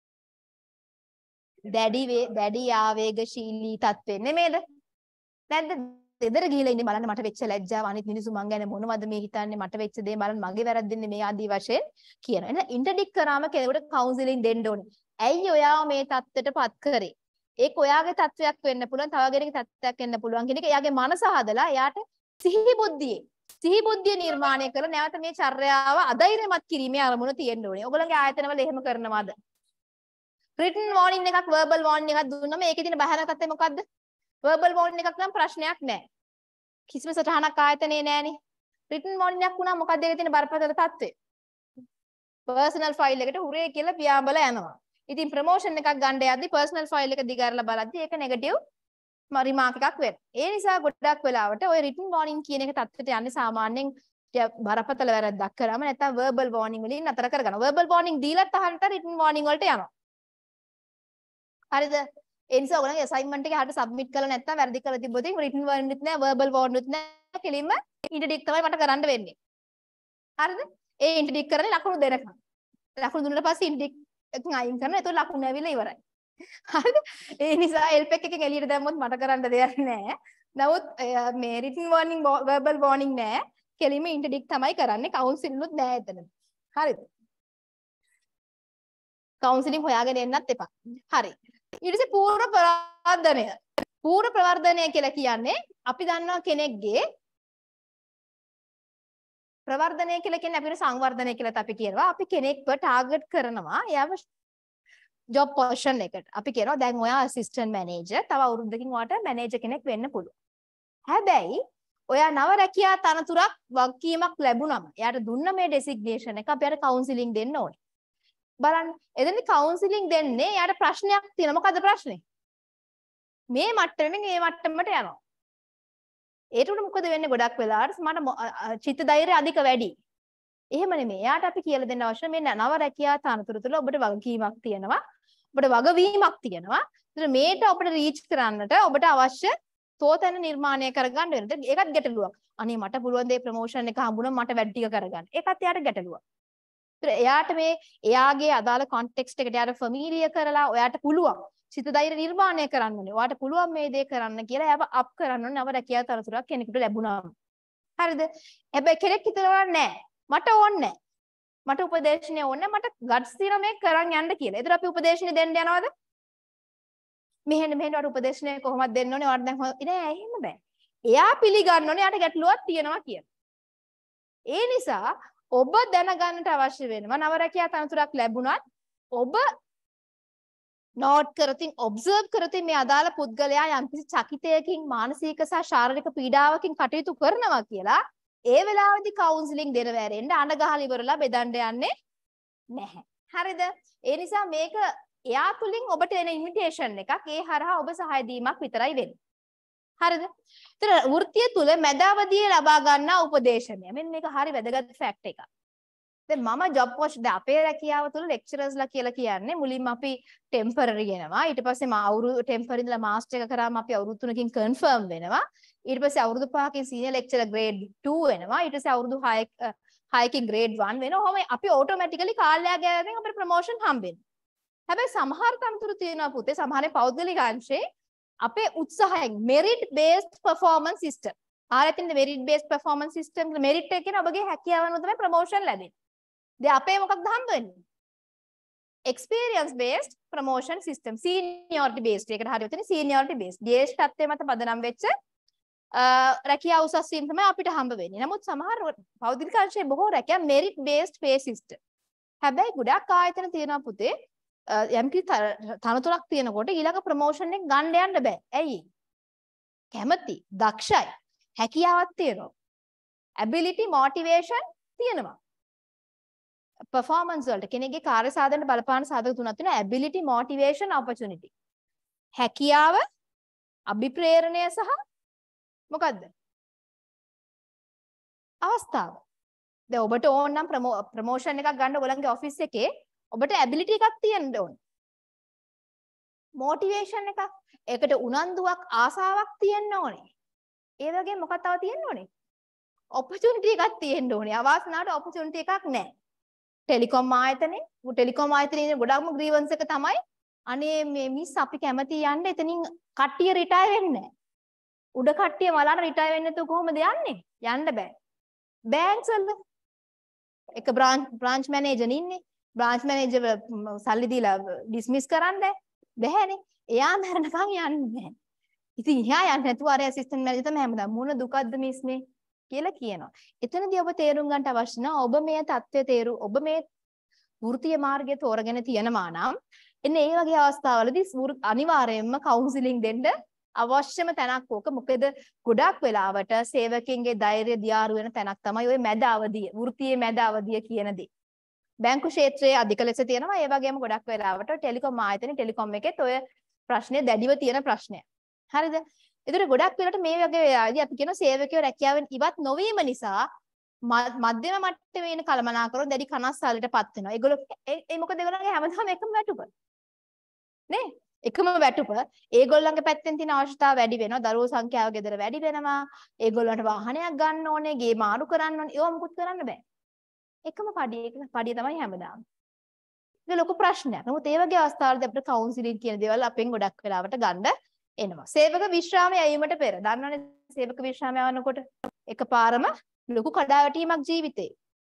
දැඩි ආවේගශීලී තත්ත්වෙ නෙමෙයිද? නැද්ද? ගෙදර ගිහිල්ලා ඉන්නේ බලන්න මට වෙච්ච ලැජ්ජාව අනිත් මිනිස්සු මං ගැන මොනවද මේ හිතන්නේ මට වෙච්ච දේ බලන්න මගේ වැරද්දන්නේ මේ ආදී වශයෙන් කියනවා. එහෙනම් ඉන්ටර්ඩික් කරාම කෙනෙකුට කවුන්සිලින් දෙන්න ඕනේ. ඇයි ඔයාව මේ තත්ත්වයටපත් කරේ? ඒක ඔයාගේ තත්ත්වයක් වෙන්න පුළුවන්, තව කෙනෙකුගේ තත්ත්වයක් වෙන්න පුළුවන් කියන එක එයාගේ මනස හදලා එයාට සිහි බුද්ධිය නිර්මාණය කරලා නැවත මේ චර්යාව අධෛර්යමත් කිරීමේ අරමුණ තියෙන්න ඕනේ. ඔයගොල්ලෝගේ ආයතනවල එහෙම කරනවද? written warning එකක් verbal warning එකක් දුන්නම ඒකේ තියෙන බහැරක තත්ත්වය මොකද්ද? verbal warning එකක් නම් ප්‍රශ්නයක් නැහැ. කිසිම සටහනක් ආයතනයේ නැහනේ. written warning එකක් වුණා මොකද්ද ඒකේ තියෙන බරපතල තත්ත්වය? personal file එකට හුරේ කියලා පියාඹල යනවා. ඉතින් promotion එකක් ගන්න යද්දි personal file එක දිගාරලා බලද්දි ඒක negative රිමාර්ක් එකක් වෙනවා. ඒ නිසා ගොඩක් වෙලාවට ওই written warning කියන එක තත්ත්වයට යන්නේ සාමාන්‍යයෙන් බරපතල වැරද්දක් කරාම නැත්නම් verbal warning වලින් නතර කරගන්න. verbal warning දීලත් අහන්නට written warning වලට යනවා. හරිද? ඒ නිසා ඔයගොල්ලන්ගේ assignment එක හරියට submit කරලා නැත්නම් වැරදි කරලා තිබ්බොත් written warning උත් නැහැ, verbal warning උත් නැහැ. කෙලින්ම interdict තමයි මට කරන්න වෙන්නේ. හරිද? ඒ interdict කරන්නේ ලකුණු දෙනකම්. ලකුණු දුන්නාට පස්සේ interdict එකෙන් අයින් කරනවා. ඒතකොට ලකුණු ඇවිල්ලා ඉවරයි. හරිද? ඒ නිසා help එකකින් එළියට දැම්මොත් මට කරන්න දෙයක් නැහැ. නමුත් මේ written warning, verbal warning නැහැ. කෙලින්ම interdict තමයි කරන්නේ. counseling උත් නැහැ එතන. හරිද? counseling හොයාගෙන එන්නත් එපා. හරි. ඊට පස්සේ පූර්ව ප්‍රවර්ධනය. පූර්ව ප්‍රවර්ධනය කියලා කියන්නේ අපි දන්නවා කෙනෙක්ගේ ප්‍රවර්ධනය කියලා කියන්නේ අපිට සංවර්ධනය කියලාත් අපි කියනවා. අපි කෙනෙක්ව ටාගට් කරනවා. එයාව ජොබ් පොසිෂන් එකට. අපි කියනවා දැන් ඔයා ඇසිස්ටන්ට් මැනේජර්. තව අවුරුද්දකින් ඔයාට මැනේජර් කෙනෙක් වෙන්න පුළුවන්. හැබැයි ඔයා නව රැකියා තනතුරක් වගකීමක් ලැබුණම එයාට දුන්න මේ ඩෙසිග්නේෂන් එක අපි අර කවුන්සිලින් දෙන්න ඕනේ. බලන්න එතෙන්දි කවුන්සිලින් දෙන්නේ එයාට ප්‍රශ්නයක් තියෙනවා. මොකද්ද ප්‍රශ්නේ? මේ මට්ටමෙන් මේ මට්ටමට යනවා. ඒකට මොකද වෙන්නේ ගොඩක් වෙලාවට මට චිත්ත ධෛර්යය අධික වැඩි. එහෙම නෙමෙයි. එයාට අපි කියලා දෙන්න අවශ්‍ය මේ නව රැකියා තනතුර තුළ ඔබට වගකීමක් තියෙනවා. ඔබට වගවීමක් තියෙනවා. ඒතර මේට ඔබට රීච් කරන්නට ඔබට අවශ්‍ය තෝතැන්න නිර්මාණය කරගන්න වෙනවා. ඒකත් ගැටලුවක්. අනේ මට පුළුවන් දේ ප්‍රොමෝෂන් එක හම්බුනොත් මට වැඩ ටික කරගන්න. ඒකත් එයාට ගැටලුවක්. ඒතර එයාට මේ එයාගේ අදාළ කොන්ටෙක්ස්ට් එකට එයාට ෆැමිලියර් කරලා ඔයාට පුළුවන් චිත්ත ධෛර්ය නිර්මාණය කරන්න ඕනේ. ඔයාට පුළුවන් මේ දේ කරන්න කියලා එයාව අප් කරන්න ඕනේ. නව රැකියා තනතුරක් කෙනෙකුට ලැබුණාම. හරිද? හැබැයි කෙනෙක් හිතනවා නෑ. මට ඕනේ නෑ. මට උපදේශනය ඕනේ මට ගට්ස් තියෙනවා මේක කරන් යන්න කියලා. ඒතර අපි උපදේශනය දෙන්න යනවද? මෙහෙන්න වට උපදේශනය කොහොමද දෙන්න ඕනේ? ඔයාලා දැන් නෑ එහෙම බෑ. එයා පිළිගන්න ඕනේ යාට ගැටලුවක් තියෙනවා කියලා. ඒ නිසා ඔබ දැනගන්නට අවශ්‍ය වෙනවා නව රැකියා තනතුරක් ලැබුණත් ඔබ නෝට් කරතින් ඔබ්සර්ව් කරතින් මේ අදාළ පුද්ගලයා යම්කිසි චකිතයකින් මානසික සහ ශාරීරික පීඩාවකින් කටයුතු කරනවා කියලා ඒ වෙලාවේදී කවුන්සලින් දෙන වැරෙන්න අඬ ගහලා ඉවරලා බෙදන්න යන්නේ නැහැ. හරිද? ඒ නිසා මේක එයා තුලින් ඔබට එන ඉන්විටේෂන් එකක් ඒ හරහා ඔබ සහාය දීමක් විතරයි වෙන්නේ. හරිද? ඒතර වෘත්තිය තුල මැදාවදී ලබා ගන්නා උපදේශනය. මෙන්න මේක හරි වැදගත් ෆැක්ට් එකක්. දැන් මම ජොබ් පොස්ට් අපේ රැකියාව තුල ලෙක්චරර්ස්ලා කියලා කියන්නේ මුලින්ම අපි ටෙම්පරරි එනවා. ඊට පස්සේ අවුරුදු ටෙම්පරරි ඉඳලා මාස්ටර් එක කරාම අපි අවුරුදු 3කින් කන්ෆර්ම් වෙනවා. ඊට පස්සේ අවුරුදු 5කින් සීනියර් ලෙක්චරර් ග්‍රේඩ් 2 වෙනවා. ඊට පස්සේ අවුරුදු 6කින් ග්‍රේඩ් 1 වෙනවා. ඔහොම අපි ඔටෝමැටිකලි කාලයක් ගෑවෙන් අපිට ප්‍රොමෝෂන් හම්බෙනවා. හැබැයි සමහර තනතුරු තියෙනවා පුතේ සමහරේ පෞද්ගලික අංශේ අපේ උත්සාහයෙන් merit based performance system. ආරතින්ද merit based performance system merit එක කියන ඔබගේ හැකියාව අනුව තමයි ප්‍රොමෝෂන් ලැබෙන්නේ. දැන් අපේ මොකක්ද හම්බ වෙන්නේ? experience based promotion system seniority based එකට හරියට තියෙන seniority based ජ්‍යෙෂ්ඨත්වයේ මත පදනම් වෙච්ච රැකියාව උසස් වීම තමයි අපිට හම්බ වෙන්නේ. නමුත් සමහර පෞද්ගලික අංශයේ බොහෝ රැකියා merit based pay system. හැබැයි ගොඩක් ආයතන තියෙනවා පුතේ යම්කිසි තනතුරක් තියෙනකොට ඊළඟ ප්‍රොමෝෂන් එක ගන්න යන්න බෑ. ඇයි? කැමති, දක්ෂයි, හැකියාවක් තියෙනවා. ability motivation තියෙනවා. performance වලට කෙනෙක්ගේ කාර්ය සාධනයට බලපාන සාධක තුනක් තියෙනවා. ability motivation opportunity. හැකියාව, අභිප්‍රේරණය සහ මොකද්ද? අවස්ථාව. දැන් ඔබට ඕන නම් ප්‍රොමෝෂන් එකක් ගන්න ඔයගලගේ ඔෆිස් එකේ ඔබට ability එකක් තියෙන්න ඕනේ. motivation එකක්, ඒකට උනන්දුවක්, ආසාවක් තියෙන්න ඕනේ. ඒ වගේ මොකක් තව තියෙන්න ඕනේ? opportunity එකක් තියෙන්න ඕනේ. අවාසනාවට opportunity එකක් නැහැ. ටෙලිකොම් ආයතනයේ ගොඩක්ම ග්‍රීවන්ස් එක තමයි අනේ මේ මිස් අපි කැමති යන්න එතනින් කට්ටිය රිටයර් වෙන්නේ නැහැ. උඩ කට්ටිය මලන්න රිටයර් වෙන්නේ නැතුව කොහොමද යන්නේ? යන්න බෑ. බැංක්ස් වල එක බ්‍රාන්ච් මැනේජර් ඉන්නේ. බ්‍රාන්ච් මැනේජර් සල්ලි දීලා ඩිස්මිස් කරන්න බැහැනේ. එයා මැරෙනකන් යන්නේ නැහැ. ඉතින් එයා යන්නේ නැතුව අර ඇසිස්ටන්ට් මැනේජර් තමයි හැමදාම මොන දුකක්ද මිස් මේ කියලා කියනවා. එතනදී ඔබ තේරුම් ගන්නට අවශ්‍ය නැහැ ඔබ මේ தත්ත්වය ඔබ මේ වෘත්තීය මාර්ගය තෝරගෙන තියනවා නම් එන්නේ මේ වගේ අවස්ථාවලදී අනිවාර්යයෙන්ම කවුන්සිලින් දෙන්න අවශ්‍යම තැනක් ඕක. මොකද ගොඩක් වෙලාවට සේවකයන්ගේ ධෛර්යය දියාරු වෙන තැනක් තමයි ওই මැද අවදිය, වෘත්තීය මැද අවදිය කියන දේ. බැංකු ක්ෂේත්‍රයේ අධික ලෙස තියෙනවා. ඒ වගේම ගොඩක් වෙලාවට ටෙලිකොම් ආයතනයේ ටෙලිකොම් එකෙත් ඔය ප්‍රශ්නේ දැඩිව තියෙන ප්‍රශ්නයක්. හරිද? ඒතර ගොඩක් වෙලාවට මේ වගේ වෙලාවදී අපි කියන සේවකයෝ රැකියාවෙන් ඉවත් නොවීම නිසා මධ්‍යම මට්ටමේ ඉන්න කළමනාකරන දැඩි කනස්සල්ලටපත් වෙනවා. ඒගොල්ලෝ ඒ මොකද ඒගොල්ලන්ගේ හැමදාම එකම වැටුප. නේ? එකම වැටුප. ඒගොල්ලන්ගේ පැත්තෙන් තියෙන අවශ්‍යතාව වැඩි වෙනවා. දරුවෝ සංඛ්‍යාව ගෙදර වැඩි වෙනවා. ඒගොල්ලන්ට වාහනයක් ගන්න ඕනේ, ගේ මාරු කරන්න ඕනේ. ඒවා මුකුත් කරන්න බෑ. එකම පඩිය තමයි හැමදාම. ඒක ලොකු ප්‍රශ්නයක්. නමුත් ඒ වගේ අවස්ථාවලදී අපිට කවුන්සිලින් කියන දේවල් අපෙන් ගොඩක් වෙලාවට ගන්න එනවා. සේවක විශ්‍රාමයේ යැවීමට පෙර. දන්නවනේ සේවක විශ්‍රාමය යවනකොට එකපාරම ලොකු කඩාවැටීමක් ජීවිතේ.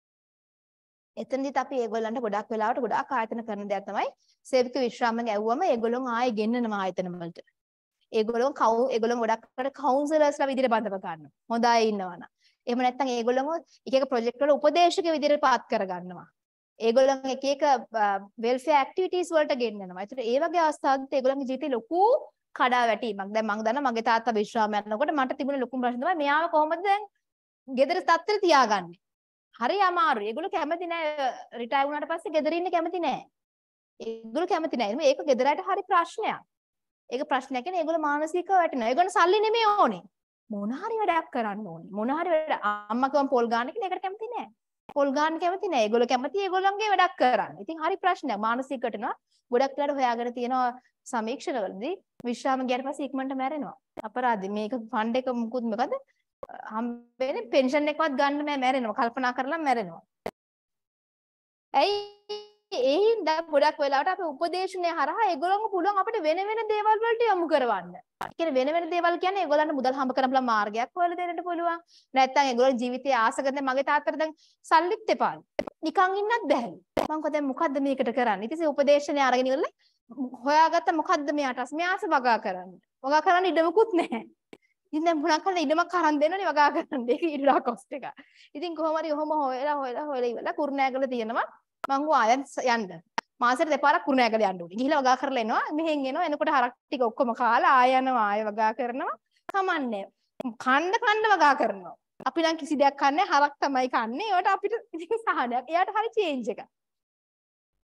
එතනදිත් අපි ඒගොල්ලන්ට ගොඩක් වෙලාවට ගොඩාක් ආයතන කරන දෙයක් තමයි සේවක විශ්‍රාමයෙන් ඇව්වම ඒගොල්ලෝ ආයෙ ගෙන්නනවා ආයතන වලට. ඒගොල්ලෝ ගොඩක් කට කවුන්සලර්ස්ලා විදිහට බඳව ගන්නවා. හොඳ අය ඉන්නවනම්. එහෙම නැත්නම් ඒගොල්ලෝම එක එක ප්‍රොජෙක්ට් වල උපදේශක විදිහට පාත් කර ගන්නවා. ඒගොල්ලන් එක එක වෙල්ෆෙයාර් ඇක්ටිවිටීස් වලට ගෙන්නනවා. ඒතර ඒ වගේ අවස්ථාවලදී ඒගොල්ලන්ගේ ජීවිතේ ලොකු කඩාවැටීමක්. දැන් මම දන්නවා මගේ තාත්තා විශ්‍රාම යනකොට මට තිබුණ ලොකුම ප්‍රශ්න තමයි මෙයාව කොහොමද දැන් ගෙදර තත්තර තියාගන්නේ. හරි අමාරුයි. ඒගොල්ලෝ කැමති නෑ රිටයර් වුණාට පස්සේ ගෙදර ඉන්න කැමති නෑ. ඒගොල්ලෝ කැමති නෑ. මේක ගෙදරට හරි ප්‍රශ්නයක්. ඒක ප්‍රශ්නයක් කියන්නේ ඒගොල්ලෝ මානසිකව වැටෙනවා. ඒගොල්ලෝ සල්ලි නෙමෙයි ඕනේ. මොන හරි වැඩක් කරන්න ඕනේ. මොන හරි වැඩ අම්මා කිව්වම පොල් ගන්න කියලා ඒකට කැමති නෑ. පොල් ගන්න කැමති නෑ. ඒගොල්ලෝ කැමති ඒගොල්ලන්ගේ වැඩක් කරන්න. ඉතින් හරි ප්‍රශ්නයක්. මානසික වැටෙනවා. ගොඩක් වෙලාවට හොයාගෙන තියෙනවා සමීක්ෂණවලදී විශ්‍රාම ගියාට පස්සේ ඉක්මනට මැරෙනවා. අපරාධි මේක ෆන්ඩ් එක මුකුත් මොකද? හම්බෙන්නේ පෙන්ෂන් එකවත් ගන්න නෑ මැරෙනවා. කල්පනා කරලා මැරෙනවා. ඇයි ඒ හින්දා ගොඩක් වෙලාවට අපි උපදේශනය හරහා ඒගොල්ලන්ව පුළුවන් අපිට වෙන වෙන දේවල් වලට යොමු කරවන්න. කියන්නේ වෙන වෙන දේවල් කියන්නේ ඒගොල්ලන්ට මුදල් හම්බ කරන්න පුළුවන් මාර්ගයක් හොයලා දෙන්නට පුළුවන්. නැත්නම් ඒගොල්ලෝ ජීවිතයේ ආසකද මගේ තාත්තට දැන් සල්ලිත් එපාලු. නිකන් ඉන්නත් බැහැ. මම කොහොමද මොකද්ද මේකට කරන්නේ? ඊට පස්සේ උපදේශනය අරගෙන ඉවරලා හොයාගත්ත මොකද්ද මෙයාට මෙයාස වගා කරන්න. වගා කරන්න ඉඩමකුත් නැහැ. ඉතින් දැන් මොනවා කරලා ඉඩමක් අරන් දෙන්නනේ වගා කරන්න. ඒක ඉඩලා කොස්ට් එක. ඉතින් කොහොම හරි ඔහොම හොයලා ඉවරලා කුරුණෑගල තියෙනවා. මං ගෝ ආයන් යන්න. මාසෙට දෙපාරක් කුරුණෑගල යන්න ඕනේ. ගිහිල්ලා වගා කරලා එනවා. මෙහෙන් එනවා. එනකොට හරක් ටික ඔක්කොම කාලා ආය යනවා. ආය වගා කරනවා. කමන්නේ. කණ්ඩ වගා කරනවා. අපි නම් කිසි දෙයක් කන්නේ හරක් තමයි කන්නේ. ඒවට අපිට ඉතින් සහනයක්. එයාට හරි චේන්ජ් එකක්.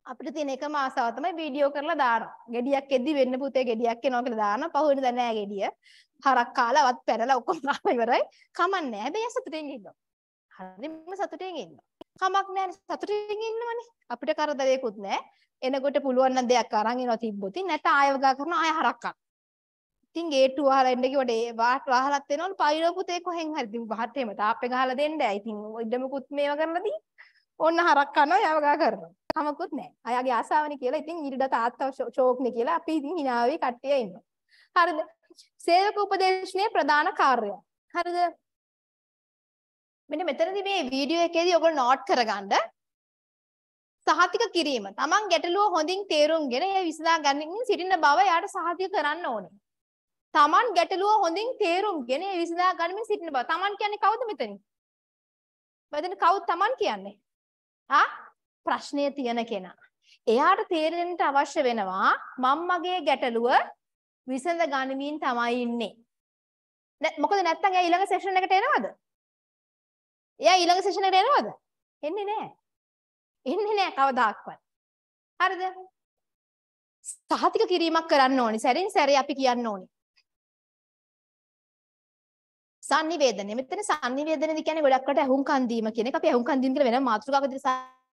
අපිට තියෙන එකම ආසාව තමයි වීඩියෝ කරලා දානවා. ගෙඩියක් එද්දි වෙන්න පුතේ ගෙඩියක් එනවා කියලා දානවා. පහුවෙන දන්නේ නැහැ ගෙඩිය. හරක් කාලා වත් පැනලා ඔක්කොම කාලා ඉවරයි. කමන්නේ. හැබැයි සතුටින් ඉන්නවා. හරිම සතුටින් ඉන්නවා. කමක් නැහැ සතුටින් ඉන්නවනේ. අපිට කරදරයක්වත් නැහැ. එනකොට පුළුවන් නම් දෙයක් අරන් එනවා තිබ්බොත්. නැත්නම් ආය වගා කරනවා ආය හරක් කරනවා. ඉතින් ගේට්ටු වහලා එන්න කිව්වට ඒ වහලත් එනවලු පයිරෝ පුතේ කොහෙන් හරි. ඉතින් වහත් එහෙම තාප්පේ ගහලා දෙන්න. ඉතින් ඉඩමකුත් මේව කරලා දී. ඔන්න හරක් කනවා යා වගා කරනවා. කමකුත් නැහැ. අයගේ ආසාවනේ කියලා ඉතින් ඊට තාත්තා ෂෝක්නේ කියලා අපි ඉතින් hina වෙයි කට්ටිය ඉන්නවා. හරිද? සේවක උපදේශනයේ ප්‍රධාන කාර්යය. හරිද? මෙන්න මෙතනදී මේ වීඩියෝ එකේදී ඔයගොල්ලෝ නෝට් කරගන්න සහතික කිරීම. Taman ගැටලුව හොඳින් තේරුම්ගෙන ඒ විසඳා ගන්න සිටින බව යාට සහතික කරන්න ඕනේ. Taman ගැටලුව හොඳින් තේරුම්ගෙන ඒ විසඳා ගන්නමින් සිටින බව. Taman කියන්නේ කවුද මෙතන? මෙතන කවුද Taman කියන්නේ? ප්‍රශ්නය තියෙන කෙනා. එයාට තේරෙන්න අවශ්‍ය වෙනවා මම මගේ ගැටලුව විසඳ ගනිමින් තමයි ඉන්නේ. මොකද නැත්තම් එයා ඊළඟ සෙෂන් එකට එනවද? එයා ඊළඟ සෙෂන් එකට එනවද? එන්නේ නැහැ. එන්නේ නැහැ කවදාක්වත්. හරිද? සහතික කිරීමක් කරන්න ඕනි. සැරින් සැරේ අපි කියන්න ඕනි. sannivedana. මෙතන sannivedana කියන්නේ ගොඩක් කොට අහුම්කන් දීම කියන එක. අපි අහුම්කන් දීම කියලා වෙනම මාතෘකාවක විදිහට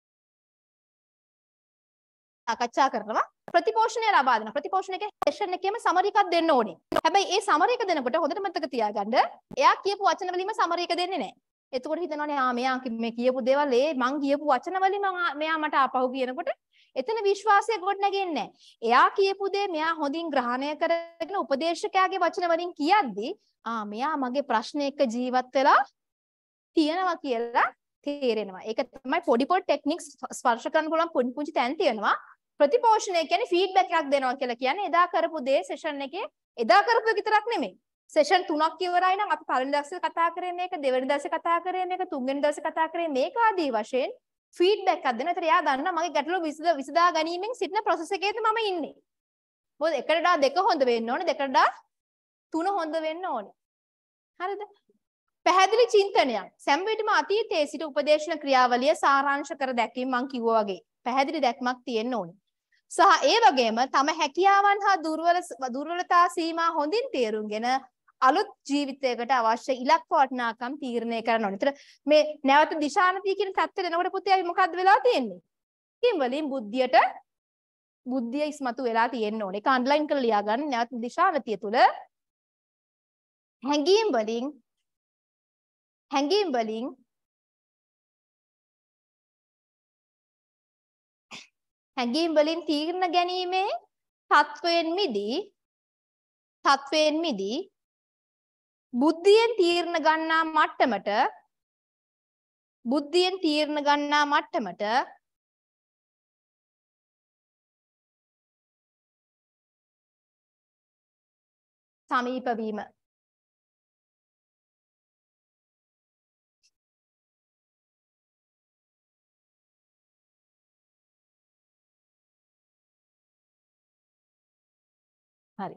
සාකච්ඡා කරනවා. ප්‍රතිපෝෂණය ලබා දෙනවා. ප්‍රතිපෝෂණයක සෙෂන් එකේම සමරි එකක් දෙන්න ඕනේ. හැබැයි ඒ සමරි එක දෙනකොට හොඳට මතක තියාගන්න එයා කියපු වචන වලින්ම සමරි එක දෙන්නේ නැහැ. එතකොට හිතනවානේ මෙයා මේ කියපු දේවල් මං කියපු වචන වලින් මෙයා මට ආපහු කියනකොට එතන විශ්වාසය ගොඩ නැගෙන්නේ නැහැ. එයා කියපු දේ මෙයා හොඳින් ග්‍රහණය කරගෙන උපදේශකයාගේ වචන වලින් කියද්දි මෙයා මගේ ප්‍රශ්න එක්ක ජීවත් වෙලා තියෙනවා කියලා තේරෙනවා. ඒක තමයි පොඩි පොඩි ටෙක්නික්ස් ස්පර්ශ කරන්න පුළුවන් පුංචි පුංචි තැන් තියෙනවා. ප්‍රතිපෝෂණය කියන්නේ ෆීඩ්බැක් එකක් දෙනවා කියලා කියන්නේ එදා කරපු දේ සෙෂන් එකේ එදා කරපු විතරක් නෙමෙයි. සෙෂන් 3ක් ඉවරයි නම් අපි පළවෙනි දවසේ කතා කරේ මේක, දෙවෙනි දවසේ කතා කරේ මේක, තුන්වෙනි දවසේ කතා කරේ මේක ආදී වශයෙන් ෆීඩ්බැක් එකක් දෙනවා. ඒතර එයා දන්නවා මගේ ගැටලුව විසඳා ගැනීමෙන් සිටින ප්‍රොසෙස් එකේද මම ඉන්නේ. මොකද එකට වඩා දෙක හොඳ වෙන්න ඕනේ, දෙකට වඩා තුන හොඳ වෙන්න ඕනේ. හරිද? පැහැදිලි චින්තනයක්. සෑම විටම අතීතයේ සිට උපදේශන ක්‍රියාවලිය සාරාංශ කර දැක්වීම මම කිව්වා වගේ. පැහැදිලි දැක්මක් තියෙන්න ඕනේ. සහ ඒ වගේම තම හැකියාවන් හා දුර්වලතා සීමා හොඳින් තේරුම්ගෙන අලුත් ජීවිතයකට අවශ්‍ය ඉලක්ක වටිනාකම් තීරණය කරන්න ඕනේ. ඒතර මේ නැවත දිශානතිය කියන තත්ත්වෙ දෙනකොට පුතේ අපි මොකද්ද වෙලා තියෙන්නේ? ඉතින් වලින් බුද්ධිය ඉස්මතු වෙලා තියෙන්න ඕනේ. ඒක අන්ඩර්ලයින් කරලා ලියා ගන්න. නැවත දිශානතිය තුල හැඟීම් වලින් තීරණ ගැනීමේ තත්වයෙන් මිදී බුද්ධියෙන් තීරණ ගන්නා මට්ටමට සමීප වීම. හරි.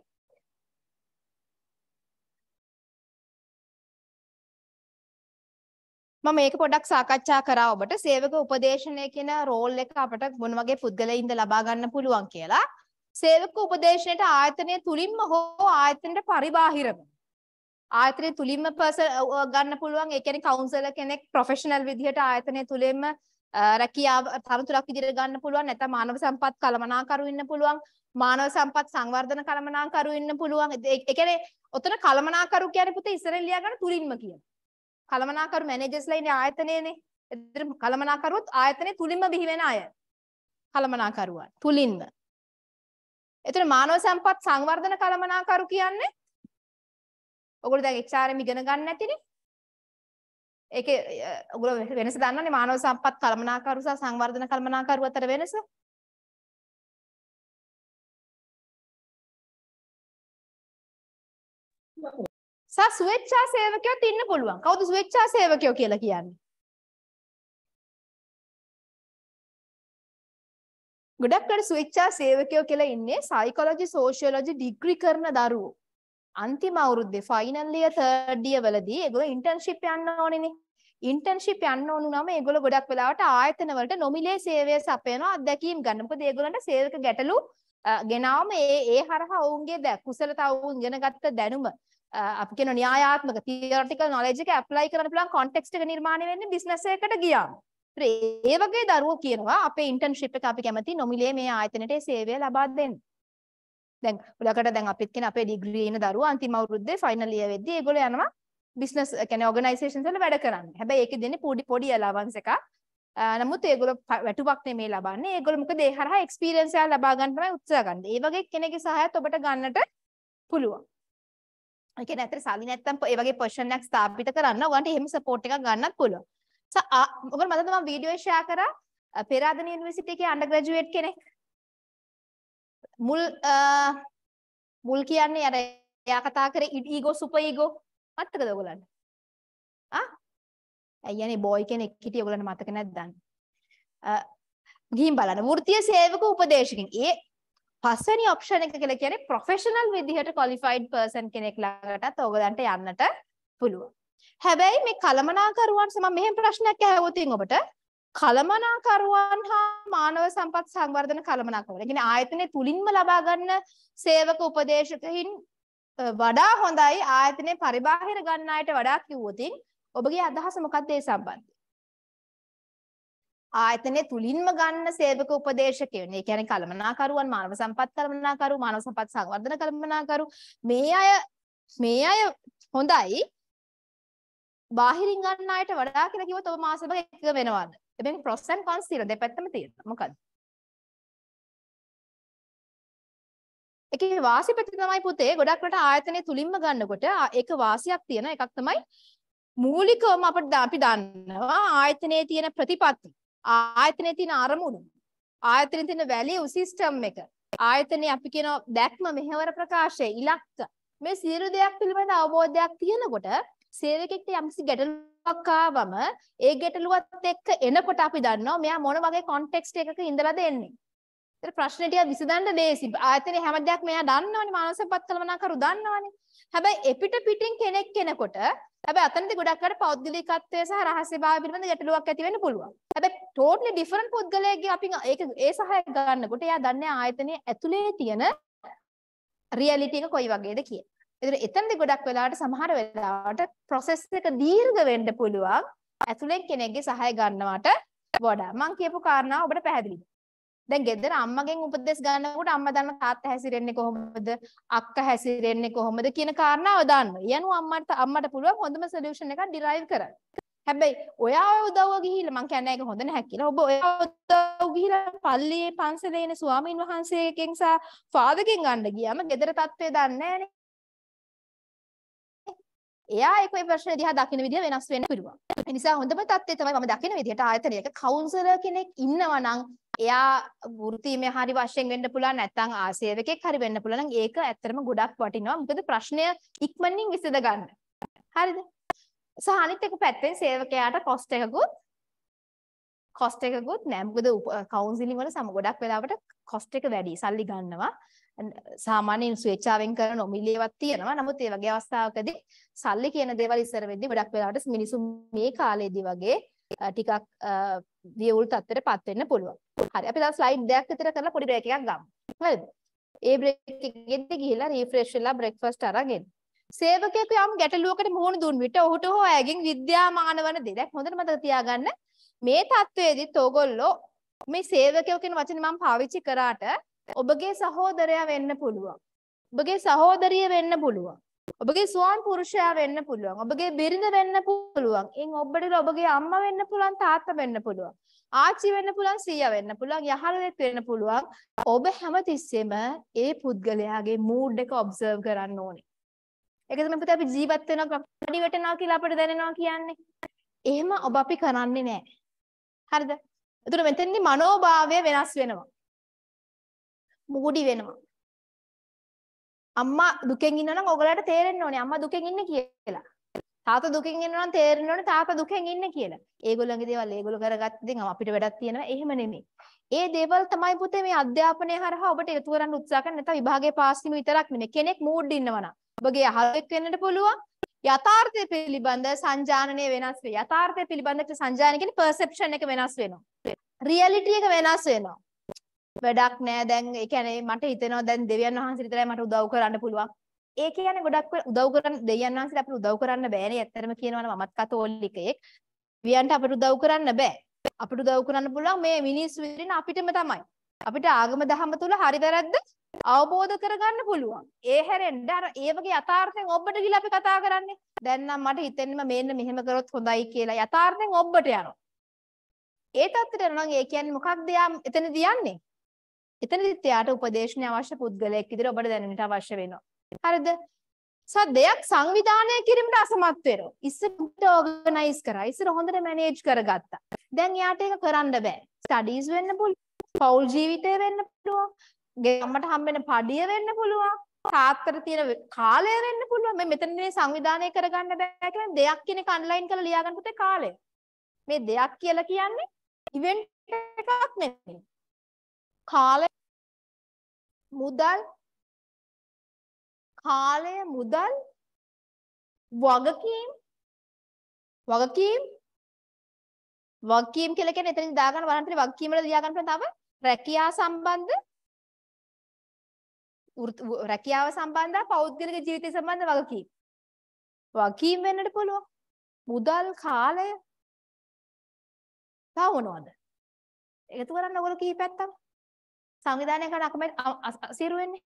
මම මේක පොඩ්ඩක් සාකච්ඡා කරා ඔබට සේවක උපදේශනය කියන රෝල් එක අපිට මොන වගේ පුද්ගලයින්ද ලබා ගන්න පුළුවන් කියලා. සේවක උපදේශනයට ආයතනය තුලින්ම හෝ ආයතනයට පරිබාහිරව ආයතනය තුලින්ම ගන්න පුළුවන්. ඒ කියන්නේ කවුන්සලර් කෙනෙක් ප්‍රොෆෙෂනල් විදිහට ආයතනය තුලින්ම රැකියාව තනතුරක් විදිහට ගන්න පුළුවන්. නැත්නම් මානව සම්පත් කළමනාකරු ඉන්න පුළුවන්. මානව සම්පත් සංවර්ධන කළමනාකරු ඉන්න පුළුවන්. ඒ කියන්නේ ඔතන කළමනාකරු කියන්නේ පුතේ ඉස්සරහින් ලියා ගන්න තුලින්ම කියන. කළමනාකරු මැනේජර්ස්ලා ඉන්නේ ආයතනයේනේ. එතන කළමනාකරුවොත් ආයතනයේ තුලින්ම බිහි වෙන අය. කළමනාකරුවන් තුලින්ම. එතන මානව සම්පත් සංවර්ධන කළමනාකරු කියන්නේ ඔයගොල්ලෝ දැන් HRM ඉගෙන ගන්න නැතිනේ. ඒකේ ඔයගොල්ලෝ වෙනස දන්නවනේ මානව සම්පත් කළමනාකරු සහ සංවර්ධන කළමනාකරු අතර වෙනස. ස්වේච්ඡා සේවකයෝත් ඉන්න පුළුවන්. කවුද ස්වේච්ඡා සේවකයෝ කියලා කියන්නේ? ගොඩක් අය ස්වේච්ඡා සේවකයෝ කියලා ඉන්නේ සයිකොලොජි සෝෂියොලොජි ඩිග්‍රී කරන දරුවෝ. අන්තිම අවුරුද්දේ ෆයිනල් ඉයර් 3rd ඉයර් වලදී ඒගොල්ලෝ ඉන්ටර්න්ෂිප් යන්න ඕනේනේ. ඉන්ටර්න්ෂිප් යන්න ඕන නම් ඒගොල්ලෝ ගොඩක් වෙලාවට ආයතන වලට නොමිලේ සේවය සපයනවා අත්දැකීම් ගන්න. මොකද ඒගොල්ලන්ට සේවක ගැටලු ගෙනාවම ඒ හරහා ඔවුන්ගේ කුසලතා ඔවුන් ඉගෙනගත්ත දැනුම අපි කියන න්‍යායාත්මක තියරිටිකල් නොලෙජ් එක ඇප්ලයි කරන්න පුළුවන් කොන්ටෙක්ස්ට් එක නිර්මාණය වෙන්නේ බිස්නස් එකකට ගියාම. ඒ වගේ දරුවෝ කියනවා අපේ ඉන්ටර්න්ෂිප් එක අපි කැමති නොමිලේ මේ ආයතනයේ සේවය ලබා දෙන්න. දැන් උලකට දැන් අපිත් කියන අපේ ඩිග්‍රී ඉන දරුවෝ අන්තිම අවුරුද්දේ ෆයිනල් ඉයර් වෙද්දී ඒගොල්ලෝ යනවා බිස්නස් කියන්නේ ඕගනයිසේෂන්ස් වල වැඩ කරන්න. හැබැයි ඒකේ දෙන්නේ පොඩි allowance එකක්. නමුත් ඒගොල්ලෝ වැටුපක් නෙමෙයි ලබන්නේ. ඒගොල්ලෝ මොකද ඒ හරහා එක්ස්පීරියන්ස් එකක් ලබා ගන්න තමයි උත්සාහ ගන්නේ. ඒ වගේ කෙනෙක්ගේ සහායත් ඔබට ගන්නට පුළුවන්. ඒ කියන්නේ ඇත්තට සල්ලි නැත්තම් ඒ වගේ පොසිෂන් එකක් ස්ථාපිත කරන්න ඔයගන්ට එහෙම සපෝට් එකක් ගන්නත් පුළුවන්. ඔබට මතකද මම වීඩියෝ එක ෂෙයා කරා පෙරාදෙණිය යුනිවර්සිටි එකේ අන්ඩර් ග්‍රැජුවේට් කෙනෙක් මුල් කියන්නේ අර එයා කතා කරේ ඊගෝ සුපර් ඊගෝ මතකද ඔයගලන්ට? අයියනේ බෝයි කෙනෙක් හිටිය ඔයගලන්ට මතක නැද්ද? ගිහින් බලන්න වෘත්තීය සේවක උපදේශකෙන් ඒ පස්වෙනි ඔප්ෂන් එක කියලා කියන්නේ ප්‍රොෆෙෂනල් විදිහට ක්වොලිෆයිඩ් පර්සන් කෙනෙක් ළඟටත් ඔයගලන්ට යන්නට පුළුවන්. හැබැයි මේ කළමනාකරුවන් මම මෙහෙම ප්‍රශ්නයක් ඇහුවොත් ඔබට කළමනාකරුවන් හා මානව සම්පත් සංවර්ධන කළමනාකරුවන්. ඒ කියන්නේ ආයතනයේ තුලින්ම ලබා ගන්න සේවක උපදේශකයින් වඩා හොඳයි ආයතනයේ පරිබාහිර ගන්න අයට වඩා කිව්වොත් ඔබගේ අදහස මොකක්ද ඒ සම්බන්ධයෙන්? ආයතනයේ තුලින්ම ගන්න සේවක උපදේශකයන්. ඒ කියන්නේ කළමනාකරුවන් මානව සම්පත් කළමනාකරු, මානව සම්පත් සංවර්ධන කළමනාකරු මේ අය හොඳයි බාහිරින් ගන්න අයට වඩා කියලා කිව්වොත් ඔබ මාස දෙක එක වෙනවද? එබැවින් pros and cons තියෙනවා දෙපැත්තම තියෙනවා. මොකද්ද? ඒකේ වාසි පැත්ත තමයි පුතේ ගොඩක් රට ආයතනයේ තුලින්ම ගන්නකොට ඒක වාසියක් තියෙන එකක් තමයි මූලිකවම අපි දන්නවා ආයතනයේ තියෙන ප්‍රතිපත්ති, ආයතනයේ තියෙන අරමුණු, ආයතනයේ තියෙන වැලියු සිස්ටම් එක, ආයතනයේ අපි කියන දැක්ම, මෙහෙවර ප්‍රකාශය, ඉලක්ක මේ සියලු දෙයක් පිළිබඳ අවබෝධයක් තියෙනකොට සේවකෙක්ට යම්කිසි ගැටලුවක් ආවම ඒ ගැටලුවත් එක්ක එනකොට අපි දන්නවා මෙයා මොන වගේ කොන්ටෙක්ස්ට් එකක ඉඳලාද එන්නේ. ඒතර ප්‍රශ්නේ ටික විසඳන්න ලේසි. ආයතනයේ හැම දෙයක්ම එයා දන්නවනේ, මානව සම්පත් කළමනාකරු දන්නවනේ. හැබැයි පිටින් කෙනෙක් කෙනකොට හැබැයි අතනදී ගොඩක් අර පෞද්ගලිකත්වය සහ රහස්‍යභාවය පිළිබඳ ගැටලුවක් ඇති වෙන්න පුළුවන්. හැබැයි ටෝටලි ඩිෆරන්ට් පුද්ගලයෙක්ගේ අපි ඒක ඒ සහාය ගන්නකොට එයා දන්නේ ආයතනයේ ඇතුලේ තියෙන රියැලිටි එක කොයි වගේද කියලා. ඒතර එතනදී ගොඩක් වෙලාවට සමහර වෙලාවට process එක දීර්ඝ වෙන්න පුළුවන් ඇතුලෙන් කෙනෙක්ගේ සහාය ගන්නවට වඩා. මම කියපු කාරණාව ඔබට පැහැදිලිද? දැන් ගෙදර අම්මගෙන් උපදෙස් ගන්නකොට අම්මා දන්න තාත්තා හැසිරෙන්නේ කොහොමද? අක්කා හැසිරෙන්නේ කොහොමද කියන කාරණාව දාන්න. යනු අම්මට පුළුවන් හොඳම සොලියුෂන් එකක් ඩිරයිව් කරන්න. හැබැයි ඔයා උදව්ව ගිහිල්ලා මං කියන්නේ ඒක හොඳ නැහැ කියලා. ඔබ ඔයා උදව් ගිහිල්ලා පල්ලියේ පන්සලේ ඉන්න ස්වාමීන් වහන්සේගෙන් සහ ෆාදර්ගෙන් ගන්න ගියාම ගෙදර තත්ත්වය දන්නේ නැහනේ. එයා ඒකේ ප්‍රශ්න දිහා දකින්න විදිය වෙනස් වෙන්න පුළුවන්. ඒ නිසා හොඳම තත්ත්වය තමයි මම දකින විදිහට ආයතනයක කවුන්සලර් කෙනෙක් ඉන්නවා නම් එයා වෘත්තීමය හරි වශයෙන් වෙන්න පුළුවන් නැත්නම් ආසේවකෙක් හරි වෙන්න පුළුවන් නම් ඒක ඇත්තටම ගොඩක් වටිනවා. මොකද ප්‍රශ්නය ඉක්මනින් විසඳ ගන්න. හරිද? සහ අනිත් එක පැත්තෙන් සේවකයාට කොස්ට් එකකුත් නෑ. මොකද කවුන්සිලින් වල ගොඩක් වෙලාවට කොස්ට් එක වැඩි. සල්ලි ගන්නවා. සාමාන්‍යයෙන් ස්වේච්ඡාවෙන් කරන නොමිලේවත් තියෙනවා. නමුත් ඒ වගේ අවස්ථාවකදී සල්ලි කියන දේවල් ඉස්සර වෙද්දී ගොඩක් වෙලාවට මිනිස්සු මේ කාලේදී වගේ ටිකක් වියවුල් තත්ත්වයටපත් වෙන්න පුළුවන්. හරි. අපි දැන් ස්ලයිඩ් දෙකක් විතර කරලා පොඩි බ්‍රේක් එකක් ගමු. හරිද? ඒ බ්‍රේක් එකෙන්දී ගිහිල්ලා රීෆ්‍රෙෂ් වෙලා බ්‍රෙක්ෆාස්ට් අරගෙන සේවකයෙකු යම් ගැටලුවකට මුහුණ දුන් විට ඔහුට හෝ ඇයගෙන් විද්‍යාමාන වන දේ. දැන් හොඳට මතක තියාගන්න මේ තත්ත්වයේදීත් ඕගොල්ලෝ මේ සේවකයෙකු කියන වචනේ මම පාවිච්චි කරාට ඔබගේ සහෝදරයා වෙන්න පුළුවන්. ඔබගේ සහෝදරිය වෙන්න පුළුවන්. ඔබගේ ස්වාමි පුරුෂයා වෙන්න පුළුවන්. ඔබගේ බිරිඳ වෙන්න පුළුවන්. ඔබට ඔබගේ අම්මා වෙන්න පුළුවන්, තාත්තා වෙන්න පුළුවන්. ආච්චි වෙන්න පුළුවන්, සීයා වෙන්න පුළුවන්, යහළුවෙක් වෙන්න පුළුවන්. ඔබ හැමතිස්සෙම ඒ පුද්ගලයාගේ මූඩ් එක ඔබ්සර්ව් කරන්න ඕනේ. ඒක තමයි පුතේ අපි ජීවත් වෙනවා කඩි වැටෙනවා කියලා අපිට දැනෙනවා කියන්නේ. එහෙම ඔබ අපි කරන්නේ නැහැ. හරිද? ඒතර මෙතෙන්දි මනෝභාවය වෙනස් වෙනවා. මුගුඩි වෙනවා. අම්මා දුකෙන් ඉන්නවනම් ඔයගලට තේරෙන්න ඕනේ අම්මා දුකෙන් ඉන්නේ කියලා. තාත්තා දුකෙන් ඉන්නවනම් තේරෙන්න ඕනේ තාත්තා දුකෙන් ඉන්නේ කියලා. ඒගොල්ලන්ගේ දේවල් ඒගොල්ලෝ කරගත්ත ඉතින් අපිට වැඩක් තියෙනවා. එහෙම නෙමෙයි. ඒ දේවල් තමයි පුතේ මේ අධ්‍යාපනය හරහා ඔබට එකතු කරන්න උත්සාහ කරන නැත්නම් විභාගයේ පාස් වීම විතරක් නෙමෙයි. කෙනෙක් මූඩ් ඉන්නවනම් ඔබගේ අහලෙක් වෙන්නට පුළුවන්. යථාර්ථය පිළිබඳ සංජානනය වෙනස් වේ. යථාර්ථය පිළිබඳ සංජානනය කියන්නේ perception එක වෙනස් වෙනවා. reality එක වෙනස් වෙනවා. වැඩක් නෑ දැන් ඒ කියන්නේ මට හිතෙනවා දැන් දෙවියන් වහන්සේ විතරයි මට උදව් කරන්න පුළුවන්. ඒ කියන්නේ ගොඩක් උදව් කරන්න දෙවියන් වහන්සේට අපිට උදව් කරන්න බෑනේ. ඇත්තටම කියනවා නම් මමත් කතෝලිකයෙක්. දෙවියන්ට අපිට උදව් කරන්න බෑ. අපිට උදව් කරන්න පුළුවන් මේ මිනිස්සු විදිහින් අපිටම තමයි. අපිට ආගම දහම තුල හරි වැරද්ද අවබෝධ කරගන්න පුළුවන්. ඒ හැරෙන්න අර ඒ වගේ යථාර්ථයෙන් ඔබට ගිහලා අපි කතා කරන්නේ. දැන් නම් මට හිතෙන්නේ මෙන්න මෙහෙම කරොත් හොඳයි කියලා යථාර්ථයෙන් ඔබට යනවා. ඒ තත්ත්වයට යනවා නම් ඒ කියන්නේ මොකක්ද යා එතනදී යන්නේ? එතනදිත් එයාට උපදේශන අවශ්‍ය පුද්ගලයෙක් විදිහට ඔබට දැනෙන්නට අවශ්‍ය වෙනවා. හරිද? දෙයක් සංවිධානය කිරීමට අසමත් වෙනවා. ඉස්සරහට ඕගනයිස් කරා. ඉස්සර හොඳට මැනේජ් කරගත්තා. දැන් යාට ඒක කරන්න බෑ. ස්ටඩීස් වෙන්න පුළුවන්. පෞල් ජීවිතය වෙන්න පුළුවන්. ගම්මට හම්බෙන පඩිය වෙන්න පුළුවන්. තාත්තට තියෙන කාලය වෙන්න පුළුවන්. මේ මෙතනදී සංවිධානය කරගන්න බෑ කියන්නේ දෙයක් කියන එක අන්ලයින් කරලා ලියා ගන්න පුතේ කාලය. මේ දෙයක් කියලා කියන්නේ ඉවෙන්ට් එකක් නෙමෙයි. කාලය මුදල් වගකීම් කියලා කියන්නේ එතනින් දාගන්න වරන්තරේ වගකීම් වල ලියා ගන්න තව රැකියාව සම්බන්ධ පෞද්ගලික ජීවිතය සම්බන්ධ වගකීම් වෙන්නට පුළුවන්. මුදල් කාලය තව මොනවද? එකතු කරන්න ඔයගොල්ලෝ කීපයක් තමයි සංවිධානය කරන අකමැති අසීරු වෙන්නේ.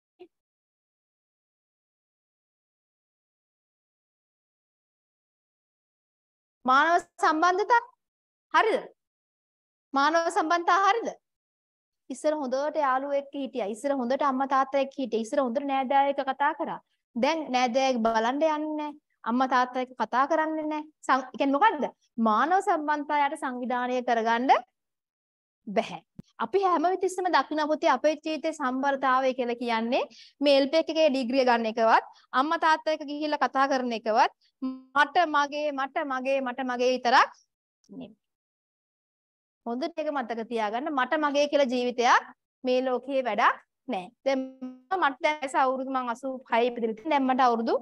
මානව සම්බන්ධතා හරිද? මානව සම්බන්ධතා හරිද? ඉස්සර හොඳට යාළුවෝ එක්ක හිටියා. ඉස්සර හොඳට අම්මා තාත්තා එක්ක හිටියා. ඉස්සර හොඳට නෑදෑයෝ එක්ක කතා කරා. දැන් නෑදෑයෙක් බලන්න යන්නේ නැහැ. අම්මා තාත්තා එක්ක කතා කරන්නේ නැහැ. ඒ කියන්නේ මොකද්ද? මානව සම්බන්ධතා යට සංවිධානය කරගන්න බැහැ. අපි හැම විතිස්සම දකින්න පුතේ අපේ ජීවිතේ සම්බරතාවය කියලා කියන්නේ මේ LPEC එකේ ඩිග්‍රිය ගන්න එකවත් අම්මා තාත්තා එක්ක ගිහිල්ලා කතා කරන එකවත් මට මගේ විතරක් නෙමෙයි. හොඳට ඒක මතක තියාගන්න මට මගේ කියලා ජීවිතයක් මේ ලෝකේ වැඩක් නැහැ. දැන් මට දැන් අවුරුදු මම 86 ඉපදිලා තියෙන දැන් මට අවුරුදු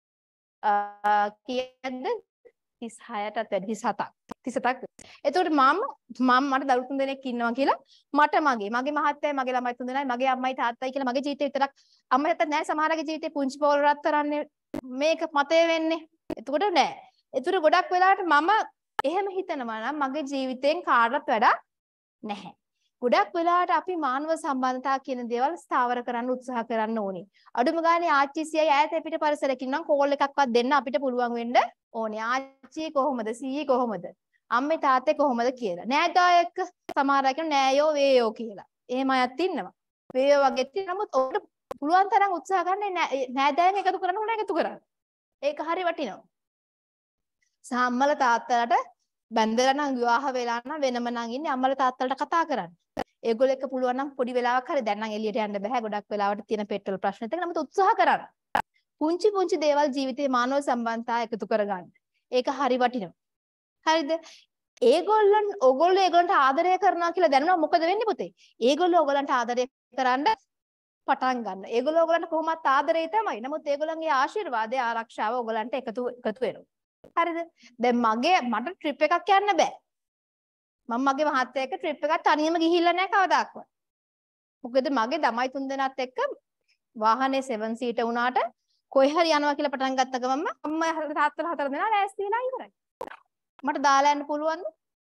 කීයද 36ටත් වැඩි 37ක්. එතකොට මට දරුවෝ 3 දෙනෙක් ඉන්නවා කියලා මට මගේ මහත්තයයි මගේ ළමයි 3 දෙනයි මගේ අම්මයි තාත්තයි කියලා මගේ ජීවිතේ විතරක් අම්මයි තාත්තා නැහැ සමහරගේ ජීවිතේ පුංචි පොල් රත් කරන්නේ මේක මතය වෙන්නේ. එතකොට නෑ. ඒතර ගොඩක් වෙලාවට මම එහෙම හිතනවා නම් මගේ ජීවිතෙන් කාටවත් වැඩක් නැහැ. ගොඩක් වෙලාවට අපි මානව සම්බන්ධතා කියන දේවල් ස්ථාවර කරන්න උත්සාහ කරන්න ඕනේ. අඩුම ගානේ ආච්චි සීයයි ඈත පිට පරිසරකින් නම් කෝල් එකක්වත් දෙන්න අපිට පුළුවන් වෙන්න ඕනේ. ආච්චි කොහොමද? සීයි කොහොමද? අම්මේ තාත්තේ කොහොමද කියලා. නෑදෑයෙක් සමහර අය කියන නෑයෝ වේයෝ කියලා. එහෙම අයත් ඉන්නවා. වේයෝ වගේ තියෙන නමුත් ඔබට පුළුවන් තරම් උත්සාහ ගන්න නෑදෑයන් එකතු කරන්න ඕන එකතු කරන්න. ඒක හරි වටිනවා. සාම්මල තාත්තලාට බැඳලා නම් විවාහ වෙලා නම් වෙනම නම් ඉන්නේ අම්මල තාත්තලාට කතා කරන්න. ඒගොල්ලෝ එක්ක පුළුවන් නම් පොඩි වෙලාවක් හරි දැන් නම් එළියට යන්න බෑ. ගොඩක් වෙලාවට තියෙන පෙට්‍රල් ප්‍රශ්නෙත් එක්ක නමුත් උත්සාහ කරන්න. පුංචි දේවල් ජීවිතේ මානව සම්බන්ධතා එකතු කරගන්න. ඒක හරි වටිනවා. හරිද? ඕගොල්ලෝ ඒගොල්ලන්ට ආදරය කරනවා කියලා දැනනවා මොකද වෙන්නේ පුතේ? ඒගොල්ලෝ ඕගොල්ලන්ට ආදරය කරන්න පටන් ගන්න. ඒගොල්ලෝ ඕගොල්ලන්ට කොහොමත් ආදරේ තමයි. නමුත් ඒගොල්ලන්ගේ ආශිර්වාදය ආරක්ෂාව ඕගොල්ලන්ට එකතු වෙනවා. හරිද? දැන් මට ට්‍රිප් එකක් යන්න බෑ. මම මගේ මහත්තයා එක්ක ට්‍රිප් එකක් තනියම ගිහිල්ලා නැහැ කවදාක්වත්. මොකද මගේ ළමයි 3 දෙනාත් එක්ක වාහනේ 7 සීටර් වුණාට කොයි හරි යනවා කියලා පටන් ගත්ත ගමන්ම අම්මා තාත්තලා 4 දෙනා ලෑස්ති වෙලා ඉවරයි. මට දාලා යන්න පුළුවන්ද?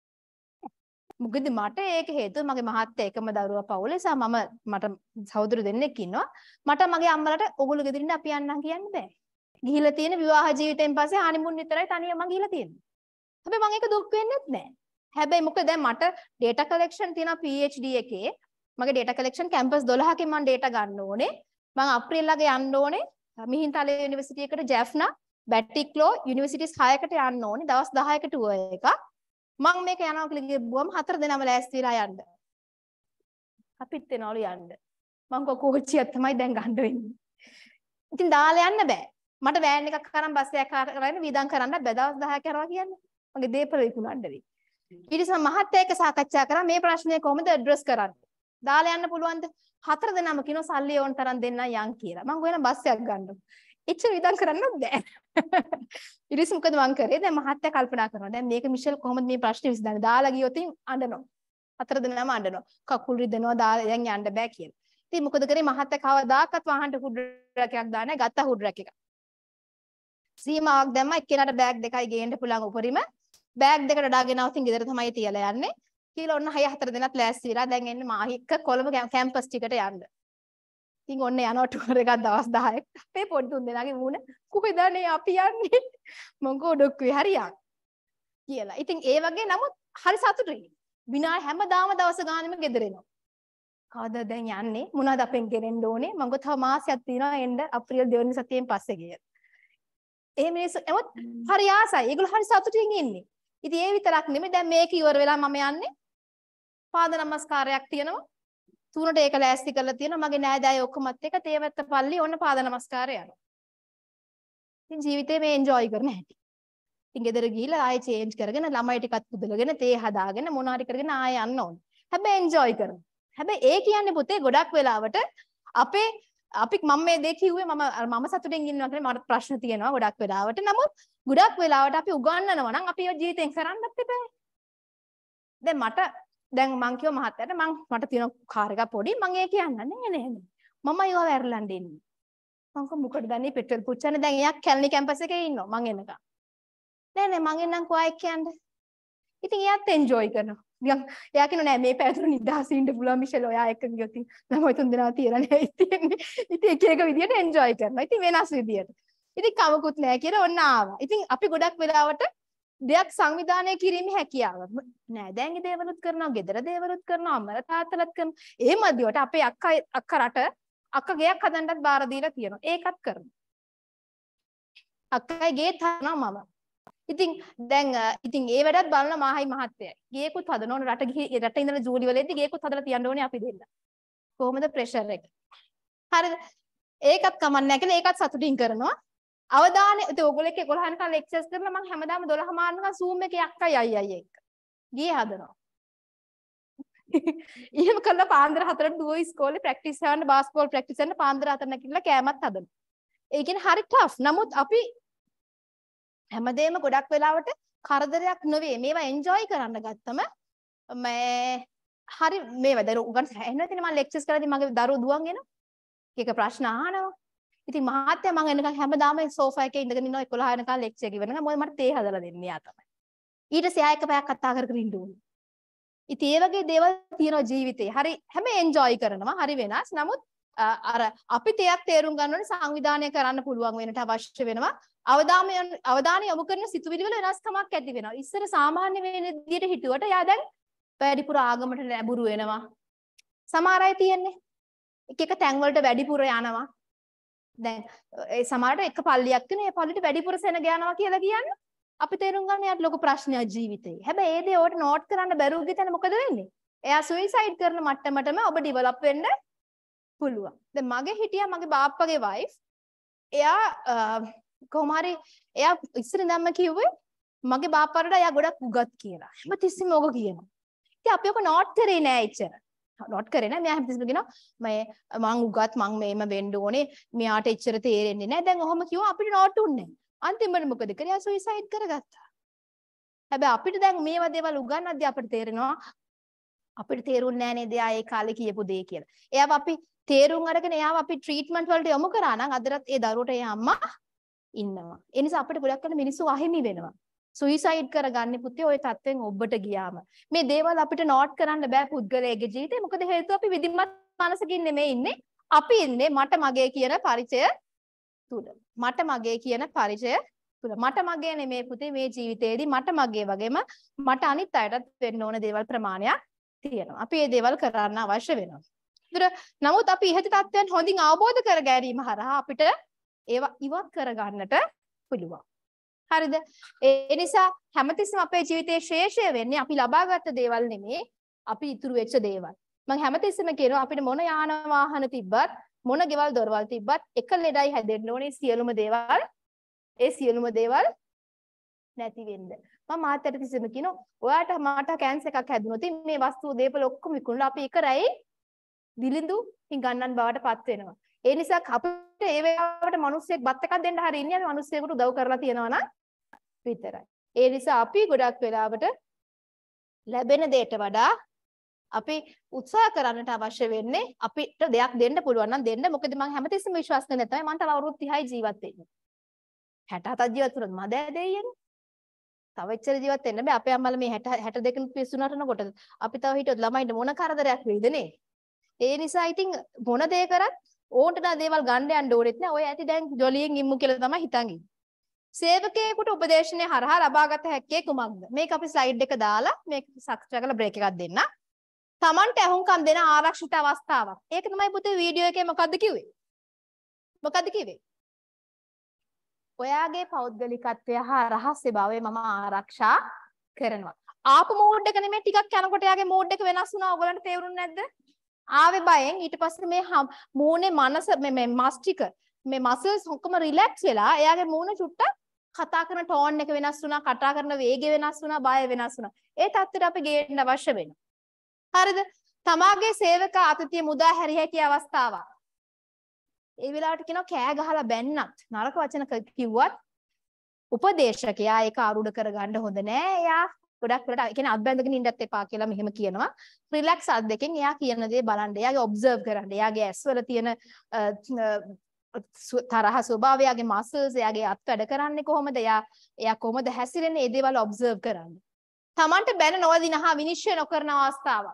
මොකද මට ඒක හේතුව මගේ මහත්තයා එකම දරුවා පවුලේ නිසා මට සහෝදර දෙන්නෙක් ඉන්නවා. මට මගේ අම්මලාට ඔගොල්ලෝ ගෙදරින් අපි යන්නම් කියන්න බෑ. ගිහිල්ලා තියෙන විවාහ ජීවිතයෙන් පස්සේ හනිමුන් විතරයි තනියම මං ගිහිල්ලා තියෙන්නේ. හැබැයි මම ඒක දුක් වෙන්නෙත් නෑ. හැබැයි මොකද දැන් මට data collection තියෙනවා PhD එකේ. මගේ data collection campus 12කින් මම data ගන්න ඕනේ. මම අප්‍රේල් ළඟ යන්න ඕනේ. මිහින්තලේ යුනිවර්සිටි එකට ජැෆ්නා බැටික්ලෝ යුනිවර්සිටිස් 6කට යන්න ඕනේ. දවස් 10ක ටුවර් එකක්. මම මේක යනවා කියලා ගිහුවම 4 දෙනාම ලෑස්ති වෙලා යන්න. අපිත් එනවලු යන්න. මං කෝච්චියක් තමයි දැන් ගන්න වෙන්නේ. ඉතින් දාලා යන්න බෑ. මට වෑන් එකක් අරන් බස් එකක් අරගෙන වීදම් කරන්න බෑ. දවස් 10ක් යනවා කියන්නේ. මගේ දීපල විකුණන්න වෙයි. ඊට පස්සේ මහත්තයා එක්ක සාකච්ඡා කරා මේ ප්‍රශ්නේ කොහොමද ඇඩ්‍රස් කරන්නේ? දාලා යන්න පුළුවන්ද? 4 දෙනාම කිනෝ සල්ලි ඕන තරම් දෙන්නම් යන් කියලා. මං ගොයන බස් එකක් ගන්න. එච්චර විදන් කරන්නත් බෑ. ඊට පස්සේ මොකද මං කරේ? දැන් මහත්තයා කල්පනා කරනවා. දැන් මේක මිෂෙල් කොහොමද මේ ප්‍රශ්නේ විසඳන්නේ? දාලා ගියොත් අඬනවා. හතර දෙනාම අඬනවා. කකුල් රිදෙනවා දාලා දැන් යන්න බෑ කියලා. ඉතින් මොකද කරේ? මහත්තයා කවදාකවත් වහන්න හුඩ් රැකයක් දාන්නේ නැහැ. ගත්ත හුඩ් රැක එක. සීමාවක් දැම්මා එක්කෙනාට බෑග් දෙකයි ගේන්න පුළුවන් උපරිම. බෑග් දෙකට දාගෙන આવතින් ගෙදර තමයි තියලා යන්නේ. කියලා ඔන්න 6-4 දෙනාත් ලෑස්ති වෙලා දැන් එන්නේ මාහි එක්ක කොළඹ කැම්පස් ටිකට යන්න. ඉතින් ඔන්න යනවා ටුවර් එකක් දවස් 10ක්. අපේ පොඩි තුන් දෙනාගේ මූණ කොහෙද අනේ අපි යන්නේ? මොකෝ ඩොක්කුවේ හරියක් කියලා. ඉතින් ඒ වගේ නමුත් හරි සතුටුයි. විනාඩි හැමදාම දවස් ගානෙම ගෙදර එනවා. කවදාද දැන් යන්නේ? මොනවද අපෙන් ගෙනෙන්න ඕනේ? මම තව මාසයක් තියෙනවා එන්න අප්‍රේල් 2 වෙනි සතියෙන් පස්සේ කියලා. ඒ මිනිස්සු එමත් හරි ආසයි. ඒගොල්ලෝ හරි සතුටින් ඉන්නේ. ඉතින් ඒ විතරක් නෙමෙයි දැන් මේක ඉවර වෙලා මම යන්නේ. පාද නමස්කාරයක් තියෙනවා. තුනට ඒක ලෑස්ති කරලා තියෙනවා. මගේ නෑදෑයෝ ඔක්කොමත් එක්ක තේවැත්ත පල්ලි ඔන්න පාද නමස්කාරය යනවා. ඉතින් ජීවිතේ මේ එන්ජොයි කරන හැටි. ඉතින් ගෙදර ගිහිල්ලා ආයෙ චේන්ජ් කරගෙන ළමයි ටිකත් පුදලගෙන තේ හදාගෙන මොනාරි කරගෙන ආයෙ යන්න ඕනේ. හැබැයි එන්ජොයි කරනවා. හැබැයි ඒ කියන්නේ පුතේ ගොඩක් වෙලාවට අපි මම මේ දේ කිව්වේ මම සතුටින් ඉන්නවා කියලා මට ප්‍රශ්න තියෙනවා ගොඩක් වෙලාවට. නමුත් ගොඩක් වෙලාවට අපි උගන්වනවා නම් අපි ජීවිතෙන් කරන්නත් එපා. දැන් මං කිව්ව මහත්තයාට මට තියෙන කාර් එකක් පොඩි මං ඒ කියන්න නෑ මම ඒව වැරලන්න ඉන්නේ. මං කො මොකටද දන්නේ පෙට්‍රල් පුච්චන්නේ දැන් එයා කැලණි කැම්පස් එකේ ඉන්නවා මං එනකම්. නෑ මං එන්නම් කොහේ කියන්නේ. ඉතින් එයාත් එන්ජොයි කරනවා. එයා කියනවා නෑ මේ පැතුරු නිදහසින් ඉන්න පුළුවන් මිෂෙල් ඔයා එක්ක ගියොත් ළමයි තුන් දෙනා තියලා නෑ ඉතින් එක විදියට එන්ජොයි කරනවා. ඉතින් වෙනස් විදියට. ඉතින් කමකුත් නෑ කියලා ඔන්න ආවා. ඉතින් අපි ගොඩක් වෙලාවට දෙයක් සංවිධානය කිරීමේ හැකියාව නෑ. දැන් ඒ දේවලුත් කරනවා, ගෙදර දේවලුත් කරනවා, අම්මලා තාත්තලාත් කරනවා. ඒ මැදියට අපේ අක්කා ගයක් හදන්නත් බාර දීලා තියෙනවා. ඒකත් කරනවා. අක්කයි ගේත් හදනවා මම. ඉතින් ඒ වැඩත් බලන මාහයි මහත්තයයි. ගේකුත් හදන ඕන රට ඉඳලා ජූලි වලදී ගේකුත් හදලා තියන්න ඕනේ අපි දෙන්න. කොහොමද ප්‍රෙෂර් එක? හරිද? ඒකත් කමන්නේ නැහැ කියලා ඒකත් සතුටින් කරනවා. අවධානය ඉතින් ඕගොල්ලෝ 11 වෙනකන් ලෙක්චර්ස් කරලා මම හැමදාම 12 මාන්නකම් Zoom එකේ අක්කයි අයියයි එක්ක. ගියේ හදනවා. එහෙම කළා පාන්දර 4ට දුව ඉස්කෝලේ ප්‍රැක්ටිස් කරන්න බාස්කට්බෝල් ප්‍රැක්ටිස් කරන්න පාන්දර 4 නැගිටලා කෑමත් හදනවා. ඒ කියන්නේ හරි ටෆ්. නමුත් අපි හැමදේම ගොඩක් වෙලාවට කරදරයක් නෙවෙයි. මේවා එන්ජොයි කරන්න ගත්තම හරි මේවා දරු උගන් හැහෙනවා. ඉතින් මම ලෙක්චර්ස් කරද්දී මගේ දරුවෝ දුවන් එනවා. එක ප්‍රශ්න අහනවා. ඉතින් මහත්තයා මම එනකන් හැමදාම සෝෆා එකේ ඉඳගෙන ඉන්නවා 11 වෙනකන් ලෙක්චර් එක ඉවරනකම් මොකද මට තේ හදලා දෙන්නේ යා තමයි. ඊට පස්සේ ආයෙ එක පැයක් කතා කර කර ඉන්න ඕනේ. ඉතින් ඒ වගේ දේවල් තියෙනවා ජීවිතේ. හරි හැම එන්ජොයි කරනවා. හරි වෙනස්. නමුත් අර අපි තේයක් තේරුම් ගන්න ඕනේ සංවිධානය කරන්න පුළුවන් වෙනට අවශ්‍ය වෙනවා. අවධානය යොමු කරන සිතුවිලි වල වෙනස්කමක් ඇති වෙනවා. ඉස්සර සාමාන්‍ය වෙන විදියට හිතුවට යා දැන් වැඩිපුර ආගමට ලැබුරු වෙනවා. සමහර අය තියෙන්නේ එක තැන් වලට වැඩිපුර යනවා. දැන් ඒ සමහරට එක පල්ලියක් තියෙන ඒ පල්ලියට වැඩිපුර සෙනග යනවා කියලා කියන්නේ අපි තේරුම් ගන්න යාට ලොකු ප්‍රශ්නයක් ජීවිතේ. හැබැයි ඒ දේ ඔයාලට නෝට් කරන්න බැරුව ගියතන මොකද වෙන්නේ? එයා සුයිසයිඩ් කරන මට්ටමටම ඔබ ඩිවලොප් වෙන්න පුළුවන්. දැන් මගේ හිටියා මගේ බාප්පගේ වයිෆ්. එයා කොහොම හරි එයා ඉස්සර ඉඳන්ම කිව්වේ මගේ බාප්පාට එයා ගොඩක් උගත් කියලා. හැමතිස්සෙම ඕක කියනවා. ඉතින් අපි ඔක නෝට් කරේ නෑ එච්චර. නෝට් කරේ නෑ. මෙයා හැමතිස්සෙම කියනවා මම උගත් මම මේම වෙන්න ඕනේ. මෙයාට එච්චර තේරෙන්නේ නෑ. දැන් ඔහොම කිව්වා අපිට නෝට් උන්නේ නෑ. අන්තිමට මොකද කරේ? එයා සුයිසයිඩ් කරගත්තා. හැබැයි අපිට දැන් මේවා දේවල් උගන්වද්දී අපිට තේරෙනවා අපිට තේරුන්නේ නෑ නේද එයා ඒ කාලේ කියපු දේ කියලා. එයාව අපි තේරුම් අරගෙන එයාව අපි ට්‍රීට්මන්ට් වලට යොමු කරා නම් අදටත් ඒ දරුවට ඒ අම්මා ඉන්නවා. ඒ නිසා අපිට ගොඩක් වෙන මිනිස්සු අහිමි වෙනවා. සුයිසයිඩ් කරගන්නේ පුතේ ওই තත්ත්වෙන් ඔබට ගියාම. මේ දේවල් අපිට නෝට් කරන්න බෑ පුද්ගලයාගේ ජීවිතේ. මොකද හේතුව අපි විධිමත් මානසිකින් නෙමෙයි ඉන්නේ. අපි ඉන්නේ මට මගේ කියන පරිචය තුල. මට මගේ කියන පරිචය තුල. මට මගේ නෙමෙයි පුතේ මේ ජීවිතේදී මට මගේ වගේම මට අනිත් අයටත් වෙන්න ඕන දේවල් ප්‍රමාණයක් තියෙනවා. අපි මේ දේවල් කරන්න අවශ්‍ය වෙනවා. නමුත් අපි ඉහත තත්ත්වයන් හොඳින් අවබෝධ කර ගැනීම හරහා අපිට ඒවා ඉවත් කරගන්නට පුළුවන්. හරිද? ඒ නිසා හැමතිස්සෙම අපේ ජීවිතයේ ශ්‍රේෂ්ඨ වෙන්නේ අපි ලබාගත් දේවල් නෙමෙයි අපි ඉතුරු වෙච්ච දේවල්. මම හැමතිස්සෙම කියනවා අපිට මොන යාන වාහන තිබ්බත් මොන ගෙවල් දොරවල් තිබ්බත් එක ලෙඩයි හැදෙන්න ඕනේ සියලුම දේවල් නැති වෙන්න. මම මාතට කිසිම කියනවා ඔයාට මට කැන්සර් එකක් හැදුනොත් මේ වස්තු දේපල ඔක්කොම විකුණලා අපි එක රැයි දිලිඳු ගන්නන් බවට පත් වෙනවා. ඒ නිසා අපිට ඒ වෙලාවට මිනිස්සෙක් බත් එකක් දෙන්න හරි ඉන්නේ මිනිස්සෙකුට උදව් කරලා තියනවා නම් විතරයි. ඒ නිසා අපි ගොඩක් වෙලාවට ලැබෙන දෙයට වඩා අපි උත්සාහ කරන්නට අවශ්‍ය වෙන්නේ අපිට දෙයක් දෙන්න පුළුවන් නම් දෙන්න. මොකද මම හැමතිස්සෙම විශ්වාස කරන තමයි මම තව අවුරුදු 30යි ජීවත් වෙන්නේ. 67ක් ජීවත් වුණොත් මද දෙයියනේ. තව එච්චර ජීවත් වෙන්න බෑ. අපේ අම්මලා මේ 62 පිස්සුනට නකොට අපි තව හිටියොත් ළමයින්ට මොන කරදරයක් වෙයිද නේ. ඒ නිසා ඉතින් මොන දේ කරත් ඕන්ට නා දේවල් ගන්න යන්න ඕනෙත් නෑ. ඔය ඇති දැන් ජොලියෙන් ඉම්මු කියලා තමයි හිතන් ඉන්නේ. සේවකයෙකුට උපදේශනය හරහා ලබාගත හැක්කේ කුමක්ද? මේක අපි ස්ලයිඩ් එක දාලා මේක සබ්ස්ක්‍රයිබ් කරලා බ්‍රේක් එකක් දෙන්න. Tamanට අහුම්කම් දෙන ආරක්ෂිත අවස්ථාවක්. ඒක තමයි පුතේ වීඩියෝ එකේ මොකද්ද කිව්වේ? මොකද්ද කිව්වේ? ඔයාගේ පෞද්ගලිකත්වය හා රහස්‍යභාවය මම ආරක්ෂා කරනවා. ආපු මෝඩ් එක නෙමෙයි ටිකක් යනකොට යාගේ මෝඩ් එක වෙනස් වුණා. ඔයගලන්ට තේරුන්නේ නැද්ද? ආවේ බයෙන් ඊට පස්සේ මේ මූණේ මනස මේ මස් ටික මේ මසල්ස් ඔක්කොම රිලැක්ස් වෙලා එයාගේ මූණ චුට්ටක් කතා කරන ටෝන් එක වෙනස් වුණා, කතා කරන වේගය වෙනස් වුණා, බය වෙනස් වුණා. ඒ තත්ත්වයට අපි ගේන්න අවශ්‍ය වෙනවා. හරිද? තමාගේ සේවක අතිතිය මුදා හැරිය හැකි අවස්ථාවක්. ඒ වෙලාවට කියනවා කෑ ගහලා බැන්නත් නරක වචන කිව්වත් උපදේශකයා ඒක ආරූඪ කරගන්න හොඳ නෑ. එයා ගොඩක් වෙලට ඒ කියන්නේ අත් බැඳගෙන ඉන්නත් එපා කියලා මෙහෙම කියනවා. රිලැක්ස් අත් දෙකෙන් එයා කියන දේ බලන්න. එයාගේ ඔබ්සර්ව් කරන්න. එයාගේ ඇස්වල තියෙන තරහ ස්වභාවය, එයාගේ මසල්ස්, එයාගේ අත් වැඩ කරන්නේ කොහොමද? එයා කොහොමද හැසිරෙන්නේ? ඒ දේවල් ඔබ්සර්ව් කරන්න. Tamanට බැන නොවදින හා විනිශ්චය නොකරන අවස්ථාවක්.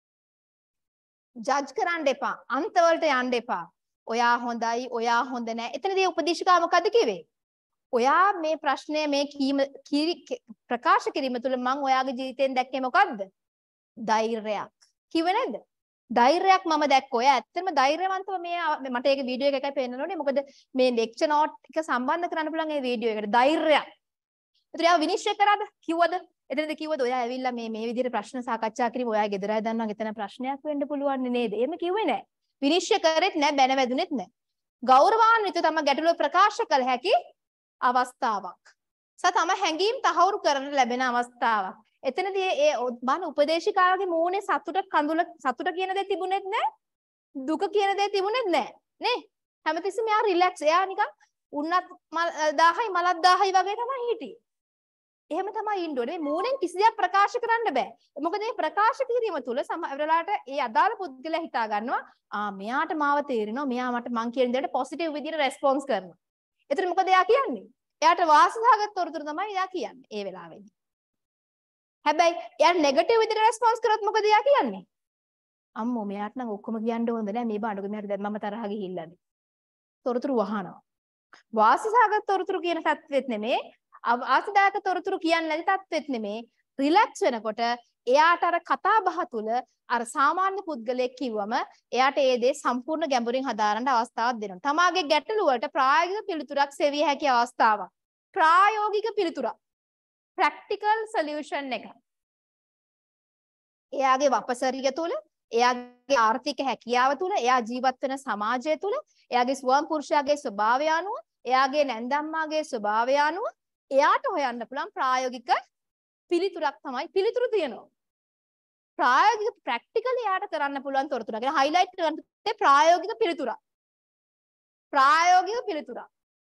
ජජ් කරන්න එපා. අන්තවලට යන්න එපා. ඔයා හොඳයි, ඔයා හොඳ නෑ. එතනදී උපදේශකයා මොකද කිව්වේ? ඔයා මේ ප්‍රශ්නය මේ ප්‍රකාශ කිරීම තුළ මම ඔයාගේ ජීවිතයෙන් දැක්කේ මොකද්ද? ධෛර්යයක්. කිව්වේ නේද? ධෛර්යයක් මම දැක්කෝ. ඔයා ඇත්තටම ධෛර්යවන්තව මේ මට ඒක වීඩියෝ එකයි පෙන්නන්න ඕනේ. මොකද මේ ලෙක්චර් නෝට් එක සම්බන්ධ කරන්න පුළුවන් මේ වීඩියෝ එකට. ධෛර්යයක්. ඒතර යා විනිශ්චය කරාද? කිව්වද? එතනද කිව්වද ඔයා ඇවිල්ලා මේ විදිහට ප්‍රශ්න සාකච්ඡා කිරීම ඔයා ගෙදර අය දන්නවා එතන ප්‍රශ්නයක් වෙන්න පුළුවන් නේද? එහෙම කිව්වේ නැහැ. විනිශ්චය කරෙත් නැහැ, බැන වැදුනෙත් නැහැ. ගෞරවාන්විතව තම ගැටලුව ප්‍රකාශ කළ හැකි අවස්ථාවක්. තම හැඟීම් තහවුරු කරන්න ලැබෙන අවස්ථාවක්. එතනදී ඒ බාන උපදේශිකාවගේ මූණේ සතුට කියන දේ තිබුණෙත් නැහැ. දුක කියන දේ තිබුණෙත් නැහැ. නේ? හැමතිස්සෙම එයා රිලැක්ස්. එයා නිකන් උන්නත් 1000යි මලත් 1000යි වගේ තමයි හිටියේ. එහෙම තමයි ඉන්න ඕනේ. මූණෙන් කිසි දෙයක් ප්‍රකාශ කරන්න බෑ. මොකද මේ ප්‍රකාශ කිරීම තුළ සමහර වෙලාවට ඒ අදාළ පුද්ගලයා හිතා ගන්නවා මෙයාට මාව තේරෙනවා. මෙයා මං කියන දේට පොසිටිව් විදිහට රෙස්පොන්ස් කරනවා. එතන මොකද එයා කියන්නේ? එයාට වාසනාවගත තොරතුරු තමයි එයා කියන්නේ ඒ වෙලාවේදී. හැබැයි එයා නෙගටිව් විදිහට රෙස්පොන්ස් කරොත් මොකද එයා කියන්නේ? අම්මෝ මෙයාට නම් ඔක්කොම කියන්න හොඳ නෑ. මේ බාඩුක මෙයාට දැන් මම තරහ ගිහිල්ලානේ. තොරතුරු වහනවා. වාසනාවගත තොරතුරු කියන තත්ත්වෙත් නෙමේ. ආසදායක තොරතුරු කියන්නේ නැති තත්ත්වෙත් නෙමේ. රිලැක්ස් වෙනකොට එයාට අර කතා බහ තුල අර සාමාන්‍ය පුද්ගලයෙක් කිව්වම එයාට ඒ දේ සම්පූර්ණ ගැඹුරින් හදාරන්න අවස්ථාවක් දෙනවා. තමාගේ ගැටලු වලට ප්‍රායෝගික පිළිතුරක් සෙවිය හැකි අවස්ථාවක්. ප්‍රායෝගික පිළිතුරක්. ප්‍රැක්ටිකල් සොලියුෂන් එක. එයාගේ වපසරිය තුල, එයාගේ ආර්ථික හැකියාව තුල, එයා ජීවත් වෙන සමාජය තුල, එයාගේ ස්වයං පුරුෂයාගේ ස්වභාවය අනුව, එයාගේ නැන්දම්මාගේ ස්වභාවය අනුව එයාට හොයන්න පුළුවන් ප්‍රායෝගික පිළිතුරක් තමයි පිළිතුරු තියෙනවා. ප්‍රායෝගික ප්‍රැක්ටිකලි එයාට කරන්න පුළුවන් තොරතුරක්. ඒක හයිලයිට් කරන්න ප්‍රායෝගික පිළිතුරක්. ප්‍රායෝගික පිළිතුරක්.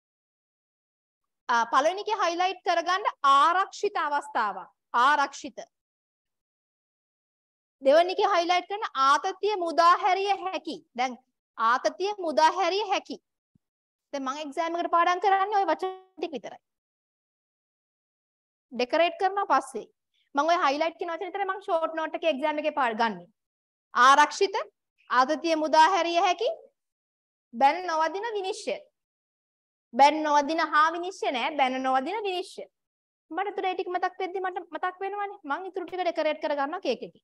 පළවෙනි එකේ හයිලයිට් කරගන්න ආරක්ෂිත අවස්ථාවක්. ආරක්ෂිත. දෙවෙනි එකේ හයිලයිට් කරන ආතතිය මුදා හැරිය හැකි. දැන් ආතතිය මුදා හැරිය හැකි. දැන් මම එක්සෑම් එකට පාඩම් කරන්නේ ওই වචන ටික විතරයි. ඩෙකොරේට් කරනවා පස්සේ මම ඔය හයිලයිට් කියන වචන විතරයි මම ෂෝට් නෝට් එකේ එක්සෑම් එකේ ගන්නෙ. ආරක්ෂිත, ආතතිය මුදා හැරිය හැකි, බැන නොවදින විනිශ්චය. බැන නොවදින හා විනිශ්චය නෑ, බැන නොවදින විනිශ්චය. මට උතර ඒ ටික මතක් වෙද්දි මට මතක් වෙනවනේ. මම ඊටු ටික ඩෙකොරේට් කර ගන්නවා කේක් එකේ.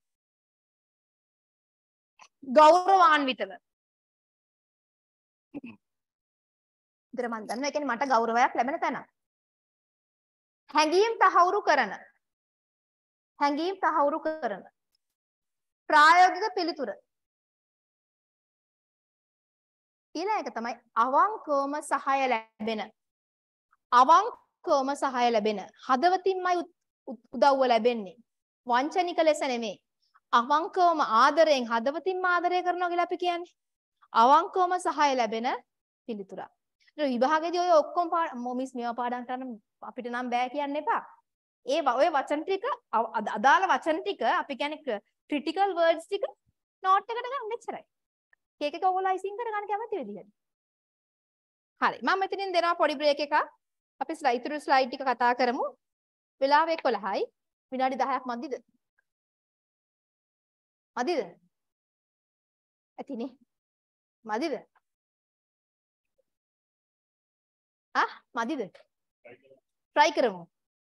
ගෞරවාන්විතව. ඉතින් මම දන්නවා ඒ කියන්නේ මට ගෞරවයක් ලැබෙන තැන. හැඟීම් තහවුරු කරන. හැඟීම් තහවුරු කරන. ප්‍රායෝගික පිළිතුර. ඊළඟ එක තමයි අවංකවම සහාය ලැබෙන. අවංකවම සහාය ලැබෙන. හදවතින්මයි උදව්ව ලැබෙන්නේ. වංචනික ලෙස නෙමෙයි. අවංකවම ආදරයෙන් හදවතින්ම ආදරය කරනවා කියලා අපි කියන්නේ. අවංකවම සහාය ලැබෙන පිළිතුරක්. ඒක විභාගයේදී ඔය ඔක්කොම මිස් මේවා පාඩම් කරන්න අපිට නම් බෑ කියන්න එපා. ඔය වචන ටික අදාළ වචන ටික අපි කියන්නේ ක්‍රිටිකල් වර්ඩ්ස් ටික නෝට් එකට ගන්න මෙච්චරයි. කේක් එක ඔයගොල්ලෝ අයිසිං කරගන්න කැමති විදිහට. හරි. මම මෙතනින් දෙනවා පොඩි බ්‍රේක් එකක්. අපි ඉතුරු ස්ලයිඩ් ටික කතා කරමු. වෙලාව 11යි. විනාඩි 10ක් මදිද? මදිද? ඇතිනේ. මදිද? මදිද? try කරමු.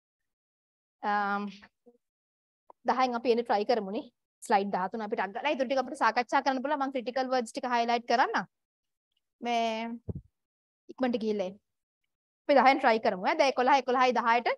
10න් අපි එන්නේ try කරමුනේ. ස්ලයිඩ් 13 අපිට අග්ගලා ඉතුරු ටික අපිට සාකච්ඡා කරන්න පුළුවන්. මම ක්‍රිටිකල් වර්ඩ්ස් ටික highlight කරන්නම්. මේ ඉක්මනට ගිහිල්ලා එන්න. අපි 10න් try කරමු. දැන් 11 11යි 10ට.